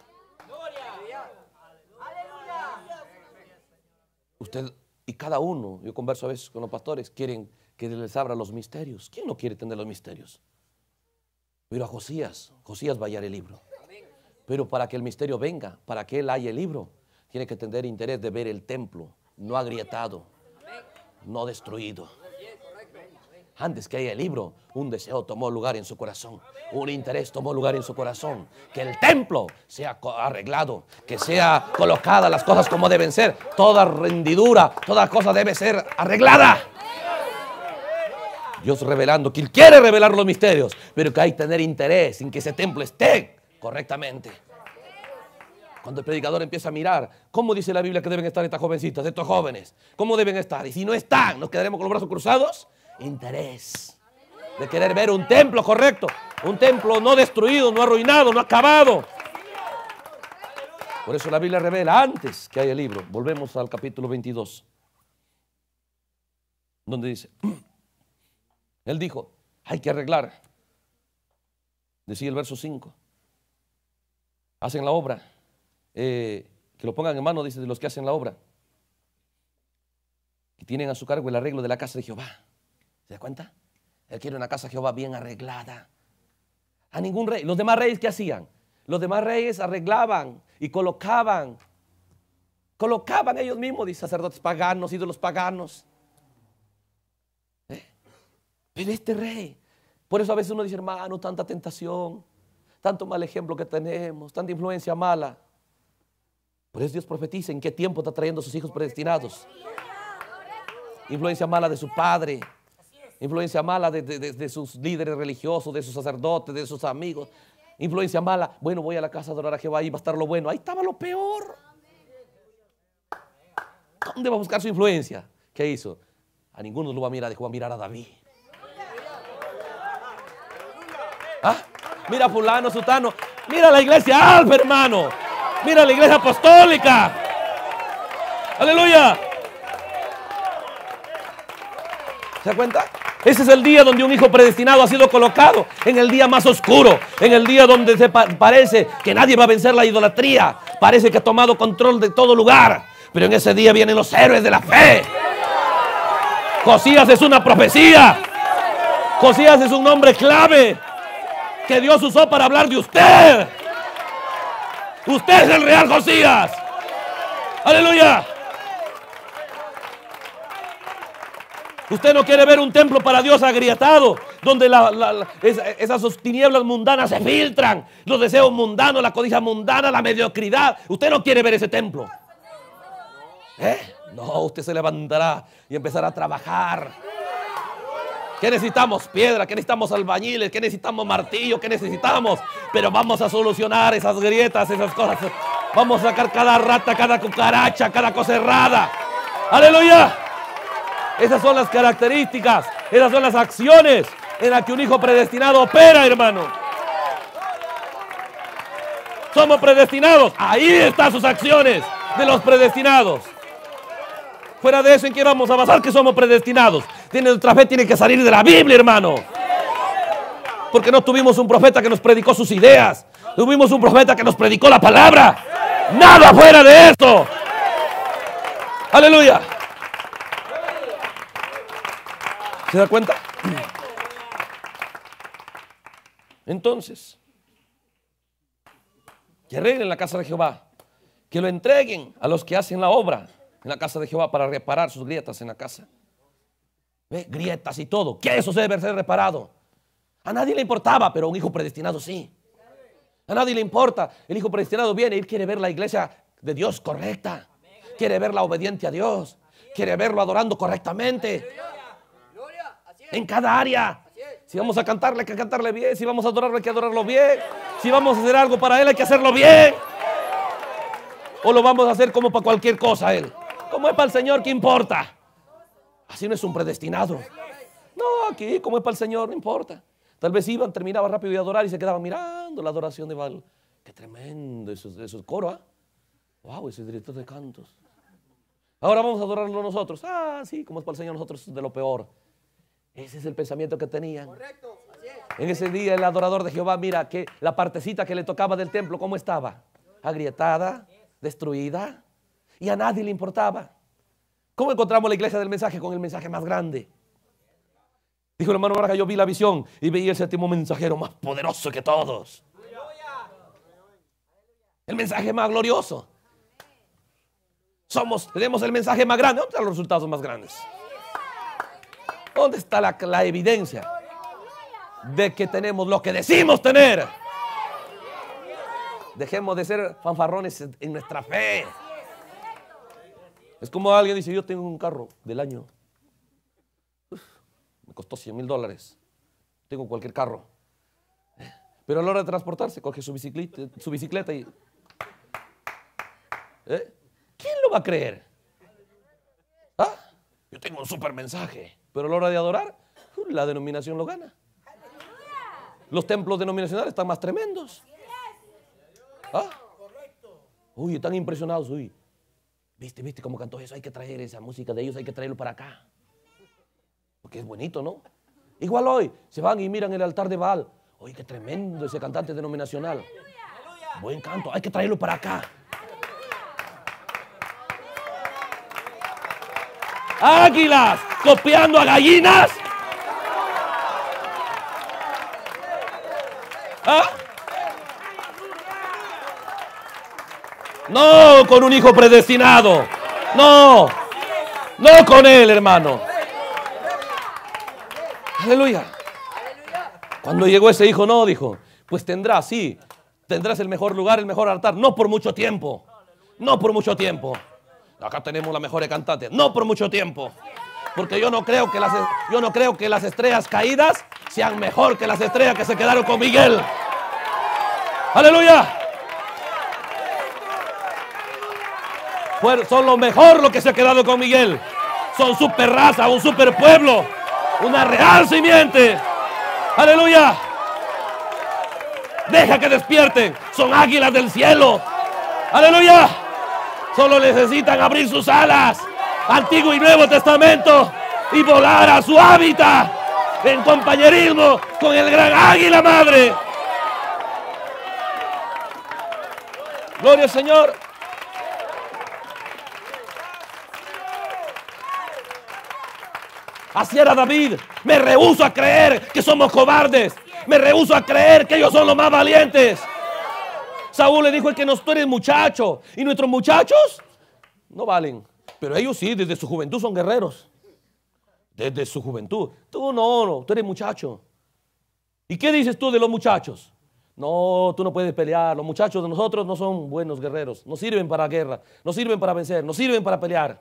Usted y cada uno, yo converso a veces con los pastores, quieren que les abra los misterios. ¿Quién no quiere tener los misterios? Pero a Josías va a hallar el libro. Pero para que el misterio venga, para que él haya el libro, tiene que tener interés de ver el templo, no agrietado, no destruido. Antes que haya el libro, un deseo tomó lugar en su corazón, un interés tomó lugar en su corazón, que el templo sea arreglado, que sea colocada las cosas como deben ser, toda rendidura, toda cosa debe ser arreglada. Dios revelando, que Él quiere revelar los misterios, pero que hay que tener interés en que ese templo esté correctamente. Cuando el predicador empieza a mirar, ¿cómo dice la Biblia que deben estar estas jovencitas, estos jóvenes? ¿Cómo deben estar? Y si no están, ¿nos quedaremos con los brazos cruzados? Interés de querer ver un templo correcto, un templo no destruido, no arruinado, no acabado. Por eso la Biblia revela antes que haya el libro. Volvemos al capítulo 22, donde dice, Él dijo, hay que arreglar. Decía el verso 5, hacen la obra, que lo pongan en mano, dice, de los que hacen la obra, que tienen a su cargo el arreglo de la casa de Jehová. ¿Se da cuenta? Él quiere una casa de Jehová bien arreglada. A ningún rey. Los demás reyes, ¿qué hacían? Los demás reyes arreglaban y colocaban ellos mismos, dice, sacerdotes paganos, ídolos paganos. Pero este rey, por eso a veces uno dice, hermano, tanta tentación, tanto mal ejemplo que tenemos, tanta influencia mala. Por eso Dios profetiza en qué tiempo está trayendo a sus hijos predestinados. Influencia mala de su padre, influencia mala de sus líderes religiosos, de sus sacerdotes, de sus amigos. Influencia mala, bueno, voy a la casa a adorar a Jehová, ahí va a estar lo bueno. Ahí estaba lo peor. ¿Dónde va a buscar su influencia? ¿Qué hizo? A ninguno lo va a mirar, dejó a mirar a David. ¿Ah? Mira a fulano, sutano. Mira la iglesia Alfa, hermano. Mira la iglesia apostólica. Aleluya. ¿Se da cuenta? Ese es el día donde un hijo predestinado ha sido colocado, en el día más oscuro, en el día donde parece que nadie va a vencer la idolatría, parece que ha tomado control de todo lugar, pero en ese día vienen los héroes de la fe. Josías es una profecía, Josías es un nombre clave que Dios usó para hablar de usted. Usted es el real Josías. Aleluya. Usted no quiere ver un templo para Dios agrietado, donde esas tinieblas mundanas se filtran, los deseos mundanos, la codicia mundana, la mediocridad. Usted no quiere ver ese templo. No, usted se levantará y empezará a trabajar. ¿Qué necesitamos? Piedra. ¿Qué necesitamos? Albañiles. ¿Qué necesitamos? Martillo. ¿Qué necesitamos? Pero vamos a solucionar esas grietas, esas cosas. Vamos a sacar cada rata, cada cucaracha, cada cosa errada. ¡Aleluya! Esas son las características, esas son las acciones en las que un hijo predestinado opera, hermano. Somos predestinados. Ahí están sus acciones de los predestinados. Fuera de eso, ¿en qué vamos a basar que somos predestinados? Nuestra fe tiene que salir de la Biblia, hermano. Porque no tuvimos un profeta que nos predicó sus ideas. Tuvimos un profeta que nos predicó la palabra. Nada fuera de esto. Aleluya. ¿Se da cuenta? Entonces, que arreglen la casa de Jehová, que lo entreguen a los que hacen la obra en la casa de Jehová para reparar sus grietas en la casa. ¿Ve? Grietas y todo, que eso debe ser reparado. A nadie le importaba, pero a un hijo predestinado sí. A nadie le importa. El hijo predestinado viene y quiere ver la iglesia de Dios correcta. Quiere verla obediente a Dios. Quiere verlo adorando correctamente. En cada área. Si vamos a cantarle, hay que cantarle bien. Si vamos a adorarlo, hay que adorarlo bien. Si vamos a hacer algo para Él, hay que hacerlo bien. O lo vamos a hacer como para cualquier cosa Él. Como es para el Señor, ¿qué importa? Así no es un predestinado. No, aquí, como es para el Señor, no importa. Tal vez iban, terminaba rápido de adorar y se quedaban mirando la adoración de Baal. Qué tremendo esos coros, ¿eh? Wow, ese director de cantos. Ahora vamos a adorarlo nosotros. Ah, sí, como es para el Señor, nosotros de lo peor. Ese es el pensamiento que tenían. Correcto, así es. En ese día el adorador de Jehová, mira que la partecita que le tocaba del templo, ¿cómo estaba? Agrietada, destruida, y a nadie le importaba. ¿Cómo encontramos la iglesia del mensaje? Con el mensaje más grande. Dijo el hermano Baraja, yo vi la visión y veía el séptimo mensajero más poderoso que todos. El mensaje más glorioso. Tenemos el mensaje más grande. ¿Dónde están los resultados más grandes? ¿Dónde está la evidencia de que tenemos lo que decimos tener? Dejemos de ser fanfarrones en nuestra fe. Es como alguien dice, yo tengo un carro del año. Me costó $100,000. Tengo cualquier carro. Pero a la hora de transportarse, coge su bicicleta y... ¿Quién lo va a creer? ¿Ah? Yo tengo un super mensaje. Pero a la hora de adorar, la denominación lo gana. Los templos denominacionales están más tremendos. ¿Ah? Uy, están impresionados. Uy, ¿viste cómo cantó eso? Hay que traer esa música de ellos, hay que traerlo para acá. Porque es bonito, ¿no? Igual hoy, se van y miran el altar de Baal. Uy, qué tremendo ese cantante denominacional. Buen canto, hay que traerlo para acá. Águilas copiando a gallinas. ¿Ah? No con un hijo predestinado. No con él, hermano. Aleluya. Cuando llegó ese hijo, no, dijo, pues tendrás el mejor lugar, el mejor altar, no por mucho tiempo. No por mucho tiempo. Acá tenemos la mejor cantante. No por mucho tiempo. Porque yo no creo que las estrellas caídas sean mejor que las estrellas que se quedaron con Miguel. Aleluya. Son lo mejor lo que se ha quedado con Miguel. Son super raza, un super pueblo, una real simiente. Aleluya. Deja que despierten. Son águilas del cielo. Aleluya. Solo necesitan abrir sus alas, Antiguo y Nuevo Testamento, y volar a su hábitat en compañerismo con el gran águila madre. Gloria al Señor. Así era David. Me rehúso a creer que somos cobardes. Me rehúso a creer que ellos son los más valientes. Saúl le dijo, tú eres muchacho. Y nuestros muchachos no valen. Pero ellos sí, desde su juventud son guerreros. Desde su juventud. Tú no, tú eres muchacho. ¿Y qué dices tú de los muchachos? No, tú no puedes pelear. Los muchachos de nosotros no son buenos guerreros. No sirven para guerra. No sirven para vencer. No sirven para pelear.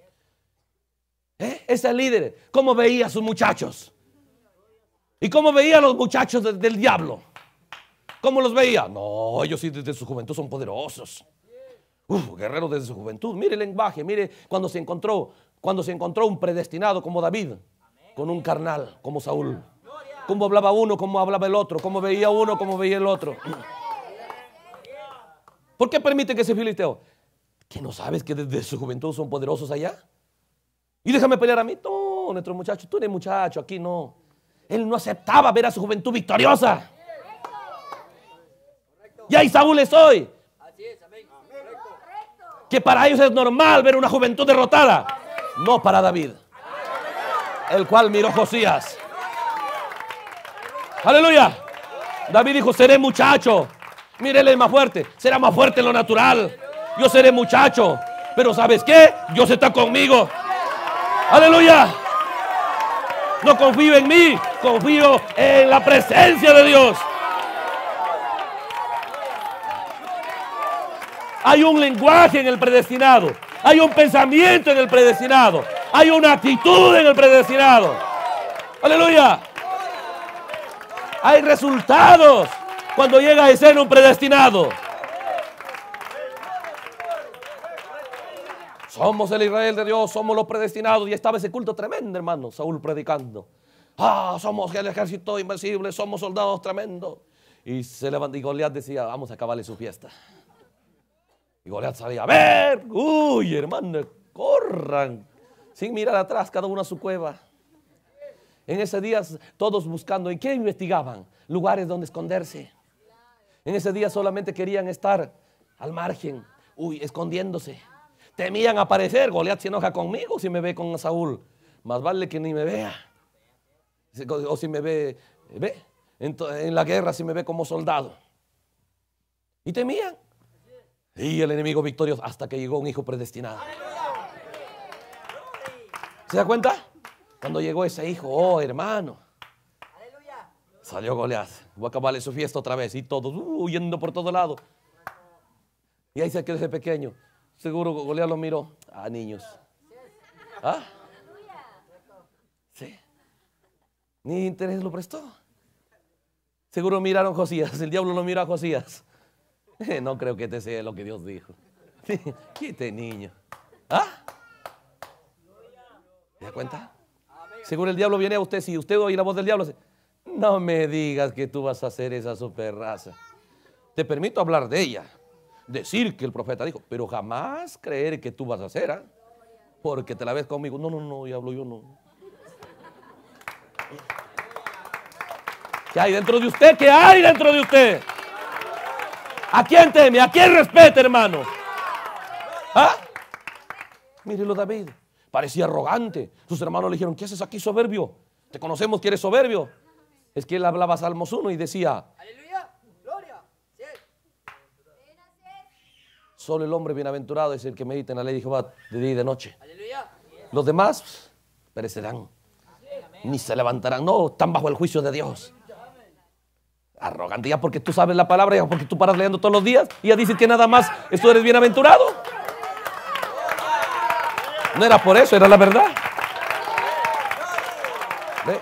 Ese líder, ¿cómo veía a sus muchachos? ¿Y cómo veía a los muchachos del diablo? ¿Cómo los veía? No, ellos sí desde su juventud son poderosos. Guerreros desde su juventud. Mire el lenguaje, mire cuando se encontró un predestinado como David, con un carnal como Saúl. Cómo hablaba uno, cómo hablaba el otro, cómo veía uno, cómo veía el otro. ¿Por qué permite que ese filisteo? ¿Que no sabes que desde su juventud son poderosos allá? Y déjame pelear a mí. No, nuestro muchacho, tú eres muchacho, aquí no. Él no aceptaba ver a su juventud victoriosa. Y ahí Saúl es hoy. Que para ellos es normal ver una juventud derrotada. No para David, el cual miró Josías. Aleluya. David dijo, seré muchacho. Mire, él es más fuerte. Será más fuerte en lo natural. Yo seré muchacho. Pero ¿sabes qué? Dios está conmigo. Aleluya. No confío en mí. Confío en la presencia de Dios. Hay un lenguaje en el predestinado. Hay un pensamiento en el predestinado. Hay una actitud en el predestinado. Aleluya. Hay resultados cuando llega a escena un predestinado. Somos el Israel de Dios, somos los predestinados. Y estaba ese culto tremendo, hermano, Saúl predicando. Somos el ejército invencible, somos soldados tremendos. Y se levantó y Goliat decía, vamos a acabarle su fiesta. Y Goliat salía, a ver, uy, hermano, corran, sin mirar atrás, cada uno a su cueva. En ese día todos buscando, ¿en qué investigaban? Lugares donde esconderse. En ese día solamente querían estar al margen, escondiéndose. Temían aparecer. Goliat se enoja conmigo si me ve con Saúl. Más vale que ni me vea. O si me ve en la guerra, si me ve como soldado. Y temían. Y el enemigo victorioso hasta que llegó un hijo predestinado. ¿Se da cuenta? Cuando llegó ese hijo, oh hermano, salió Goliat. Voy a acabarle su fiesta otra vez. Y todos huyendo por todo lado. Y ahí se quedó ese pequeño. Seguro Goliat lo miró. Niños. Sí. Ni interés lo prestó. Seguro miraron a Josías. El diablo lo miró a Josías. No creo que este sea lo que Dios dijo. Quite niño. ¿Se da cuenta? Seguro el diablo viene a usted. Si usted oye la voz del diablo, no me digas que tú vas a hacer esa super raza. Te permito hablar de ella, decir que el profeta dijo, pero jamás creer que tú vas a hacer, porque te la ves conmigo. No, diablo, yo no. ¿Qué hay dentro de usted? ¿Qué hay dentro de usted? ¿A quién teme? ¿A quién respeta, hermano? Mírelo, David. Parecía arrogante. Sus hermanos le dijeron, ¿qué haces aquí, soberbio? Te conocemos que eres soberbio. Es que él hablaba Salmos 1 y decía, aleluya, gloria. Solo el hombre bienaventurado es el que medita en la ley de Jehová de día y de noche. Aleluya. Los demás perecerán. Ni se levantarán. No, están bajo el juicio de Dios. Arrogante, ya porque tú sabes la palabra, ya porque tú paras leyendo todos los días y ya dices que nada más tú eres bienaventurado. No era por eso, era la verdad. ¿Ve?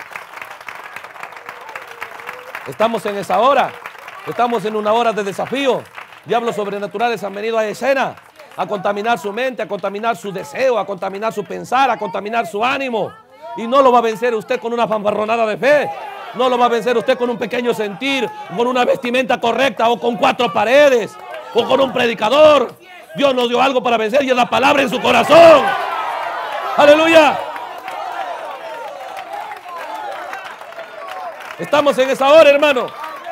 Estamos en esa hora. Estamos en una hora de desafío. Diablos sobrenaturales han venido a escena a contaminar su mente, a contaminar su deseo, a contaminar su pensar, a contaminar su ánimo. Y no lo va a vencer usted con una fanfarronada de fe. No lo va a vencer usted con un pequeño sentir, con una vestimenta correcta o con 4 paredes o con un predicador. Dios nos dio algo para vencer y es la palabra en su corazón. Aleluya. Estamos en esa hora, hermano.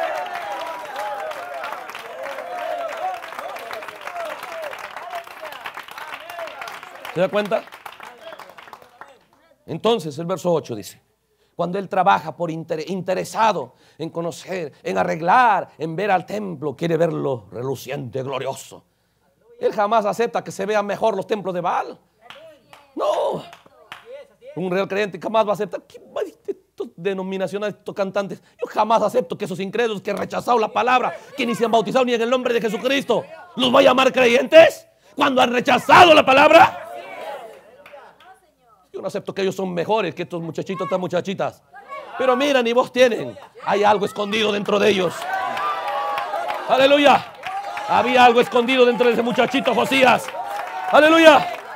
¿Se da cuenta? Entonces el verso 8 dice, cuando él trabaja por interesado en conocer, en arreglar, en ver al templo, quiere verlo reluciente, glorioso. Él jamás acepta que se vean mejor los templos de Baal. No. Un real creyente jamás va a aceptar. Estos denominacionales, estos cantantes, yo jamás acepto que esos incrédulos que han rechazado la palabra, que ni se han bautizado ni en el nombre de Jesucristo, ¿los va a llamar creyentes cuando han rechazado la palabra? Yo no acepto que ellos son mejores que estos muchachitos, estas muchachitas. Pero mira, ni voz tienen. Hay algo escondido dentro de ellos. Aleluya. Había algo escondido dentro de ese muchachito Josías. Aleluya.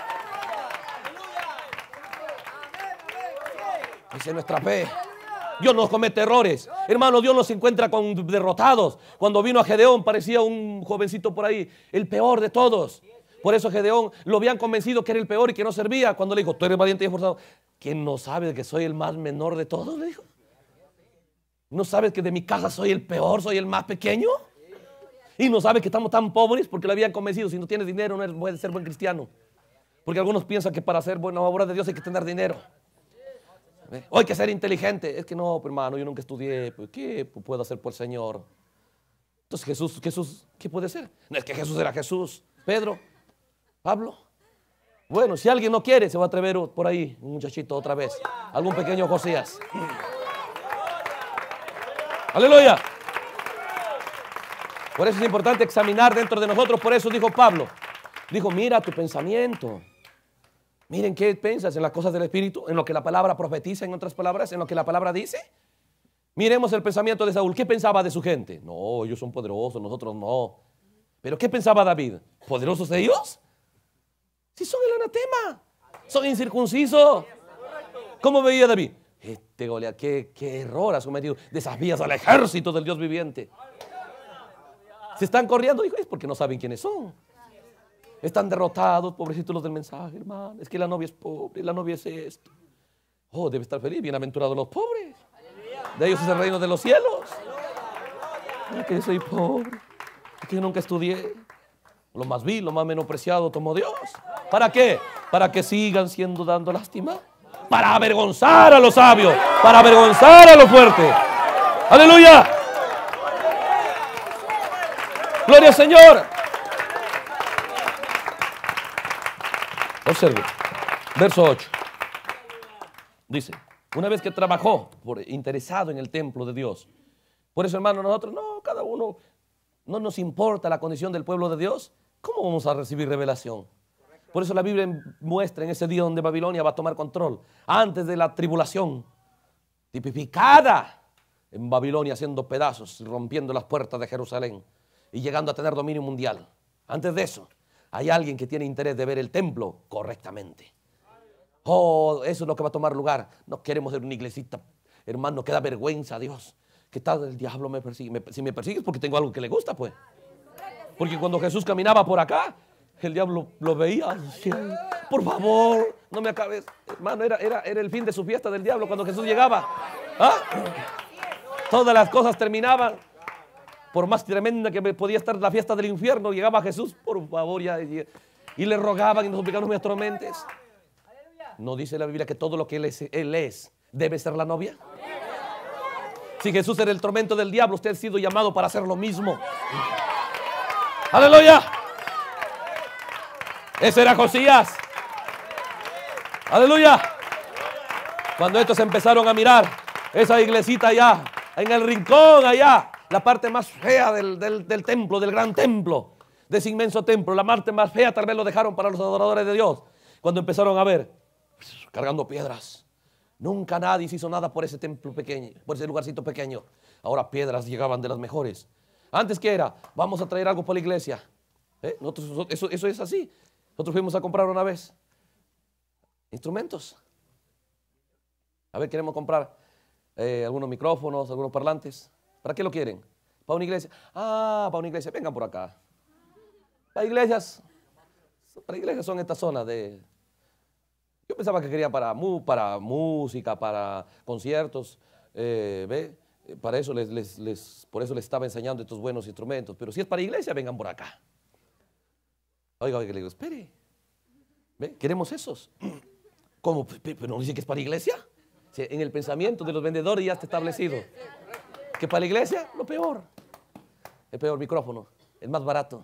Esa es nuestra fe. Dios nos comete errores. Hermano, Dios nos encuentra con derrotados. Cuando vino a Gedeón parecía un jovencito por ahí, el peor de todos. Por eso Gedeón lo habían convencido que era el peor y que no servía. Cuando le dijo, tú eres valiente y esforzado. ¿Quién no sabe que soy el más menor de todos? Le dijo. ¿No sabes que de mi casa soy el peor, soy el más pequeño? Y no sabes que estamos tan pobres porque lo habían convencido. Si no tienes dinero no puedes ser buen cristiano. Porque algunos piensan que para hacer buena obra de Dios hay que tener dinero. O hay que ser inteligente. Es que no, hermano, yo nunca estudié. ¿Qué puedo hacer por el Señor? Entonces Jesús, ¿qué puede ser? No es que Jesús era Jesús. Pedro, Pablo. Bueno, si alguien no quiere, se va a atrever por ahí, un muchachito otra vez. Algún pequeño Josías. Aleluya. Por eso es importante examinar dentro de nosotros. Por eso dijo Pablo, dijo, mira tu pensamiento. Miren qué piensas en las cosas del Espíritu, en lo que la palabra profetiza, en otras palabras, en lo que la palabra dice. Miremos el pensamiento de Saúl. ¿Qué pensaba de su gente? No, ellos son poderosos, nosotros no. ¿Pero qué pensaba David? ¿Poderosos ellos? Si son el anatema, son incircuncisos. ¿Cómo veía David? Este Goliat, qué error has cometido. Desafías al ejército del Dios viviente. Se están corriendo, dijo, es porque no saben quiénes son. Están derrotados, pobrecitos los del mensaje, hermano. Es que la novia es pobre, la novia es esto. Oh, debe estar feliz, bienaventurados los pobres. De ellos es el reino de los cielos. Es que soy pobre, es que yo nunca estudié. Lo más vil, lo más menospreciado tomó Dios. ¿Para qué? Para que sigan siendo dando lástima. Para avergonzar a los sabios, para avergonzar a los fuertes. ¡Aleluya! ¡Gloria al Señor! Observe, verso 8. Dice, una vez que trabajó interesado en el templo de Dios. Por eso, hermano, nosotros, no, cada uno, no nos importa la condición del pueblo de Dios. ¿Cómo vamos a recibir revelación? Por eso la Biblia muestra en ese día donde Babilonia va a tomar control, antes de la tribulación, tipificada en Babilonia, haciendo pedazos, rompiendo las puertas de Jerusalén y llegando a tener dominio mundial. Antes de eso, hay alguien que tiene interés de ver el templo correctamente. Oh, eso es lo que va a tomar lugar. No queremos ser una iglesita, hermano, que da vergüenza a Dios. ¿Qué tal? El diablo me persigue. Si me persigue es porque tengo algo que le gusta, pues. Porque cuando Jesús caminaba por acá, el diablo lo veía. Por favor, no me acabes. Hermano, era el fin de su fiesta del diablo cuando Jesús llegaba. ¿Ah? Todas las cosas terminaban. Por más tremenda que podía estar la fiesta del infierno, llegaba Jesús, por favor, y le rogaban y nos suplicaban, no me atormentes. ¿No dice la Biblia que todo lo que él es debe ser la novia? Si Jesús era el tormento del diablo, usted ha sido llamado para hacer lo mismo. ¡Aleluya! Ese era Josías. ¡Aleluya! Cuando estos empezaron a mirar esa iglesita allá, en el rincón allá, la parte más fea del templo, del gran templo, de ese inmenso templo, la parte más fea tal vez lo dejaron para los adoradores de Dios. Cuando empezaron a ver, cargando piedras. Nunca nadie se hizo nada por ese templo pequeño, por ese lugarcito pequeño. Ahora piedras llegaban de las mejores. Antes, ¿qué era? Vamos a traer algo para la iglesia. Nosotros, eso es así. Nosotros fuimos a comprar una vez instrumentos. A ver, queremos comprar algunos micrófonos, algunos parlantes. ¿Para qué lo quieren? ¿Para una iglesia? Ah, para una iglesia. Vengan por acá. Para iglesias son estas zonas de... Yo pensaba que querían para música, para conciertos. ¿Ve? Para eso por eso les estaba enseñando estos buenos instrumentos. Pero si es para iglesia, vengan por acá. Oiga, le digo, espere. ¿Ve? Queremos esos. ¿Cómo? ¿Pero no dice que es para iglesia? Si en el pensamiento de los vendedores ya está establecido que para la iglesia, lo peor. El peor micrófono, el más barato.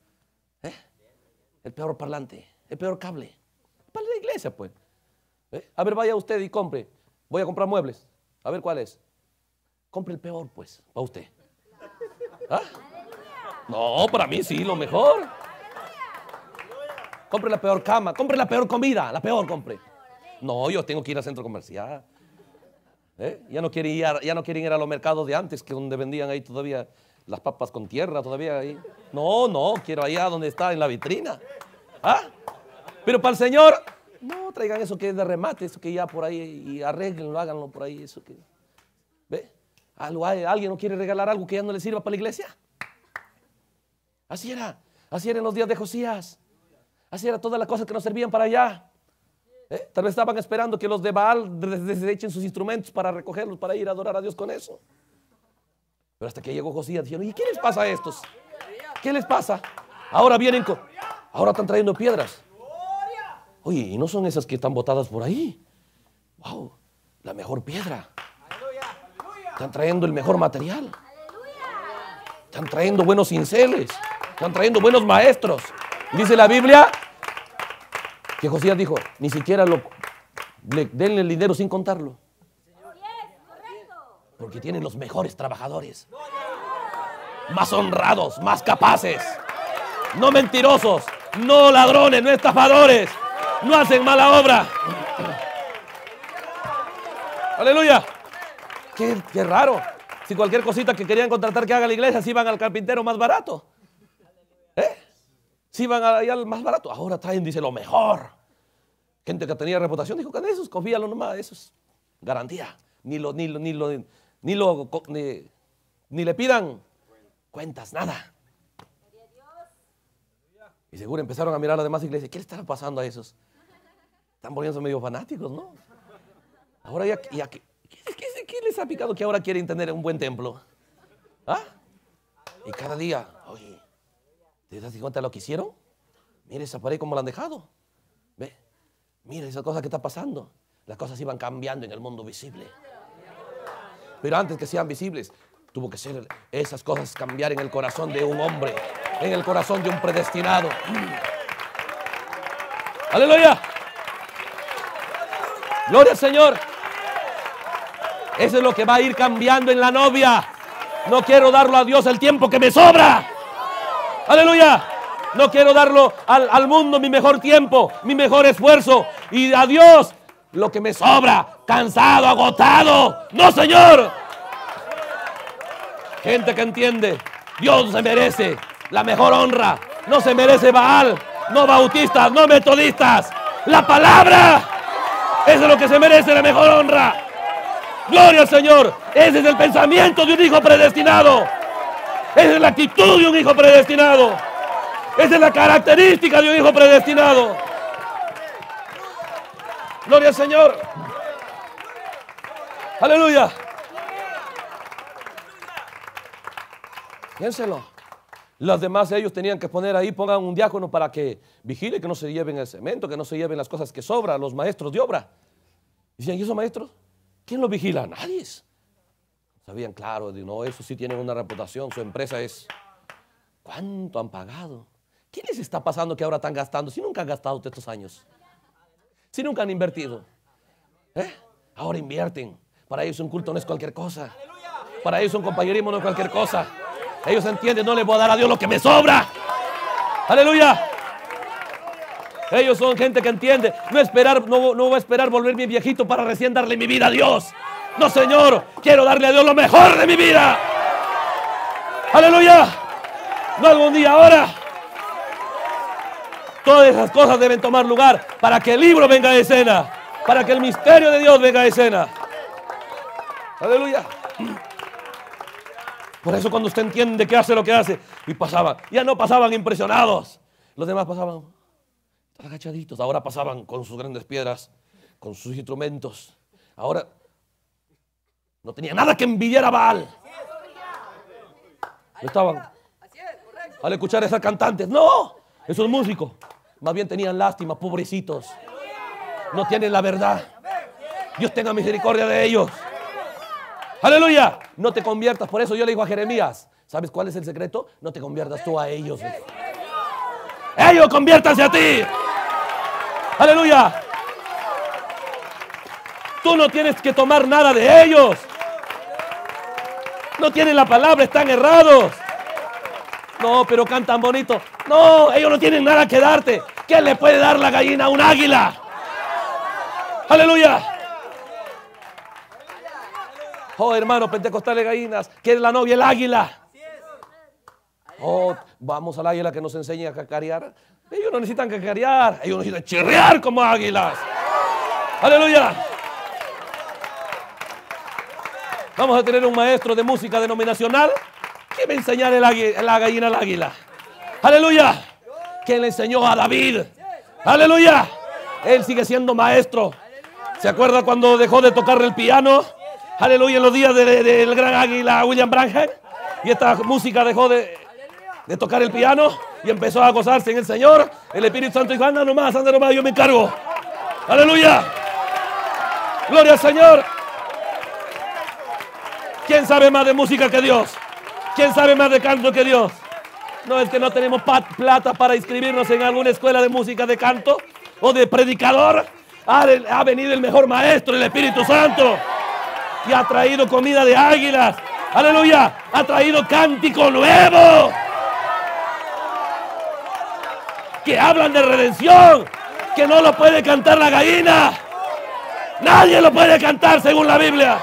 El peor parlante, el peor cable. Para la iglesia, pues. A ver, vaya usted y compre. Voy a comprar muebles. A ver cuál es. Compre el peor, pues, para usted. ¿Ah? No, para mí sí, lo mejor. Compre la peor cama, compre la peor comida, la peor compre. No, yo tengo que ir al centro comercial. Ya no quieren ir a los mercados de antes, que donde vendían ahí todavía las papas con tierra, todavía ahí. No, quiero allá donde está, en la vitrina. ¿Ah? Pero para el Señor, no traigan eso que es de remate, eso que ya por ahí, y arréglenlo, háganlo por ahí, eso que... ¿Ve? ¿Alguien no quiere regalar algo que ya no le sirva para la iglesia? Así era en los días de Josías. Así era todas las cosas que nos servían para allá. Tal vez estaban esperando que los de Baal desechen sus instrumentos para recogerlos, para ir a adorar a Dios con eso. Pero hasta que llegó Josías, dijeron, ¿y qué les pasa a estos? ¿Qué les pasa? Ahora ahora están trayendo piedras. Oye, ¿y no son esas que están botadas por ahí? Wow, la mejor piedra. Están trayendo el mejor material. Están trayendo buenos cinceles. Están trayendo buenos maestros. Y dice la Biblia que Josías dijo, ni siquiera denle el dinero sin contarlo. Porque tienen los mejores trabajadores. más honrados, más capaces. No mentirosos, no ladrones, no estafadores, no hacen mala obra. Aleluya. Qué raro. Si cualquier cosita que querían contratar que haga la iglesia, si iban al carpintero más barato. Si iban allá al más barato. Ahora traen, dice, lo mejor. Gente que tenía reputación dijo que de esos, confíalo nomás, eso es garantía. Ni le pidan cuentas, nada. Y seguro empezaron a mirar a las demás iglesias. ¿Qué le estará pasando a esos? Están poniéndose medio fanáticos, ¿no? Ahora ya ¿qué les ha picado que ahora quieren tener un buen templo? ¿Ah? Y cada día, oye, ¿te das cuenta de lo que hicieron? Mira esa pared como la han dejado. Ve, mira esa cosa que está pasando. Las cosas iban cambiando en el mundo visible. Pero antes que sean visibles, tuvo que ser esas cosas cambiar en el corazón de un hombre, en el corazón de un predestinado. ¡Aleluya! ¡Gloria al Señor! Eso es lo que va a ir cambiando en la novia. No quiero darlo a Dios el tiempo que me sobra. ¡Aleluya! No quiero darlo al mundo mi mejor tiempo, mi mejor esfuerzo. Y a Dios lo que me sobra, cansado, agotado. ¡No, Señor! Gente que entiende, Dios se merece la mejor honra. No se merece Baal, no bautistas, no metodistas. La palabra, eso es lo que se merece, la mejor honra. Gloria al Señor. Ese es el pensamiento de un hijo predestinado. Esa es la actitud de un hijo predestinado. Esa es la característica de un hijo predestinado. Gloria al Señor. Aleluya. Piénselo. Los demás ellos tenían que poner ahí, pongan un diácono para que vigile que no se lleven el cemento, que no se lleven las cosas que sobran, los maestros de obra. Dicen, ¿y esos maestros? ¿Quién los vigila? Nadie. Sabían, claro, no, eso sí tienen una reputación, su empresa es... ¿Cuánto han pagado? ¿Qué les está pasando que ahora están gastando? Si nunca han gastado todos estos años. Si nunca han invertido. Ahora invierten. Para ellos un culto no es cualquier cosa. Para ellos un compañerismo no es cualquier cosa. Ellos entienden, no les voy a dar a Dios lo que me sobra. Aleluya. Ellos son gente que entiende. No voy a esperar volverme viejito para recién darle mi vida a Dios. No, Señor, quiero darle a Dios lo mejor de mi vida. Aleluya. No algún día, ahora. Todas esas cosas deben tomar lugar para que el libro venga a escena, para que el misterio de Dios venga a escena. Aleluya. Por eso cuando usted entiende que hace lo que hace, y pasaban, ya no pasaban impresionados. Los demás pasaban agachaditos, ahora pasaban con sus grandes piedras, con sus instrumentos. Ahora no tenía nada que envidiar a Baal. No estaban al escuchar a esas cantantes, no, esos músicos, más bien tenían lástima, pobrecitos. No tienen la verdad. Dios tenga misericordia de ellos. Aleluya. No te conviertas, por eso yo le digo a Jeremías, ¿sabes cuál es el secreto? No te conviertas tú a ellos. Ellos conviértanse a ti. Aleluya. Tú no tienes que tomar nada de ellos. No tienen la palabra, están errados. No, pero cantan bonito. No, ellos no tienen nada que darte. ¿Qué le puede dar la gallina a un águila? Aleluya. Oh, hermano, pentecostales gallinas, que es la novia el águila. Oh, vamos al águila que nos enseñe a cacarear. Ellos no necesitan cacarear, ellos necesitan chirriar como águilas. Aleluya. Vamos a tener un maestro de música denominacional que me enseñara la gallina al águila. Aleluya. Que le enseñó a David. Aleluya. Él sigue siendo maestro. ¿Se acuerda cuando dejó de tocar el piano? Aleluya, en los días del gran águila William Branham. Y esta música dejó de tocar el piano y empezó a gozarse en el Señor. El Espíritu Santo dijo, anda nomás, yo me encargo. Aleluya. Gloria al Señor. ¿Quién sabe más de música que Dios? ¿Quién sabe más de canto que Dios? No es que no tenemos plata para inscribirnos en alguna escuela de música de canto o de predicador. Ha venido el mejor maestro, el Espíritu Santo, y ha traído comida de águilas Aleluya. Ha traído cántico nuevo. Que hablan de redención. Que no lo puede cantar la gallina. Nadie lo puede cantar según la Biblia.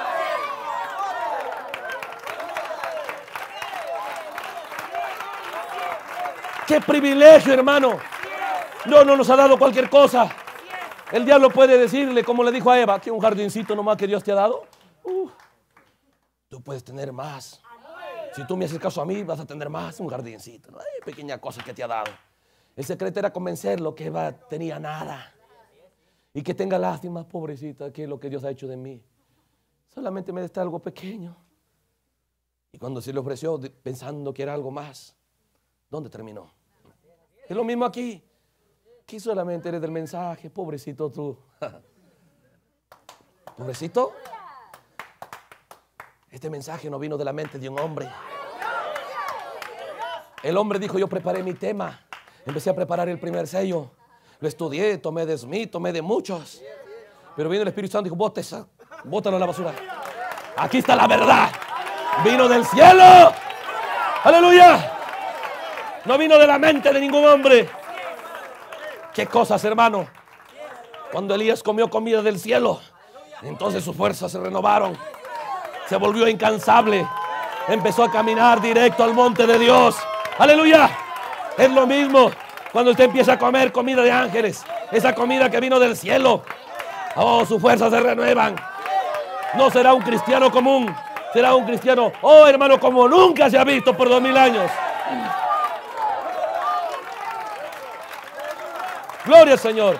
¡Qué privilegio, hermano! Dios no nos ha dado cualquier cosa. El diablo puede decirle, como le dijo a Eva, que un jardincito nomás que Dios te ha dado. Tú puedes tener más. Si tú me haces caso a mí, vas a tener más, un jardincito. No hay pequeña cosa que te ha dado. El secreto era convencerlo que Eva tenía nada. Y que tenga lástima, pobrecita, que es lo que Dios ha hecho de mí. Solamente me da algo pequeño. Y cuando se le ofreció pensando que era algo más, ¿dónde terminó? Es lo mismo aquí. Aquí solamente eres del mensaje, pobrecito tú. Pobrecito. Este mensaje no vino de la mente de un hombre. El hombre dijo, yo preparé mi tema. Empecé a preparar el primer sello. Lo estudié, tomé de Smith, tomé de muchos. Pero vino el Espíritu Santo y dijo, bótalo a la basura. Aquí está la verdad. Vino del cielo. Aleluya. No vino de la mente de ningún hombre. ¿Qué cosas, hermano? Cuando Elías comió comida del cielo, entonces sus fuerzas se renovaron. Se volvió incansable. Empezó a caminar directo al monte de Dios. Aleluya. Es lo mismo cuando usted empieza a comer comida de ángeles. Esa comida que vino del cielo. Oh, sus fuerzas se renuevan. No será un cristiano común. Será un cristiano, oh hermano, como nunca se ha visto por 2000 años. Gloria al Señor.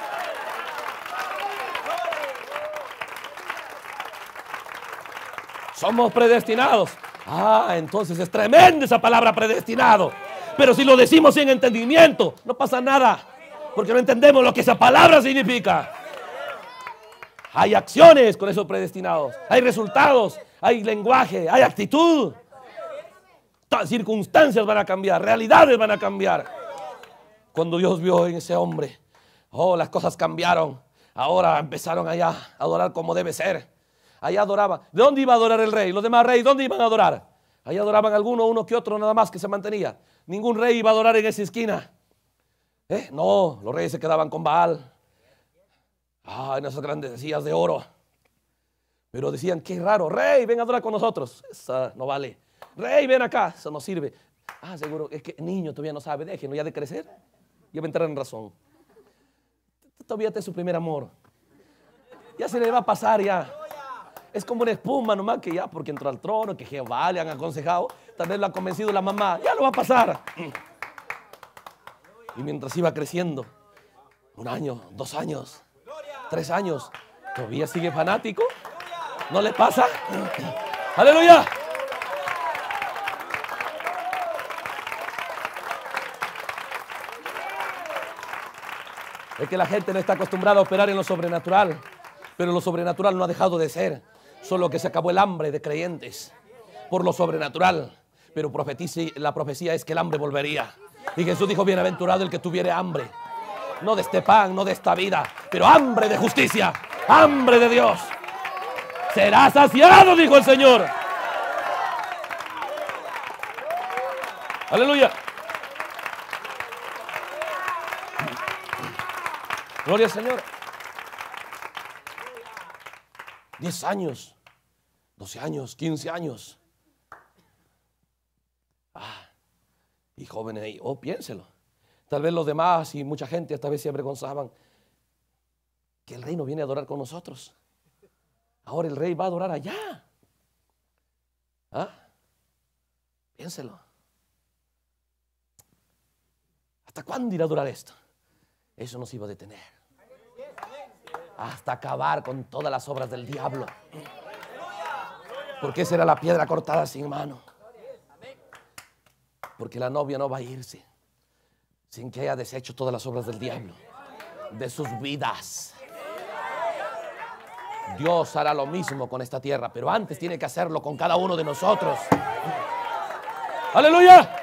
Somos predestinados. Entonces es tremenda esa palabra predestinado. Pero si lo decimos sin entendimiento, no pasa nada. Porque no entendemos lo que esa palabra significa. Hay acciones con esos predestinados. Hay resultados. Hay lenguaje. Hay actitud. Circunstancias van a cambiar. Realidades van a cambiar. Cuando Dios vio en ese hombre, las cosas cambiaron. Ahora empezaron allá a adorar como debe ser. Allá adoraban. ¿De dónde iba a adorar el rey? Los demás reyes, ¿dónde iban a adorar? Allá adoraban uno que otro nada más que se mantenía. Ningún rey iba a adorar en esa esquina. No, los reyes se quedaban con Baal. En esas grandes sillas de oro. Pero decían, qué raro, rey, ven a adorar con nosotros. Esa no vale. Rey, ven acá, eso no sirve. Seguro, es que el niño todavía no sabe, déjenlo ya de crecer. Ya va a entrar en razón. Todavía está en su primer amor. Ya se le va a pasar ya. Es como una espuma nomás que ya porque entró al trono, que Jehová le han aconsejado, tal vez lo ha convencido la mamá, ya lo va a pasar. Y mientras iba creciendo, 1 año, 2 años, 3 años, todavía sigue fanático. ¿No le pasa? ¡Aleluya! Es que la gente no está acostumbrada a operar en lo sobrenatural, pero lo sobrenatural no ha dejado de ser, solo que se acabó el hambre de creyentes por lo sobrenatural. Pero la profecía es que el hambre volvería. Y Jesús dijo, bienaventurado el que tuviere hambre, no de este pan, no de esta vida, pero hambre de justicia, hambre de Dios. Será saciado, dijo el Señor. Aleluya. Gloria al Señor. 10 años, 12 años, 15 años. Y jóvenes ahí, piénselo. Tal vez los demás y mucha gente esta vez se avergonzaban que el rey no viene a adorar con nosotros. Ahora el rey va a adorar allá. Piénselo. ¿Hasta cuándo irá a durar esto? Eso nos iba a detener. Hasta acabar con todas las obras del diablo. Porque esa era la piedra cortada sin mano. Porque la novia no va a irse sin que haya deshecho todas las obras del diablo de sus vidas. Dios hará lo mismo con esta tierra, pero antes tiene que hacerlo con cada uno de nosotros. ¡Aleluya!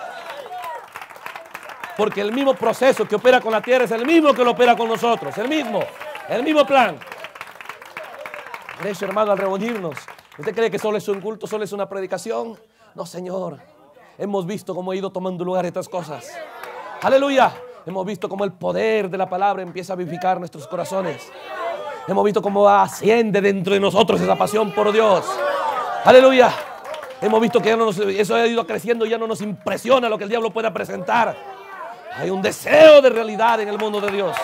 Porque el mismo proceso que opera con la tierra es el mismo que lo opera con nosotros. El mismo plan. Por eso, hermano, al reunirnos, ¿Usted cree que solo es un culto, solo es una predicación? No, Señor. Hemos visto cómo ha ido tomando lugar estas cosas. Aleluya. Hemos visto cómo el poder de la palabra empieza a vivificar nuestros corazones. Hemos visto cómo asciende dentro de nosotros esa pasión por Dios. Aleluya. Hemos visto que eso ha ido creciendo y ya no nos impresiona lo que el diablo pueda presentar. Hay un deseo de realidad en el mundo de Dios.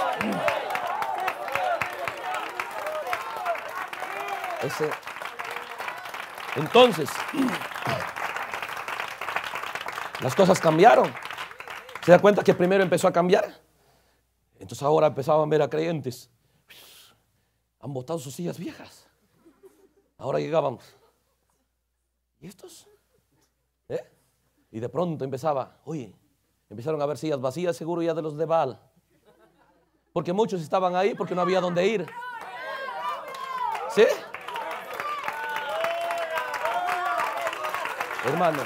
Entonces, las cosas cambiaron. ¿Se da cuenta que primero empezó a cambiar? Entonces ahora empezaban a ver a creyentes. Han botado sus sillas viejas. Ahora llegaban. ¿Y estos? Y de pronto empezaron a ver sillas vacías, seguro ya de los de Baal. Porque muchos estaban ahí porque no había dónde ir. ¿Sí? Hermano.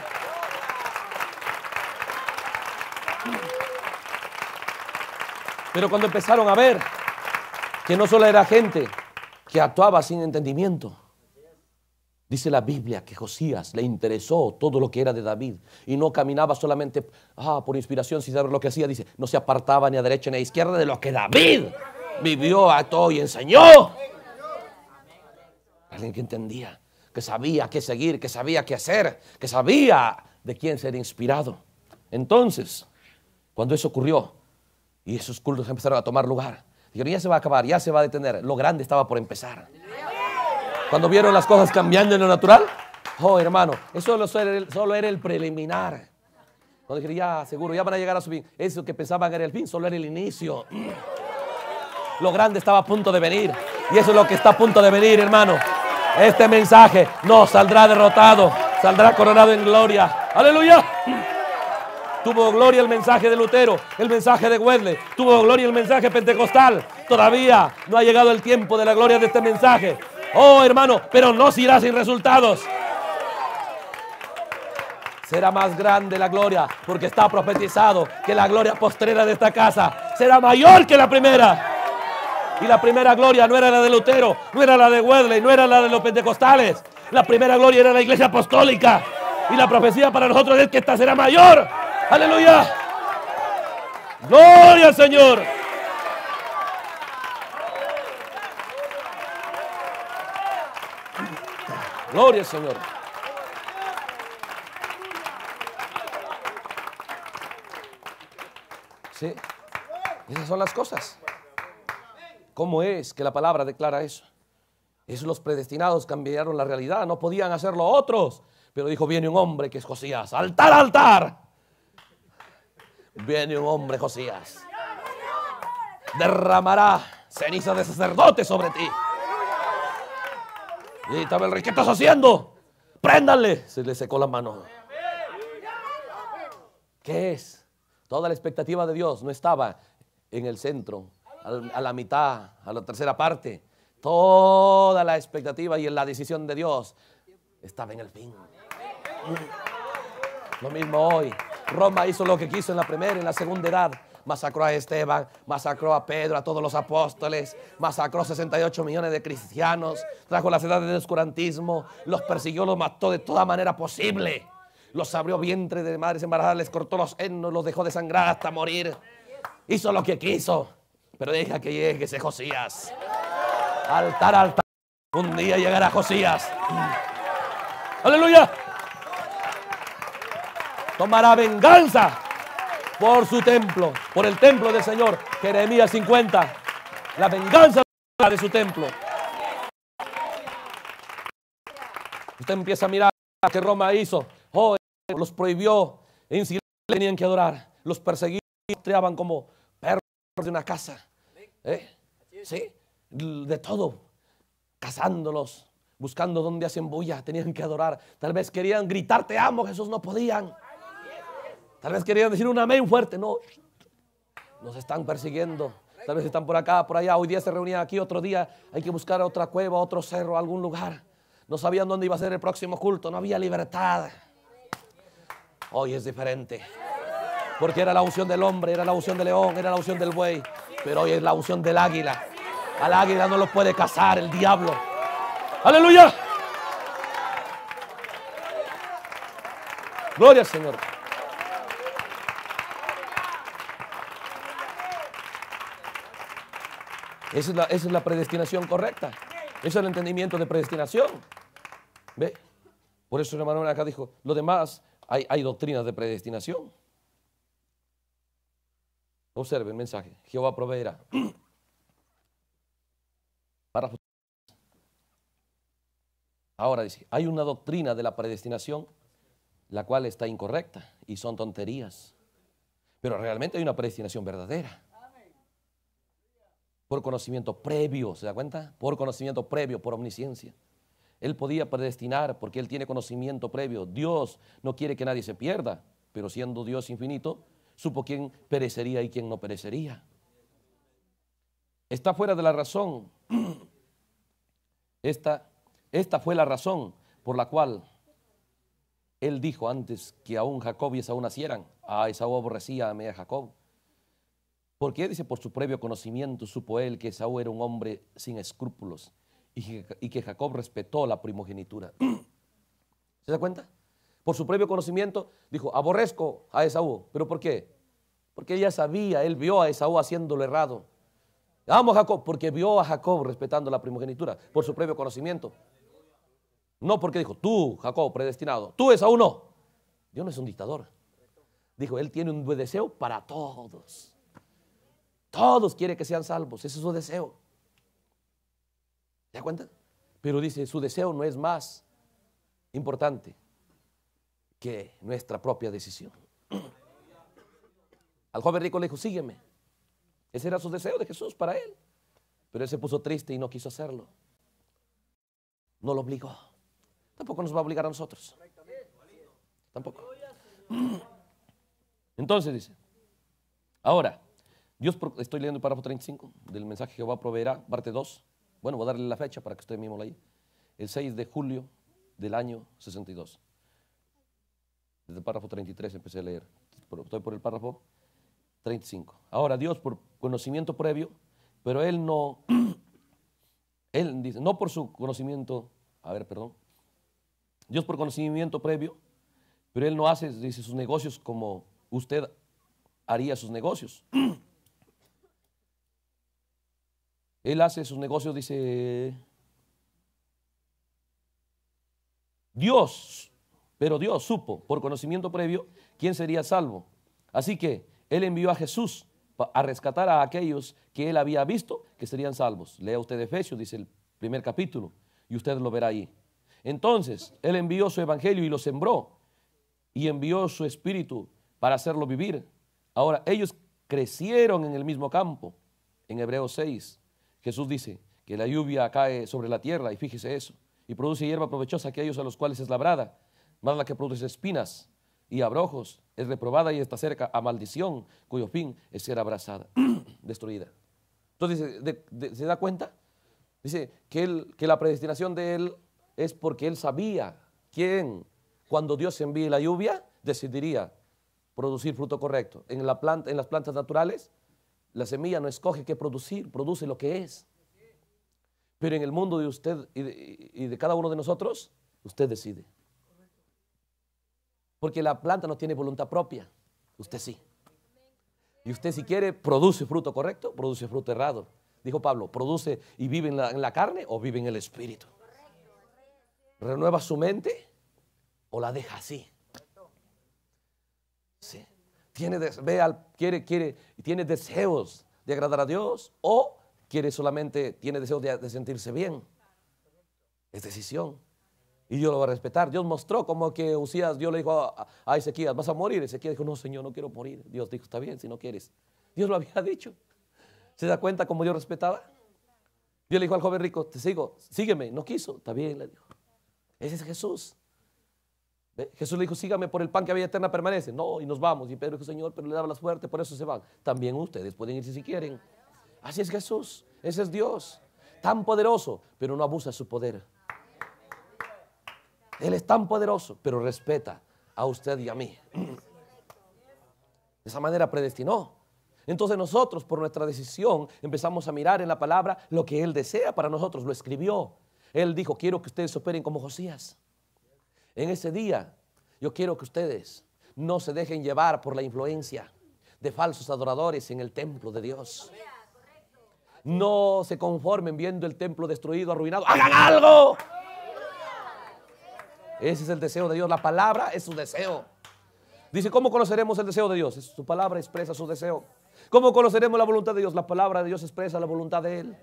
Pero cuando empezaron a ver que no solo era gente que actuaba sin entendimiento, dice la Biblia que Josías le interesó todo lo que era de David y no caminaba solamente por inspiración sin saber lo que hacía. Dice, no se apartaba ni a derecha ni a izquierda de lo que David vivió, actuó y enseñó. Alguien que entendía, que sabía qué seguir, que sabía qué hacer, que sabía de quién ser inspirado. Entonces, cuando eso ocurrió y esos cultos empezaron a tomar lugar, dijeron, ya se va a acabar, ya se va a detener. Lo grande estaba por empezar. Cuando vieron las cosas cambiando en lo natural, hermano, eso solo era el preliminar. Cuando dijeron, ya seguro, ya van a llegar a su fin. Eso que pensaban era el fin, solo era el inicio. Lo grande estaba a punto de venir. Y eso es lo que está a punto de venir, hermano. Este mensaje no saldrá derrotado, saldrá coronado en gloria. ¡Aleluya! Tuvo gloria el mensaje de Lutero, el mensaje de Wesley. Tuvo gloria el mensaje pentecostal. Todavía no ha llegado el tiempo de la gloria de este mensaje. Oh, hermano, pero no se irá sin resultados. Será más grande la gloria, porque está profetizado que la gloria postrera de esta casa será mayor que la primera. Y la primera gloria no era la de Lutero, no era la de Wesley, no era la de los pentecostales. La primera gloria era la iglesia apostólica. Y la profecía para nosotros es que esta será mayor. ¡Aleluya! ¡Gloria al Señor! ¡Gloria al Señor! Sí, esas son las cosas. ¿Cómo es que la palabra declara eso? Esos los predestinados cambiaron la realidad, no podían hacerlo otros. Pero dijo, viene un hombre que es Josías. ¡Altar, altar! Viene un hombre, Josías. Derramará ceniza de sacerdote sobre ti. Y estaba el rey, ¿qué estás haciendo? ¡Préndanle! Se le secó la mano. ¿Qué es? Toda la expectativa de Dios no estaba en el centro, a la mitad, a la tercera parte. Toda la expectativa y la decisión de Dios estaba en el fin. Lo mismo hoy. Roma hizo lo que quiso en la primera y en la segunda edad. Masacró a Esteban, masacró a Pedro, a todos los apóstoles, masacró 68 millones de cristianos, trajo las edades del oscurantismo, los persiguió, los mató de toda manera posible. Los abrió vientre de madres embarazadas, les cortó los senos, los dejó de sangrar hasta morir. Hizo lo que quiso, pero deja que llegue ese Josías. Altar, altar. Un día llegará Josías. ¡Aleluya! Tomará venganza por su templo, por el templo del Señor. Jeremías 50. La venganza de su templo. Usted empieza a mirar que Roma hizo. Los prohibió. En silencio tenían que adorar. Los perseguían, triaban como perros de una casa. ¿Sí? De todo. Cazándolos, buscando donde hacen bulla. Tenían que adorar. Tal vez querían gritar te amo, Jesús, no podían. Tal vez querían decir un amén fuerte. No, nos están persiguiendo. Tal vez están por acá, por allá. Hoy día se reunían aquí, otro día hay que buscar otra cueva, otro cerro, algún lugar. No sabían dónde iba a ser el próximo culto. No había libertad. Hoy es diferente. Porque era la unción del hombre, era la unción del león, era la unción del buey. Pero hoy es la unción del águila. Al águila no lo puede cazar el diablo. ¡Aleluya! Gloria al Señor. Esa es la predestinación correcta. Ese es el entendimiento de predestinación. ¿Ve? Por eso el hermano acá dijo, lo demás hay doctrinas de predestinación. Observe el mensaje. Jehová proveerá. Ahora dice, hay una doctrina de la predestinación la cual está incorrecta y son tonterías. Pero realmente hay una predestinación verdadera. Por conocimiento previo, ¿se da cuenta? Por conocimiento previo, por omnisciencia. Él podía predestinar porque Él tiene conocimiento previo. Dios no quiere que nadie se pierda, pero siendo Dios infinito, supo quién perecería y quién no perecería. Está fuera de la razón. Esta fue la razón por la cual Él dijo antes que aún Jacob y Esaú nacieran. A Esaú aborrecía a Jacob. Porque dice, por su previo conocimiento supo él que Esaú era un hombre sin escrúpulos y que Jacob respetó la primogenitura. ¿Se da cuenta? Por su previo conocimiento dijo, aborrezco a Esaú. ¿Pero por qué? Porque ella sabía, él vio a Esaú haciéndolo errado. Amo a Jacob porque vio a Jacob respetando la primogenitura, por su previo conocimiento. No porque dijo, tú Jacob predestinado, tú Esaú no. Dios no es un dictador. Dijo, Él tiene un buen deseo para todos. Todos quieren que sean salvos, ese es su deseo. ¿Se da cuenta? Pero dice, su deseo no es más importante que nuestra propia decisión. Al joven rico le dijo, sígueme. Ese era su deseo de Jesús para él. Pero él se puso triste y no quiso hacerlo. No lo obligó. Tampoco nos va a obligar a nosotros. Tampoco. Entonces dice, ahora, estoy leyendo el párrafo 35 del mensaje Jehová proveerá, parte 2. Bueno, voy a darle la fecha para que usted mismo la ahí. El 6 de julio del año 62. Desde el párrafo 33 empecé a leer. Estoy por el párrafo 35. Ahora, Dios por conocimiento previo, pero Él no, Él dice, no por su conocimiento, Dios por conocimiento previo, pero Él no hace, dice, sus negocios como usted haría sus negocios. Él hace sus negocios, dice, pero Dios supo por conocimiento previo quién sería salvo. Así que Él envió a Jesús a rescatar a aquellos que Él había visto que serían salvos. Lea usted Efesios, dice el primer capítulo, y usted lo verá ahí. Entonces, Él envió su evangelio y lo sembró, y envió su espíritu para hacerlo vivir. Ahora, ellos crecieron en el mismo campo. En Hebreos 6, Jesús dice que la lluvia cae sobre la tierra, y fíjese eso, y produce hierba provechosa a aquellos a los cuales es labrada, más la que produce espinas y abrojos es reprobada y está cerca a maldición, cuyo fin es ser abrazada, destruida. Entonces, ¿se da cuenta? Dice que la predestinación de Él es porque Él sabía quién, cuando Dios envíe la lluvia, decidiría producir fruto correcto. En las plantas naturales, la semilla no escoge qué producir, produce lo que es. Pero en el mundo de usted y de cada uno de nosotros, usted decide. Porque la planta no tiene voluntad propia, usted sí. Y usted si quiere, produce fruto correcto, produce fruto errado. Dijo Pablo, produce y vive en la carne o vive en el espíritu. Renueva su mente o la deja así. Sí. Tiene deseos de agradar a Dios o tiene deseos de sentirse bien. Es decisión. Y Dios lo va a respetar. Dios mostró como que Usías, Dios le dijo a Ezequías, vas a morir. Ezequías dijo, no, Señor, no quiero morir. Dios dijo, está bien, si no quieres. Dios lo había dicho. ¿Se da cuenta cómo Dios respetaba? Dios le dijo al joven rico, te sigo, sígueme. No quiso, está bien, le dijo. Ese es Jesús. ¿Ve? Jesús le dijo, sígame por el pan que a vida eterna permanece. No, y nos vamos. Y Pedro dijo, Señor, pero le daba las fuertes, por eso se van. También ustedes pueden irse si quieren. Así es Jesús. Ese es Dios. Tan poderoso, pero no abusa de su poder. Él es tan poderoso, pero respeta a usted y a mí. De esa manera predestinó. Entonces nosotros, por nuestra decisión, empezamos a mirar en la palabra lo que Él desea para nosotros. Lo escribió. Él dijo, quiero que ustedes operen como Josías. En ese día, Yo quiero que ustedes no se dejen llevar por la influencia de falsos adoradores en el templo de Dios. No se conformen viendo el templo destruido, arruinado. ¡Hagan algo! Ese es el deseo de Dios. La palabra es su deseo. Dice, ¿cómo conoceremos el deseo de Dios? Su palabra expresa su deseo. ¿Cómo conoceremos la voluntad de Dios? La palabra de Dios expresa la voluntad de Él.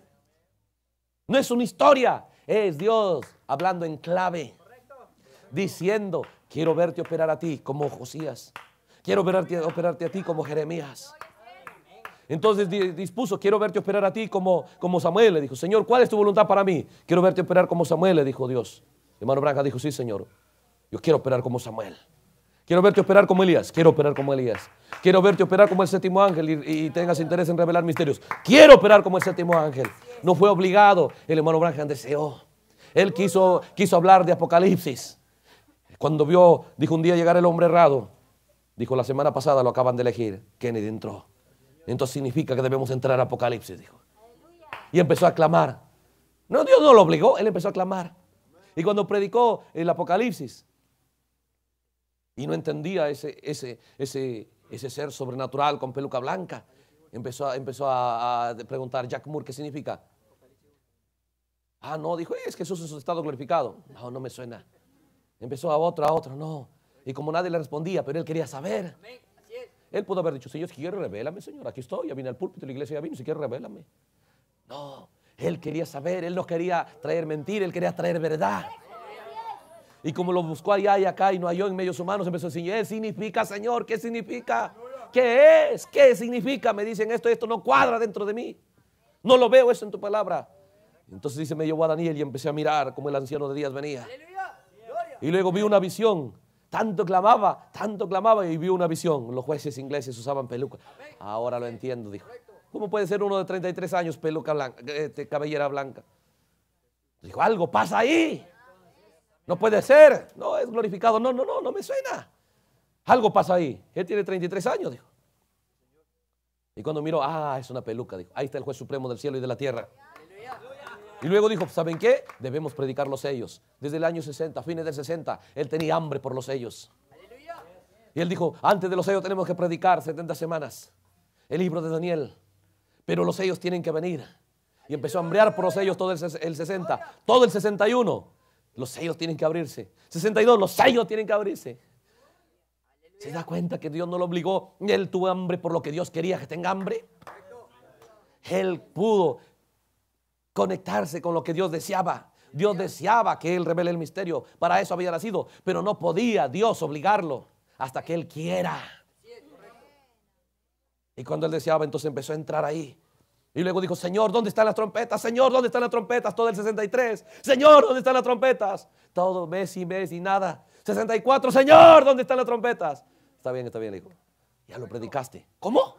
No es una historia, es Dios hablando en clave, diciendo, quiero verte operar a ti como Josías. Quiero operarte a ti como Jeremías. Entonces dispuso, quiero verte operar a ti como Samuel. Le dijo, Señor, ¿cuál es tu voluntad para mí? Quiero verte operar como Samuel, le dijo Dios. Hermano Branham dijo, sí, Señor, yo quiero operar como Samuel. Quiero verte operar como Elías. Quiero operar como Elías. Quiero verte operar como el séptimo ángel y tengas interés en revelar misterios. Quiero operar como el séptimo ángel. No fue obligado. El hermano Branham deseó. Él quiso hablar de Apocalipsis. Cuando dijo un día llegar el hombre errado. Dijo, la semana pasada lo acaban de elegir. Kennedy entró. Entonces significa que debemos entrar a Apocalipsis, dijo. Y empezó a clamar. No, Dios no lo obligó, él empezó a clamar. Y cuando predicó el Apocalipsis y no entendía ese ser sobrenatural con peluca blanca, empezó a preguntar, Jack Moore, ¿qué significa? Ah, no, dijo, es Jesús en su estado glorificado. No me suena. Empezó a otro, no. Y como nadie le respondía, pero él quería saber. Él pudo haber dicho, Señor, si quieres revélame, Señor, aquí estoy, ya vine al púlpito, la iglesia ya vino, si quieres revélame. No, él quería saber, él no quería traer mentira, él quería traer verdad. Y como lo buscó allá y acá y no halló en medios humanos, empezó a decir, ¿qué significa, Señor? ¿Qué significa? ¿Qué es? ¿Qué significa? Me dicen esto no cuadra dentro de mí. No lo veo eso en tu palabra. Entonces dice, me llevó a Daniel y empecé a mirar como el anciano de días venía. Y luego vi una visión. Tanto clamaba y vio una visión. Los jueces ingleses usaban peluca. Ahora lo entiendo, dijo. ¿Cómo puede ser uno de 33 años peluca blanca, cabellera blanca? Dijo, algo pasa ahí. No puede ser. No, es glorificado. No me suena. Algo pasa ahí. Él tiene 33 años, dijo. Y cuando miró, es una peluca, dijo. Ahí está el juez supremo del cielo y de la tierra. Y luego dijo, ¿saben qué? Debemos predicar los sellos. Desde el año 60, fines del 60, él tenía hambre por los sellos. Y él dijo, antes de los sellos tenemos que predicar 70 semanas. El libro de Daniel. Pero los sellos tienen que venir. Y empezó a hambrear por los sellos todo el 60, todo el 61. Los sellos tienen que abrirse. 62, los sellos tienen que abrirse. ¿Se da cuenta que Dios no lo obligó? Él tuvo hambre por lo que Dios quería que tenga hambre. Él pudo conectarse con lo que Dios deseaba. Dios deseaba que él revele el misterio. Para eso había nacido. Pero no podía Dios obligarlo hasta que él quiera. Y cuando él deseaba, entonces empezó a entrar ahí. Y luego dijo, Señor, ¿dónde están las trompetas? Señor, ¿dónde están las trompetas? Todo el 63. Señor, ¿dónde están las trompetas? Todo mes y nada. 64. Señor, ¿dónde están las trompetas? Está bien, hijo. Ya lo predicaste. ¿Cómo?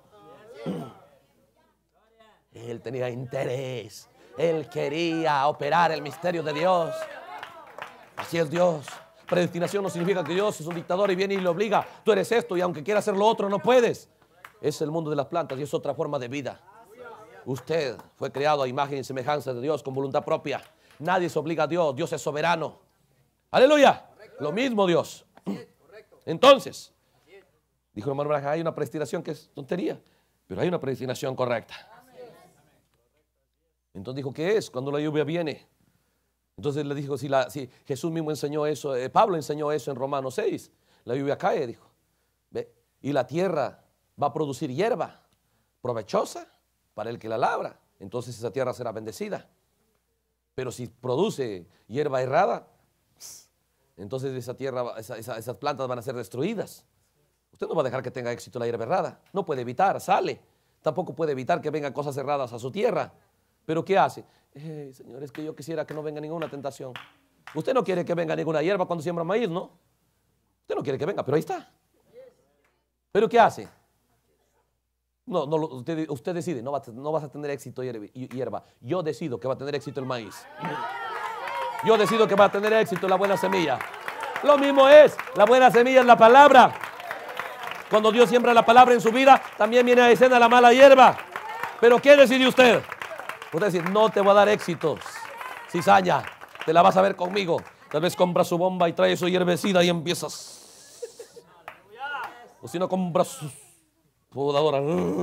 Él tenía interés. Él quería operar el misterio de Dios. Así es Dios. Predestinación no significa que Dios es un dictador y viene y le obliga. Tú eres esto y aunque quiera hacer lo otro no puedes. Es el mundo de las plantas y es otra forma de vida. Usted fue creado a imagen y semejanza de Dios con voluntad propia. Nadie se obliga a Dios. Dios es soberano. Aleluya. Lo mismo Dios. Entonces, dijo el hermano Branham, hay una predestinación que es tontería, pero hay una predestinación correcta. Entonces dijo, ¿qué es? Cuando la lluvia viene. Entonces le dijo, si Jesús mismo enseñó eso, Pablo enseñó eso en Romanos 6. La lluvia cae, dijo. ¿Ve? Y la tierra va a producir hierba provechosa para el que la labra. Entonces esa tierra será bendecida. Pero si produce hierba errada, entonces esa tierra, esas plantas van a ser destruidas. Usted no va a dejar que tenga éxito la hierba errada. No puede evitar, sale. Tampoco puede evitar que vengan cosas erradas a su tierra. ¿Pero qué hace? Señor, es que yo quisiera que no venga ninguna tentación. Usted no quiere que venga ninguna hierba cuando siembra maíz, ¿no? Usted no quiere que venga, pero ahí está. ¿Pero qué hace? No, usted decide, no vas a tener éxito hierba. Yo decido que va a tener éxito el maíz. Yo decido que va a tener éxito la buena semilla. Lo mismo es, la buena semilla es la palabra. Cuando Dios siembra la palabra en su vida, también viene a escena la mala hierba. ¿Pero qué decide usted? Usted dice, no te voy a dar éxitos, cizaña, te la vas a ver conmigo. Tal vez compra su bomba y trae su hierbecida y empiezas. O si no, compra su podadora.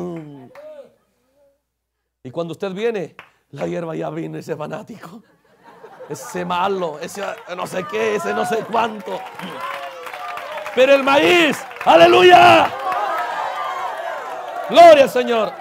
Y cuando usted viene, la hierba ya vino, ese fanático, ese malo, ese no sé qué, ese no sé cuánto. Pero el maíz, aleluya. Gloria al Señor.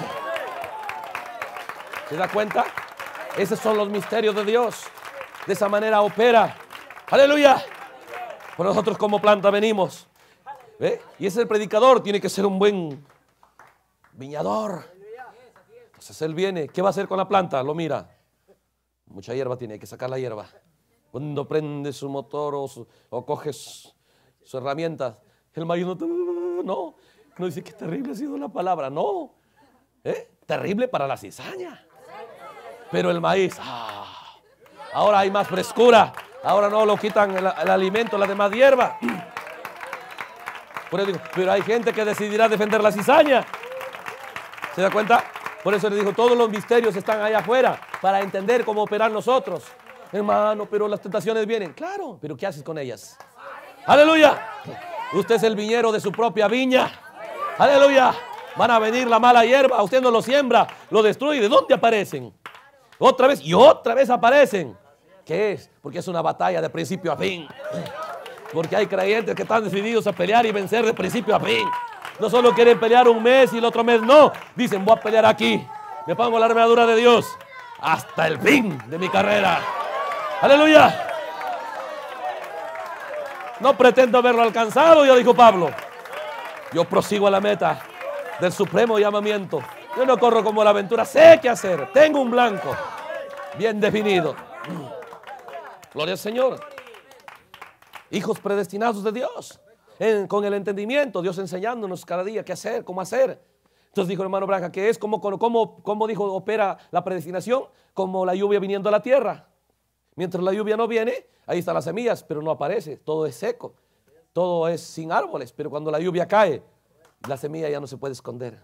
¿Se da cuenta? Esos son los misterios de Dios. De esa manera opera. Aleluya. Por nosotros como planta venimos. ¿Ve? Y ese predicador tiene que ser un buen viñador. Entonces él viene. ¿Qué va a hacer con la planta? Lo mira. Mucha hierba tiene, hay que sacar la hierba. Cuando prende su motor o coge su herramienta, el maíz no dice que terrible ha sido la palabra. No. Terrible para la cizaña. Pero el maíz, ahora hay más frescura. Ahora no lo quitan el alimento, la demás hierba. Por eso digo, pero hay gente que decidirá defender la cizaña. ¿Se da cuenta? Por eso le digo, todos los misterios están allá afuera para entender cómo operar nosotros. Hermano, pero las tentaciones vienen. Claro, pero ¿qué haces con ellas? ¡Aleluya! Usted es el viñero de su propia viña. ¡Aleluya! Van a venir la mala hierba, usted no lo siembra, lo destruye. ¿De dónde aparecen? Otra vez y otra vez aparecen. ¿Qué es? Porque es una batalla de principio a fin. Porque hay creyentes que están decididos a pelear y vencer de principio a fin. No solo quieren pelear un mes y el otro mes no. Dicen, voy a pelear aquí. Me pongo la armadura de Dios hasta el fin de mi carrera. ¡Aleluya! No pretendo haberlo alcanzado, ya dijo Pablo. Yo prosigo a la meta del supremo llamamiento. Yo no corro como la aventura, sé qué hacer. Tengo un blanco bien definido. Gloria al Señor. Hijos predestinados de Dios. Con el entendimiento, Dios enseñándonos cada día qué hacer, cómo hacer. Entonces dijo el hermano Branham, que es como dijo, opera la predestinación, como la lluvia viniendo a la tierra. Mientras la lluvia no viene, ahí están las semillas, pero no aparece, todo es seco, todo es sin árboles, pero cuando la lluvia cae, la semilla ya no se puede esconder.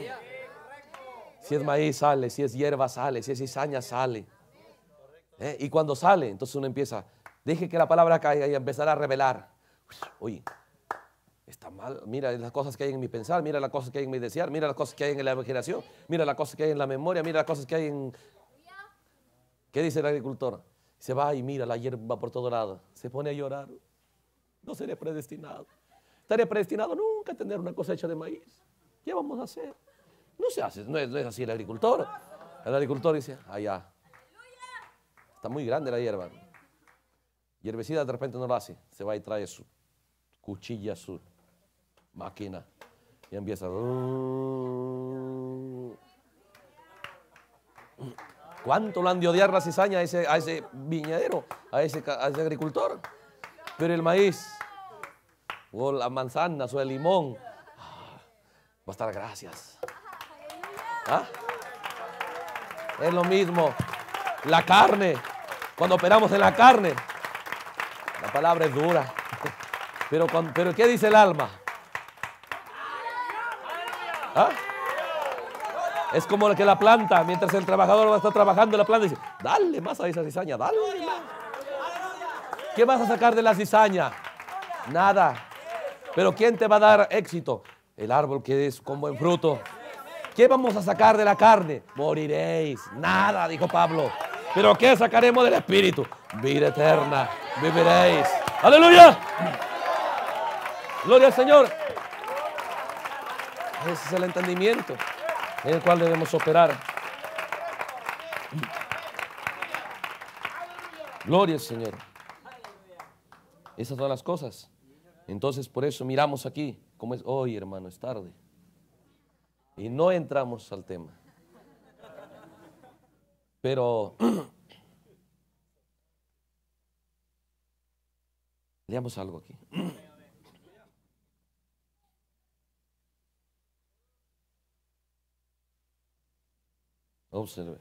Si es maíz sale, si es hierba sale, si es cizaña sale. Y cuando sale, entonces uno empieza, deje que la palabra caiga y empezará a revelar. Oye, está mal, mira las cosas que hay en mi pensar, mira las cosas que hay en mi desear, mira las cosas que hay en la imaginación, mira las cosas que hay en la memoria, mira las cosas que hay en... ¿Qué dice el agricultor? Se va y mira la hierba por todo lado, se pone a llorar. No seré predestinado. Estaré predestinado nunca a tener una cosecha de maíz. ¿Qué vamos a hacer? No se hace, no es así el agricultor. El agricultor dice, allá, está muy grande la hierba. Y el herbicida de repente no lo hace, se va y trae su cuchilla, su máquina y empieza. ¿Cuánto lo han de odiar la cizaña a ese viñadero, a ese agricultor? Pero el maíz, o las manzanas, o el limón, va a estar gracias. ¿Ah? Es lo mismo. La carne, cuando operamos en la carne, la palabra es dura. Pero ¿qué dice el alma? ¿Ah? Es como que la planta, mientras el trabajador va a estar trabajando, la planta dice, dale más a esa cizaña, dale más. ¿Qué vas a sacar de la cizaña? Nada. Pero ¿quién te va a dar éxito? El árbol que es con buen fruto. ¿Qué vamos a sacar de la carne? Moriréis. Nada, dijo Pablo. ¿Pero qué sacaremos del espíritu? Vida eterna. Viviréis. ¡Aleluya! Gloria al Señor. Ese es el entendimiento en el cual debemos operar. Gloria al Señor. Esas son las cosas. Entonces por eso miramos aquí como es hoy, hermano, es tarde. Y no entramos al tema. Pero leamos algo aquí. Observe.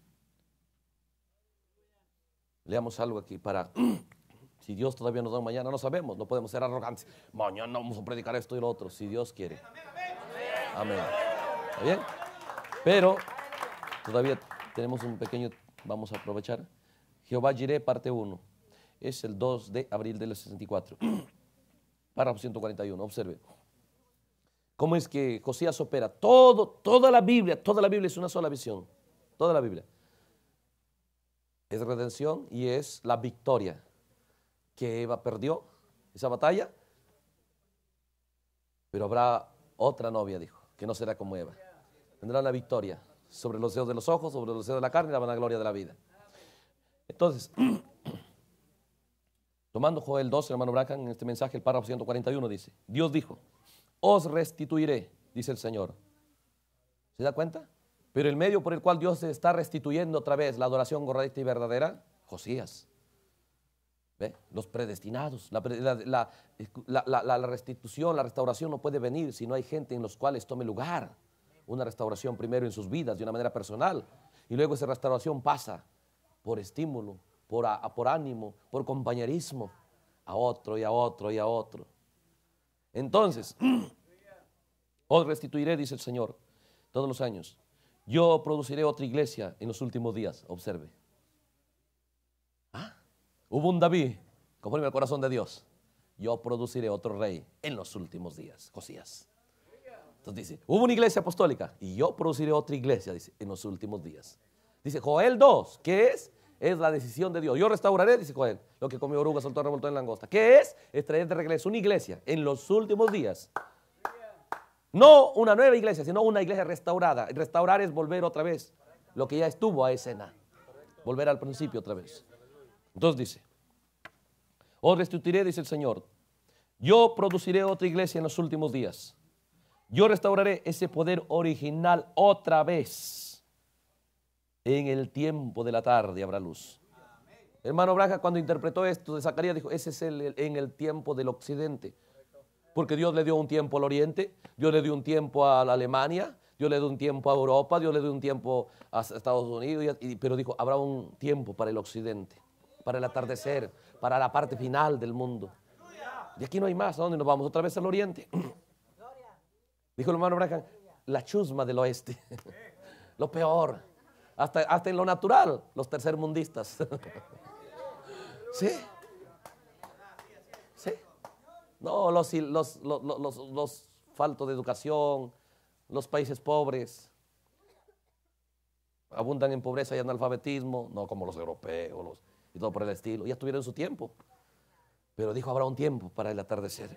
Leamos algo aquí para... Si Dios todavía nos da mañana, no sabemos, no podemos ser arrogantes. Mañana vamos a predicar esto y lo otro, si Dios quiere. Amén. ¿Está bien? Pero todavía tenemos un pequeño, vamos a aprovechar. Jehová Jireh, parte 1. es el 2 de abril del 64. Párrafo 141, observe. ¿Cómo es que Josías opera? Toda la Biblia es una sola visión. Toda la Biblia. Es redención y es la victoria. Que Eva perdió esa batalla, pero habrá otra novia, dijo, que no será como Eva. Tendrá la victoria sobre los deseos de los ojos, sobre los deseos de la carne y la vanagloria de la vida. Entonces, tomando Joel 2, hermano Branham, en este mensaje, el párrafo 141 dice, Dios dijo, os restituiré, dice el Señor. ¿Se da cuenta? Pero el medio por el cual Dios está restituyendo otra vez la adoración correcta y verdadera, Josías. ¿Ve? Los predestinados. La restitución, la restauración no puede venir si no hay gente en los cuales tome lugar. Una restauración primero en sus vidas de una manera personal y luego esa restauración pasa por estímulo, por ánimo, por compañerismo, a otro y a otro y a otro. Entonces, os restituiré, dice el Señor, todos los años. Yo produciré otra iglesia en los últimos días, observe. Hubo un David, conforme al corazón de Dios. Yo produciré otro rey en los últimos días, Josías. Entonces dice, hubo una iglesia apostólica y yo produciré otra iglesia, dice, en los últimos días. Dice Joel 2, ¿qué es? Es la decisión de Dios. Yo restauraré, dice Joel, lo que comió oruga, soltó, revoltó en langosta. ¿Qué es? Es traer de regreso una iglesia en los últimos días. No una nueva iglesia, sino una iglesia restaurada. Restaurar es volver otra vez lo que ya estuvo a escena. Volver al principio otra vez. Entonces dice, os restituiré, dice el Señor. Yo produciré otra iglesia en los últimos días. Yo restauraré ese poder original otra vez. En el tiempo de la tarde habrá luz. Hermano Branham, cuando interpretó esto de Zacarías, dijo, ese es en el tiempo del occidente. Porque Dios le dio un tiempo al oriente, Dios le dio un tiempo a la Alemania, Dios le dio un tiempo a Europa, Dios le dio un tiempo a Estados Unidos, pero dijo, habrá un tiempo para el occidente, para el atardecer, para la parte final del mundo. Y aquí no hay más. ¿A dónde nos vamos? Otra vez al oriente. Dijo el hermano Branham, la chusma del oeste. Lo peor. Hasta en lo natural, los tercermundistas. ¿Sí? ¿Sí? No, los faltos de educación, los países pobres, abundan en pobreza y analfabetismo, no como los europeos y todo por el estilo. Ya tuvieron su tiempo, pero dijo, habrá un tiempo para el atardecer.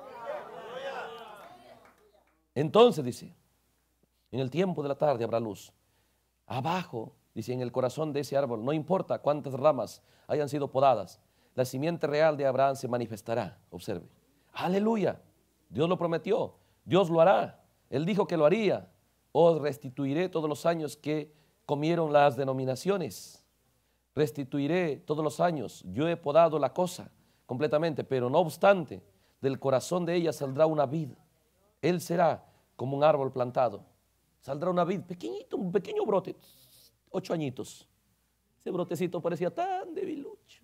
Entonces dice, en el tiempo de la tarde habrá luz. Abajo, dice, en el corazón de ese árbol, no importa cuántas ramas hayan sido podadas, la simiente real de Abraham se manifestará. Observe. Aleluya. Dios lo prometió. Dios lo hará. Él dijo que lo haría. Os restituiré todos los años que comieron las denominaciones. Restituiré todos los años. Yo he podado la cosa completamente, pero no obstante, del corazón de ella saldrá una vid. Él será como un árbol plantado. Saldrá una vid, pequeñito, un pequeño brote, 8 añitos. Ese brotecito parecía tan debilucho.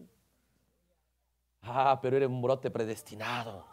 Pero era un brote predestinado.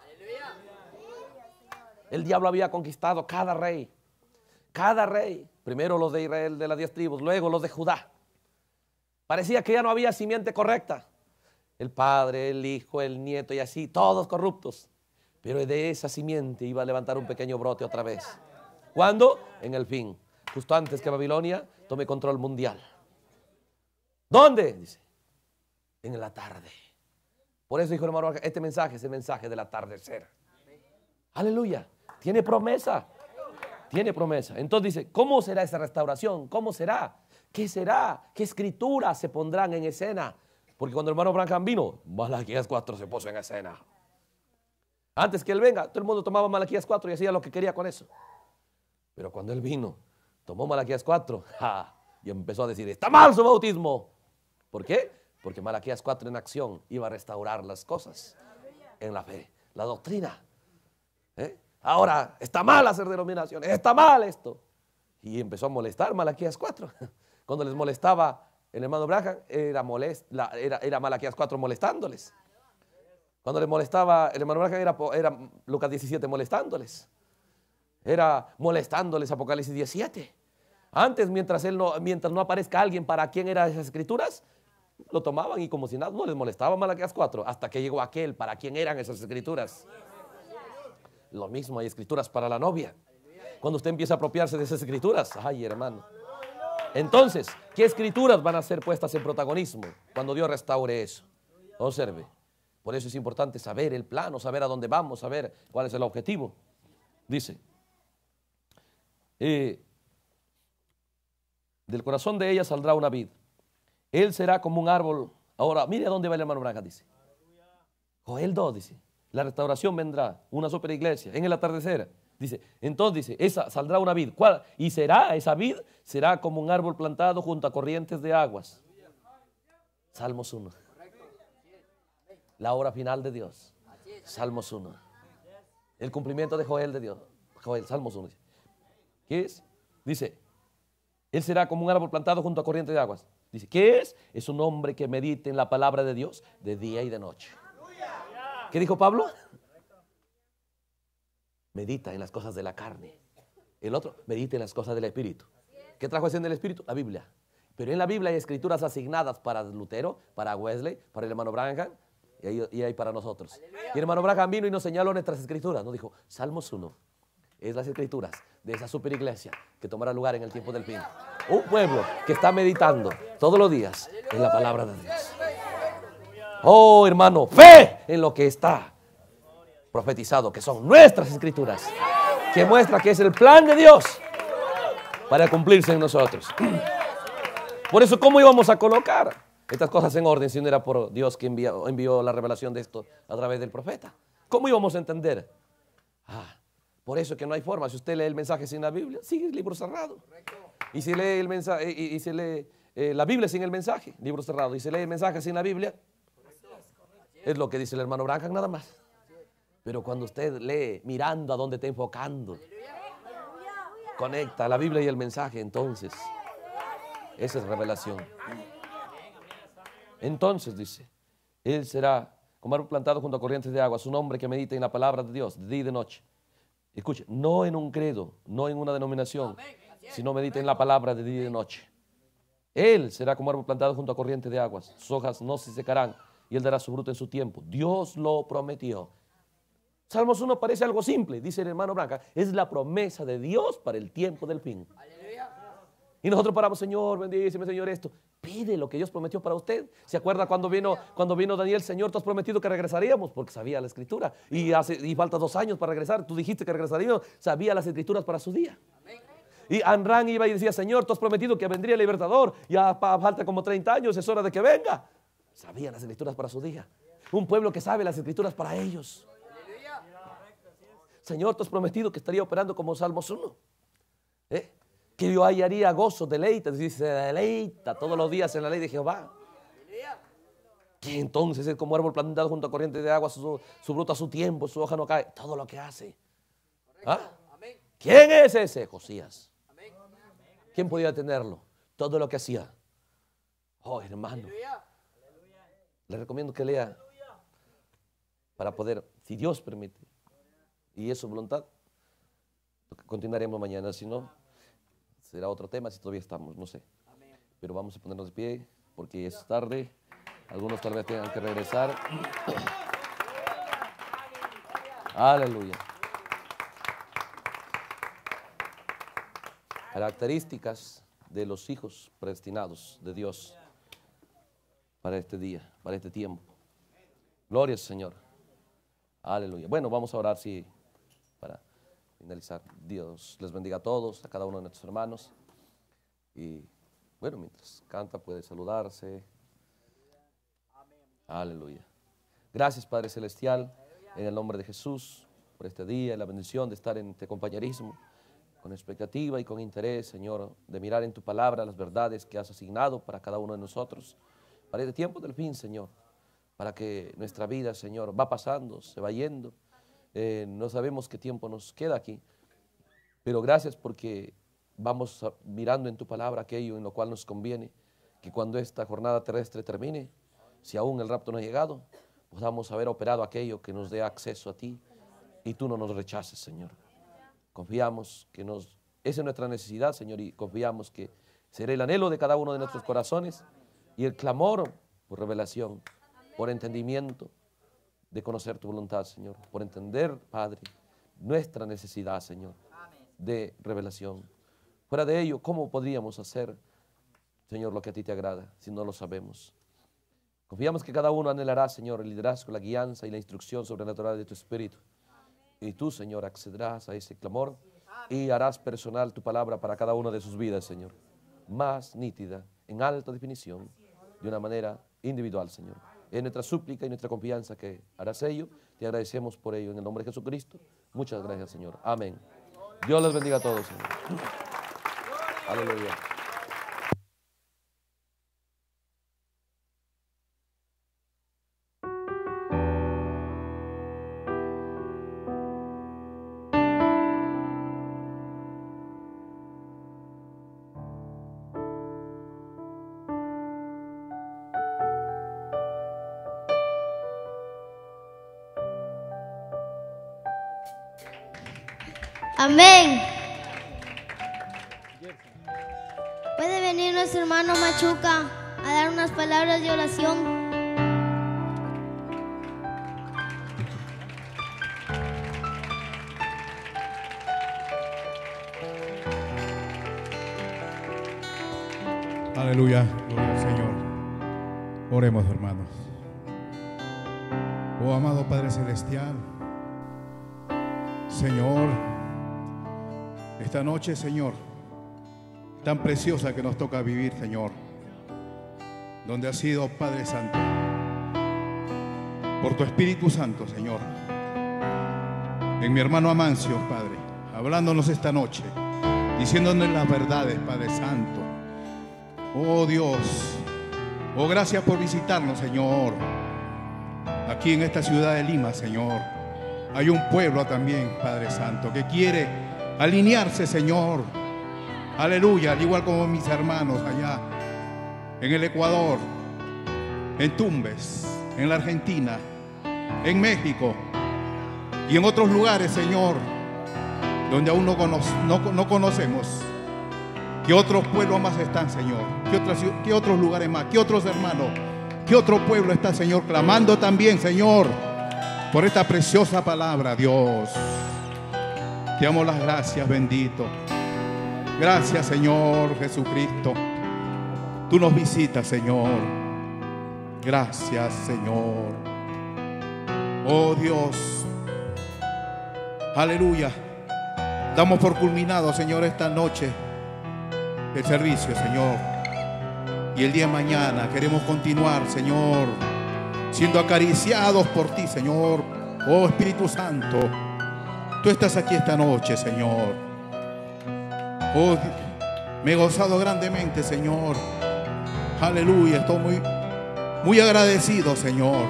El diablo había conquistado cada rey. Cada rey. Primero los de Israel de las 10 tribus, luego los de Judá. Parecía que ya no había simiente correcta. El padre, el hijo, el nieto y así, todos corruptos. Pero de esa simiente iba a levantar un pequeño brote otra vez. ¿Cuándo? En el fin. Justo antes que Babilonia tome control mundial. ¿Dónde? Dice. En la tarde. Por eso dijo el hermano, este mensaje es el mensaje del atardecer. Aleluya. Tiene promesa. Tiene promesa. Entonces dice, ¿cómo será esa restauración? ¿Cómo será? ¿Qué será? ¿Qué escrituras se pondrán en escena? Porque cuando el hermano Branham vino, Malaquías 4 se puso en escena. Antes que él venga, todo el mundo tomaba Malaquías 4 y hacía lo que quería con eso. Pero cuando él vino, tomó Malaquías 4 y empezó a decir, está mal su bautismo. ¿Por qué? Porque Malaquías 4 en acción iba a restaurar las cosas en la fe, la doctrina. Ahora, está mal hacer denominaciones, está mal esto. Y empezó a molestar Malaquías 4. Cuando les molestaba el hermano Branham, era Malaquías 4 molestándoles. Cuando les molestaba el hermano Branham, era Lucas 17 molestándoles. Era molestándoles Apocalipsis 17. Antes, mientras no aparezca alguien para quien eran esas escrituras, lo tomaban y como si nada, no les molestaba Malaquías 4, hasta que llegó aquel para quien eran esas escrituras. Lo mismo hay escrituras para la novia. Cuando usted empieza a apropiarse de esas escrituras, ay hermano. Entonces, ¿qué escrituras van a ser puestas en protagonismo cuando Dios restaure eso? Observe. Por eso es importante saber el plano, saber a dónde vamos, saber cuál es el objetivo. Dice, del corazón de ella saldrá una vid. Él será como un árbol. Ahora, mire a dónde va el hermano Branham, dice. Joel 2, dice. La restauración vendrá, una super iglesia, en el atardecer. Dice, entonces dice, esa saldrá una vid. ¿Cuál? Y será, esa vid será como un árbol plantado junto a corrientes de aguas. Salmos 1. La hora final de Dios. Salmos 1. El cumplimiento de Joel de Dios. Joel, Salmos 1. ¿Qué es? Dice, él será como un árbol plantado junto a corrientes de aguas. Dice, ¿qué es? Es un hombre que medite en la palabra de Dios de día y de noche. ¿Qué dijo Pablo? Medita en las cosas de la carne. El otro, medita en las cosas del Espíritu. ¿Qué trajo ese en el Espíritu? La Biblia. Pero en la Biblia hay escrituras asignadas para Lutero, para Wesley, para el hermano Branham y hay para nosotros. Y el hermano Branham vino y nos señaló nuestras escrituras. Nos dijo, Salmos 1 es las escrituras de esa super iglesia que tomará lugar en el tiempo del fin. Un pueblo que está meditando todos los días en la palabra de Dios. Oh, hermano, fe en lo que está profetizado, que son nuestras escrituras, que muestra que es el plan de Dios para cumplirse en nosotros. Por eso, ¿cómo íbamos a colocar estas cosas en orden si no era por Dios que envió la revelación de esto a través del profeta? ¿Cómo íbamos a entender? Por eso que no hay forma. Si usted lee el mensaje sin la Biblia, sigue el libro cerrado. Y si lee el mensaje, y se lee la Biblia sin el mensaje, libro cerrado. Y se lee el mensaje sin la Biblia, es lo que dice el hermano Branham nada más. Pero cuando usted lee mirando a dónde está enfocando, conecta la Biblia y el mensaje, entonces esa es revelación. Entonces dice, él será como árbol plantado junto a corrientes de agua, un hombre que medita en la palabra de Dios de día y de noche. Escuche, no en un credo, no en una denominación, sino medita en la palabra de día y de noche. Él será como árbol plantado junto a corrientes de aguas, sus hojas no se secarán y él dará su fruto en su tiempo. Dios lo prometió. Salmos 1 parece algo simple, dice el hermano Branham, es la promesa de Dios para el tiempo del fin. Y nosotros paramos, Señor, bendíceme, Señor, esto. Pide lo que Dios prometió para usted. ¿Se acuerda cuando vino Daniel? Señor, tú has prometido que regresaríamos, porque sabía la escritura. Y falta 2 años para regresar. Tú dijiste que regresaríamos, sabía las escrituras para su día. Y Anrán iba y decía, Señor, tú has prometido que vendría el libertador. Ya falta como 30 años, es hora de que venga. Sabía las escrituras para su día. Un pueblo que sabe las escrituras para ellos. Señor, tú has prometido que estaría operando como Salmos 1. Que yo hallaría gozo, deleite. Dice, se deleita todos los días en la ley de Jehová. Que entonces es como árbol plantado junto a corrientes de agua, su fruto a su tiempo, su hoja no cae. Todo lo que hace. ¿Quién es ese? Josías. ¿Quién podía tenerlo? Todo lo que hacía. Oh, hermano. Le recomiendo que lea para poder, si Dios permite, y es su voluntad, continuaremos mañana. Si no, será otro tema, si todavía estamos, no sé. Pero vamos a ponernos de pie porque es tarde. Algunos tal vez tengan que regresar. Aleluya. Características de los hijos predestinados de Dios para este día, para este tiempo. Gloria al Señor. Aleluya. Bueno, vamos a orar, sí, para finalizar. Dios les bendiga a todos, a cada uno de nuestros hermanos. Y bueno, mientras canta puede saludarse. Aleluya. Gracias, Padre Celestial, en el nombre de Jesús, por este día, la bendición de estar en este compañerismo, con expectativa y con interés, Señor, de mirar en tu palabra las verdades que has asignado para cada uno de nosotros, para este tiempo del fin, Señor, para que nuestra vida, Señor, va pasando, se va yendo. No sabemos qué tiempo nos queda aquí, pero gracias porque vamos mirando en tu palabra aquello en lo cual nos conviene, que cuando esta jornada terrestre termine, si aún el rapto no ha llegado, podamos haber operado aquello que nos dé acceso a ti y tú no nos rechaces, Señor. Confiamos que esa es nuestra necesidad, Señor, y confiamos que será el anhelo de cada uno de nuestros corazones y el clamor por revelación, por entendimiento de conocer tu voluntad, Señor, por entender, Padre, nuestra necesidad, Señor, de revelación. Fuera de ello, ¿cómo podríamos hacer, Señor, lo que a ti te agrada si no lo sabemos? Confiamos que cada uno anhelará, Señor, el liderazgo, la guianza y la instrucción sobrenatural de tu Espíritu. Y tú, Señor, accederás a ese clamor y harás personal tu palabra para cada una de sus vidas, Señor. Más nítida, en alta definición, de una manera individual, Señor. Es nuestra súplica y nuestra confianza que harás ello. Te agradecemos por ello en el nombre de Jesucristo. Muchas gracias, Señor. Amén. Dios les bendiga a todos, Señor. Aleluya. Amén. Puede venir nuestro hermano Machuca a dar unas palabras de oración. Aleluya, gloria al Señor. Oremos, hermanos. Oh amado Padre Celestial, Señor, esta noche, Señor, tan preciosa que nos toca vivir, Señor, donde has sido, Padre Santo, por tu Espíritu Santo, Señor, en mi hermano Amancio, Padre, hablándonos esta noche, diciéndonos las verdades, Padre Santo. Oh Dios, oh gracias por visitarnos, Señor, aquí en esta ciudad de Lima, Señor. Hay un pueblo también, Padre Santo, que quiere alinearse, Señor. Aleluya, al igual como mis hermanos allá en el Ecuador, en Tumbes, en la Argentina, en México y en otros lugares, Señor, donde aún no conocemos. ¿Qué otros pueblos más están, Señor? ¿Qué otros lugares más? ¿Qué otros hermanos? ¿Qué otro pueblo está, Señor? Clamando también, Señor, por esta preciosa palabra, Dios. Te damos las gracias, bendito. Gracias, Señor Jesucristo. Tú nos visitas, Señor. Gracias, Señor. Oh Dios. Aleluya. Damos por culminado, Señor, esta noche el servicio, Señor. Y el día de mañana queremos continuar, Señor, siendo acariciados por ti, Señor. Oh Espíritu Santo, tú estás aquí esta noche, Señor. Oh, me he gozado grandemente, Señor. Aleluya, estoy muy agradecido, Señor.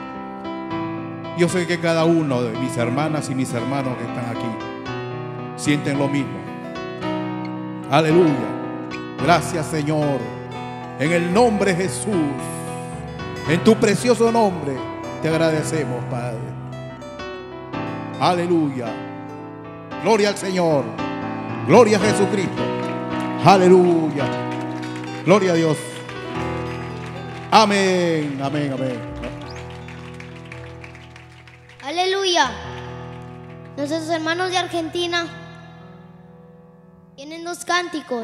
Yo sé que cada uno de mis hermanas y mis hermanos que están aquí sienten lo mismo. Aleluya. Gracias, Señor. En el nombre de Jesús, en tu precioso nombre, te agradecemos, Padre. Aleluya. Gloria al Señor. Gloria a Jesucristo. Aleluya. Gloria a Dios. Amén, amén, amén. Aleluya. Nuestros hermanos de Argentina tienen dos cánticos.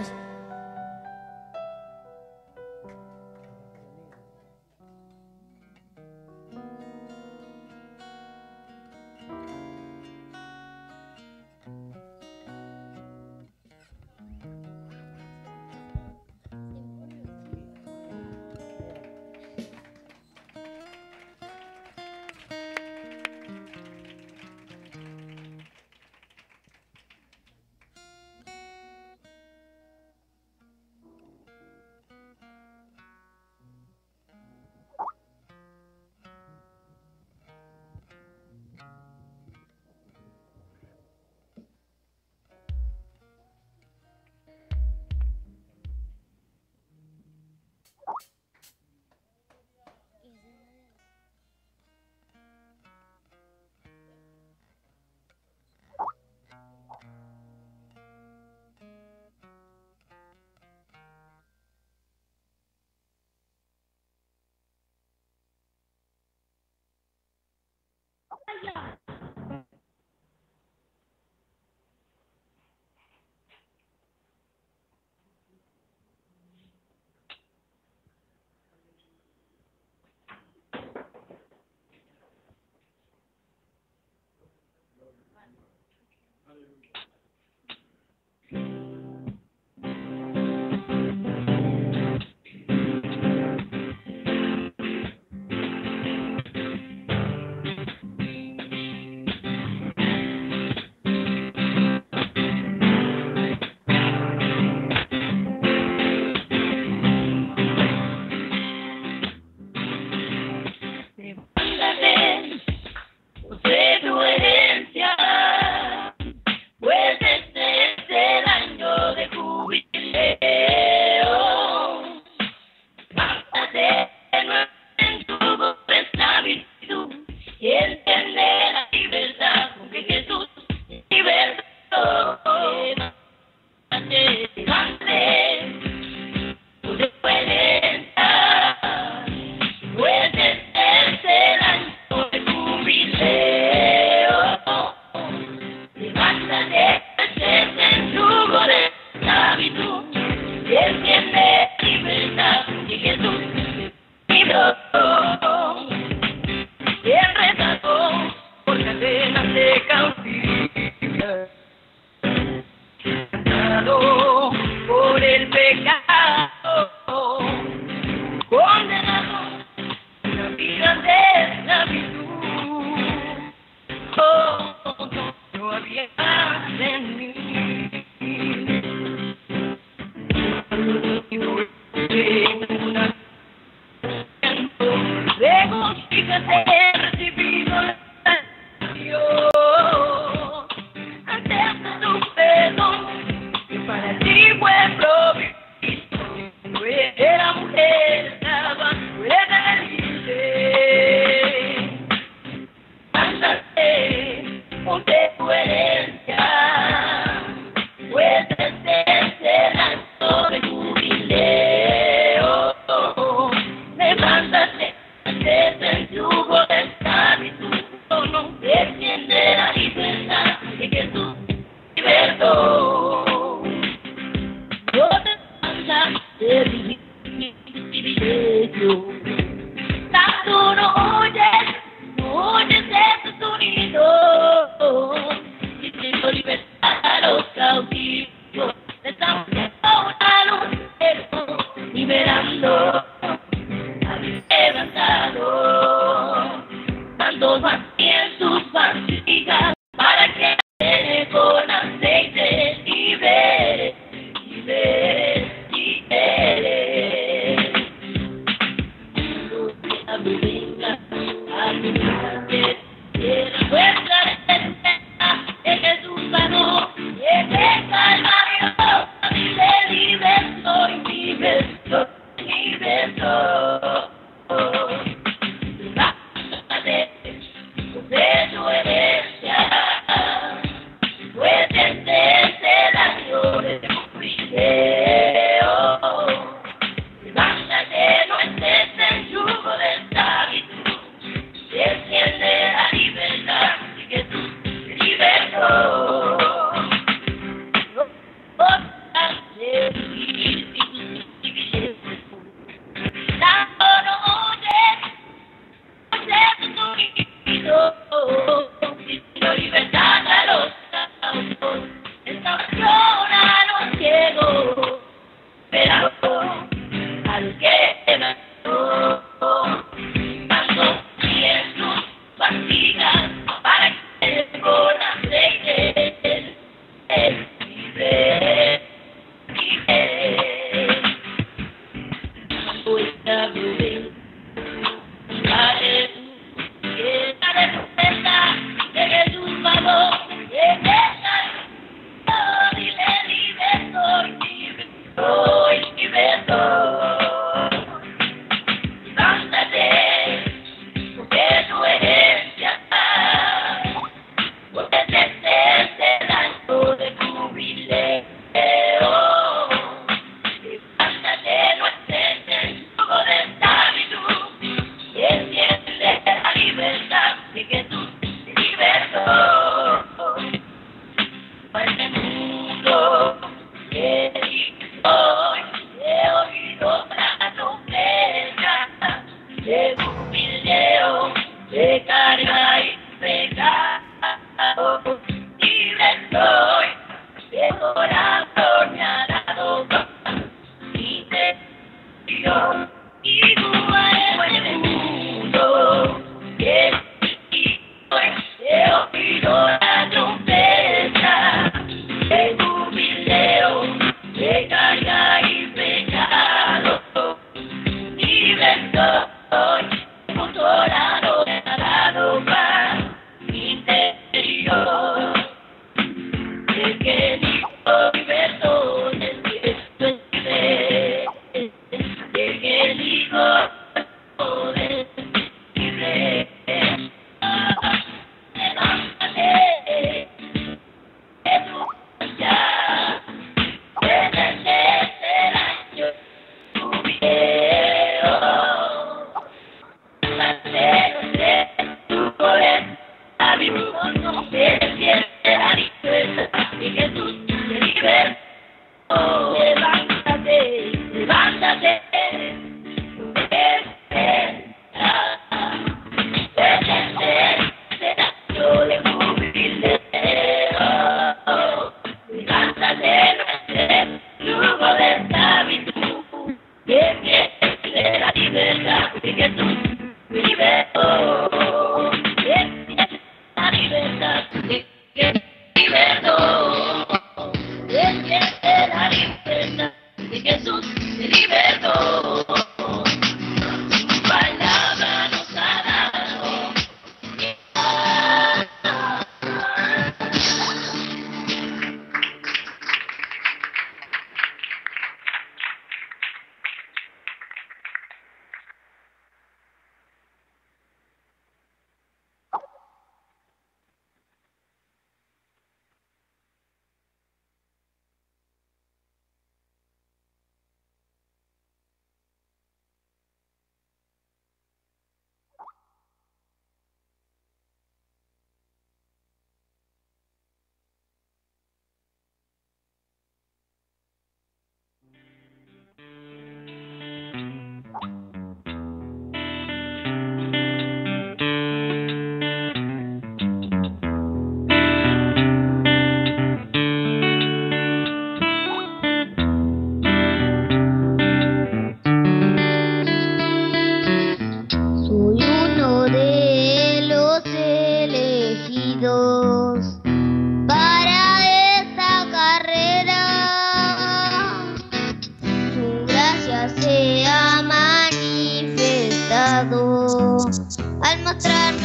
él tiene la libertad, porque Jesús libertó. No se puede entrar, puede ser el año de jubileo. Levántate, el yugo de esclavitud, él tiene libertad, porque Jesús libertó. Él rescató por cadenas de cautividad, cantado por el pecado, condenado a una vida de esclavitud. Oh, no había en mí. Regocíjate, he recibido la Dios, ante tu perdón, que para ti fue provisto. No era mujer, estaba fuera libre. Ándate, ponte tu herencia, puedes ser el acto de jubileo. Levántate, desde el yugo de esclavitud, no defiende la libertad que Jesús libertó. No te cansas de privilegio, tanto no oyes ese sonido. Y tengo libertad a los cautivos, les damos a los enfermos, liberando. Levantado, tantos vacían sus vasijas para que con aceite libere. Venga a mi mujer, nuestra defensa en Jesús sanó, en el Calvario le libertó y libertó. Levántate de tu herencia, puedes ser el año de jubileo. Levántate, no estés en yugo de esclavitud, defiende la libertad que Jesús libertó. Libertad a los cautivos, salvación a los ciegos, pero a los que mató, dando sus vasijas para que con aceite libre. Hoy, junto a la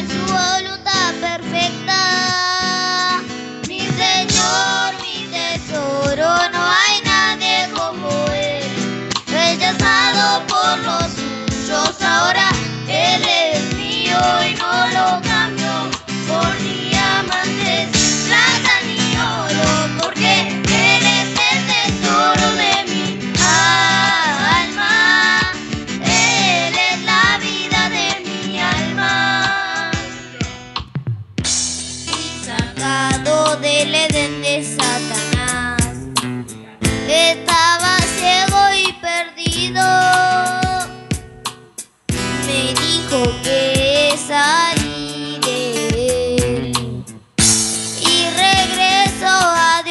su voluntad perfecta. Mi Señor, mi tesoro, no hay nadie como Él. Rechazado por los suyos, ahora Él es mío y no lo cambio por diamantes, plata ni oro, porque Él es el tesoro de mi alma. Él es la vida de mi alma. Y sacado del Edén de Satanás, estaba ciego y perdido. Me dijo que salí de él y regreso a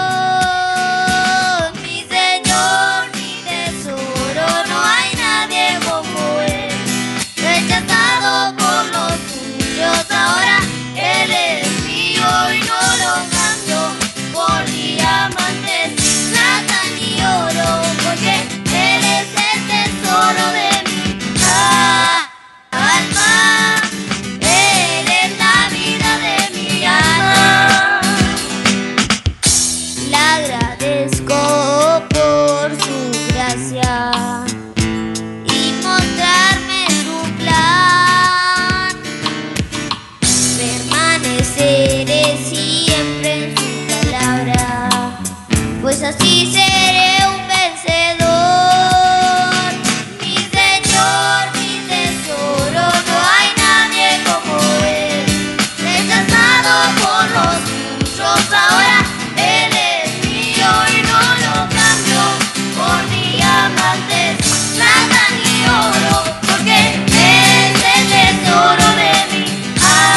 Dios. Mi Señor, mi tesoro, no hay nadie como Él. Rechazado por los suyos, ahora Él es mío y no lo cambio por diamantes, plata ni oro, porque Él es el tesoro de mi alma. Él es la vida de mi alma. Le agradezco por su gracia y mostrarme su plan. Permaneceré siempre en su palabra, pues así seré un vencedor. Mi Señor, mi tesoro, no hay nadie como Él. Rechazado por los suyos, ahora Él es mío y no lo cambio por diamantes, plata ni oro, porque Él es el tesoro de mi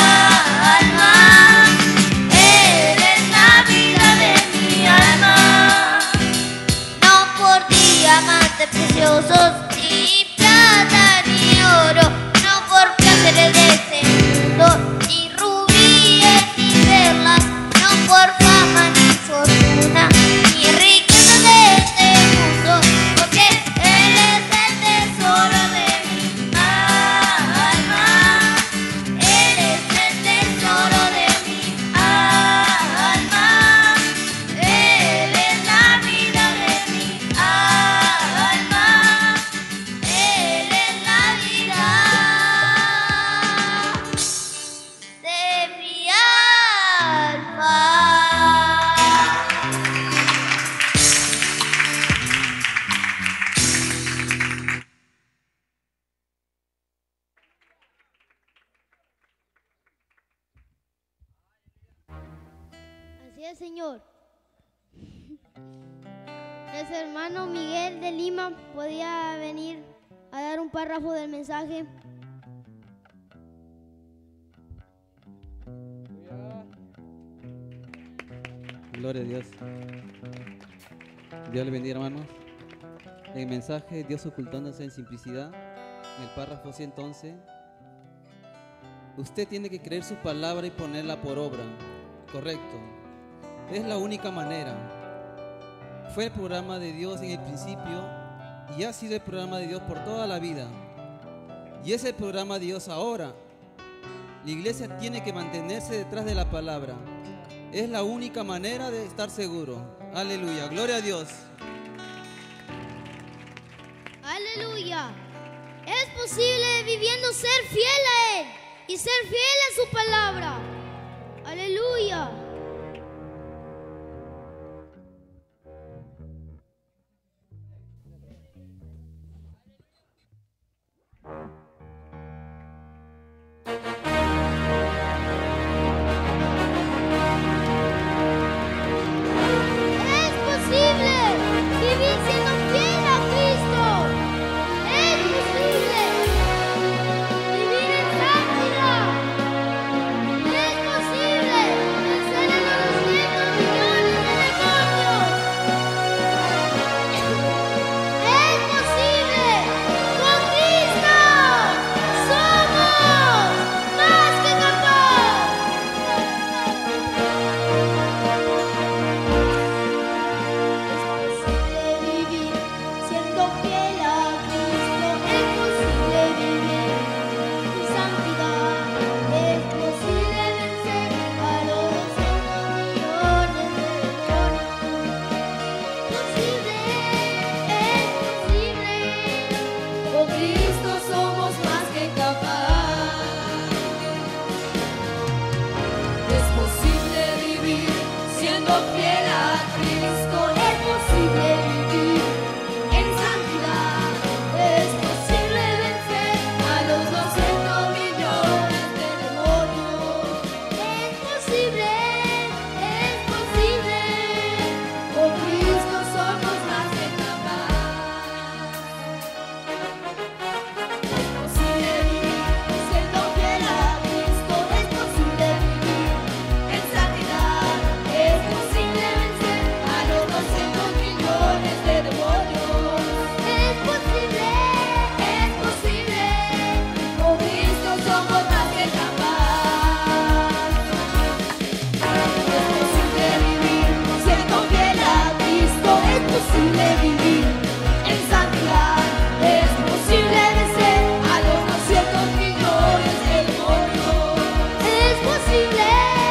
alma. Él es la vida de mi alma. No por diamantes preciosos, ni plata ni oro, no por placeres de este mundo, ni rubíes ni perlas, no por fama ni fortuna, ni riquezas de este mundo, porque Él es el tesoro de mi alma. Él es el tesoro de mi alma. Él es la vida de mi alma. Él es la vida de mi alma. Así es, Señor. Ese hermano Miguel de Lima podía venir a dar un párrafo del mensaje. Gloria a Dios. Dios le bendiga, hermanos. El mensaje, Dios ocultándose en simplicidad, en el párrafo 111. Usted tiene que creer su palabra y ponerla por obra. Correcto. Es la única manera. Fue el programa de Dios en el principio y ha sido el programa de Dios por toda la vida. Y es el programa de Dios ahora. La iglesia tiene que mantenerse detrás de la palabra. Es la única manera de estar seguro. Aleluya. Gloria a Dios. Aleluya. Es posible viviendo ser fiel a Él y ser fiel a su palabra. Aleluya. Es posible vivir siendo fiel a Cristo. Es posible vivir en santidad. Es posible vencer fiel a Cristo es posible vivir en santidad, es posible vencer a los 200 millones de demonios. Es posible, con Cristo somos más que capaces. Es posible vivir siendo fiel a Cristo, es posible vivir en santidad, es posible vencer a los 200 millones de demonios. Es posible, con Cristo somos más que capaces. Es posible vivir siendo fiel a Cristo, es posible vivir en santidad, es posible vencer a los 200 millones de demonios. Es posible,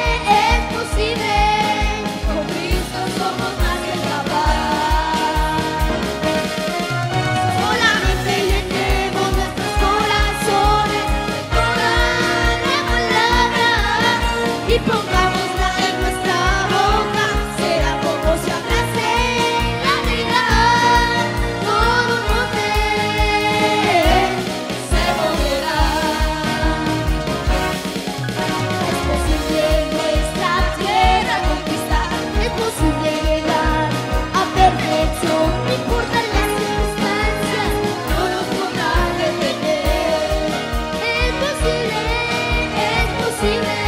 con Cristo somos más que capaces. Solamente llenemos nuestros corazones de toda la palabra y pongámosla en nuestra boca, será como si hablase la verdad. Todo poder se moverá. Es posible nuestra tierra conquistar, es posible llegar a perfección, no importan las circunstancias, no nos podrán detener. Es posible,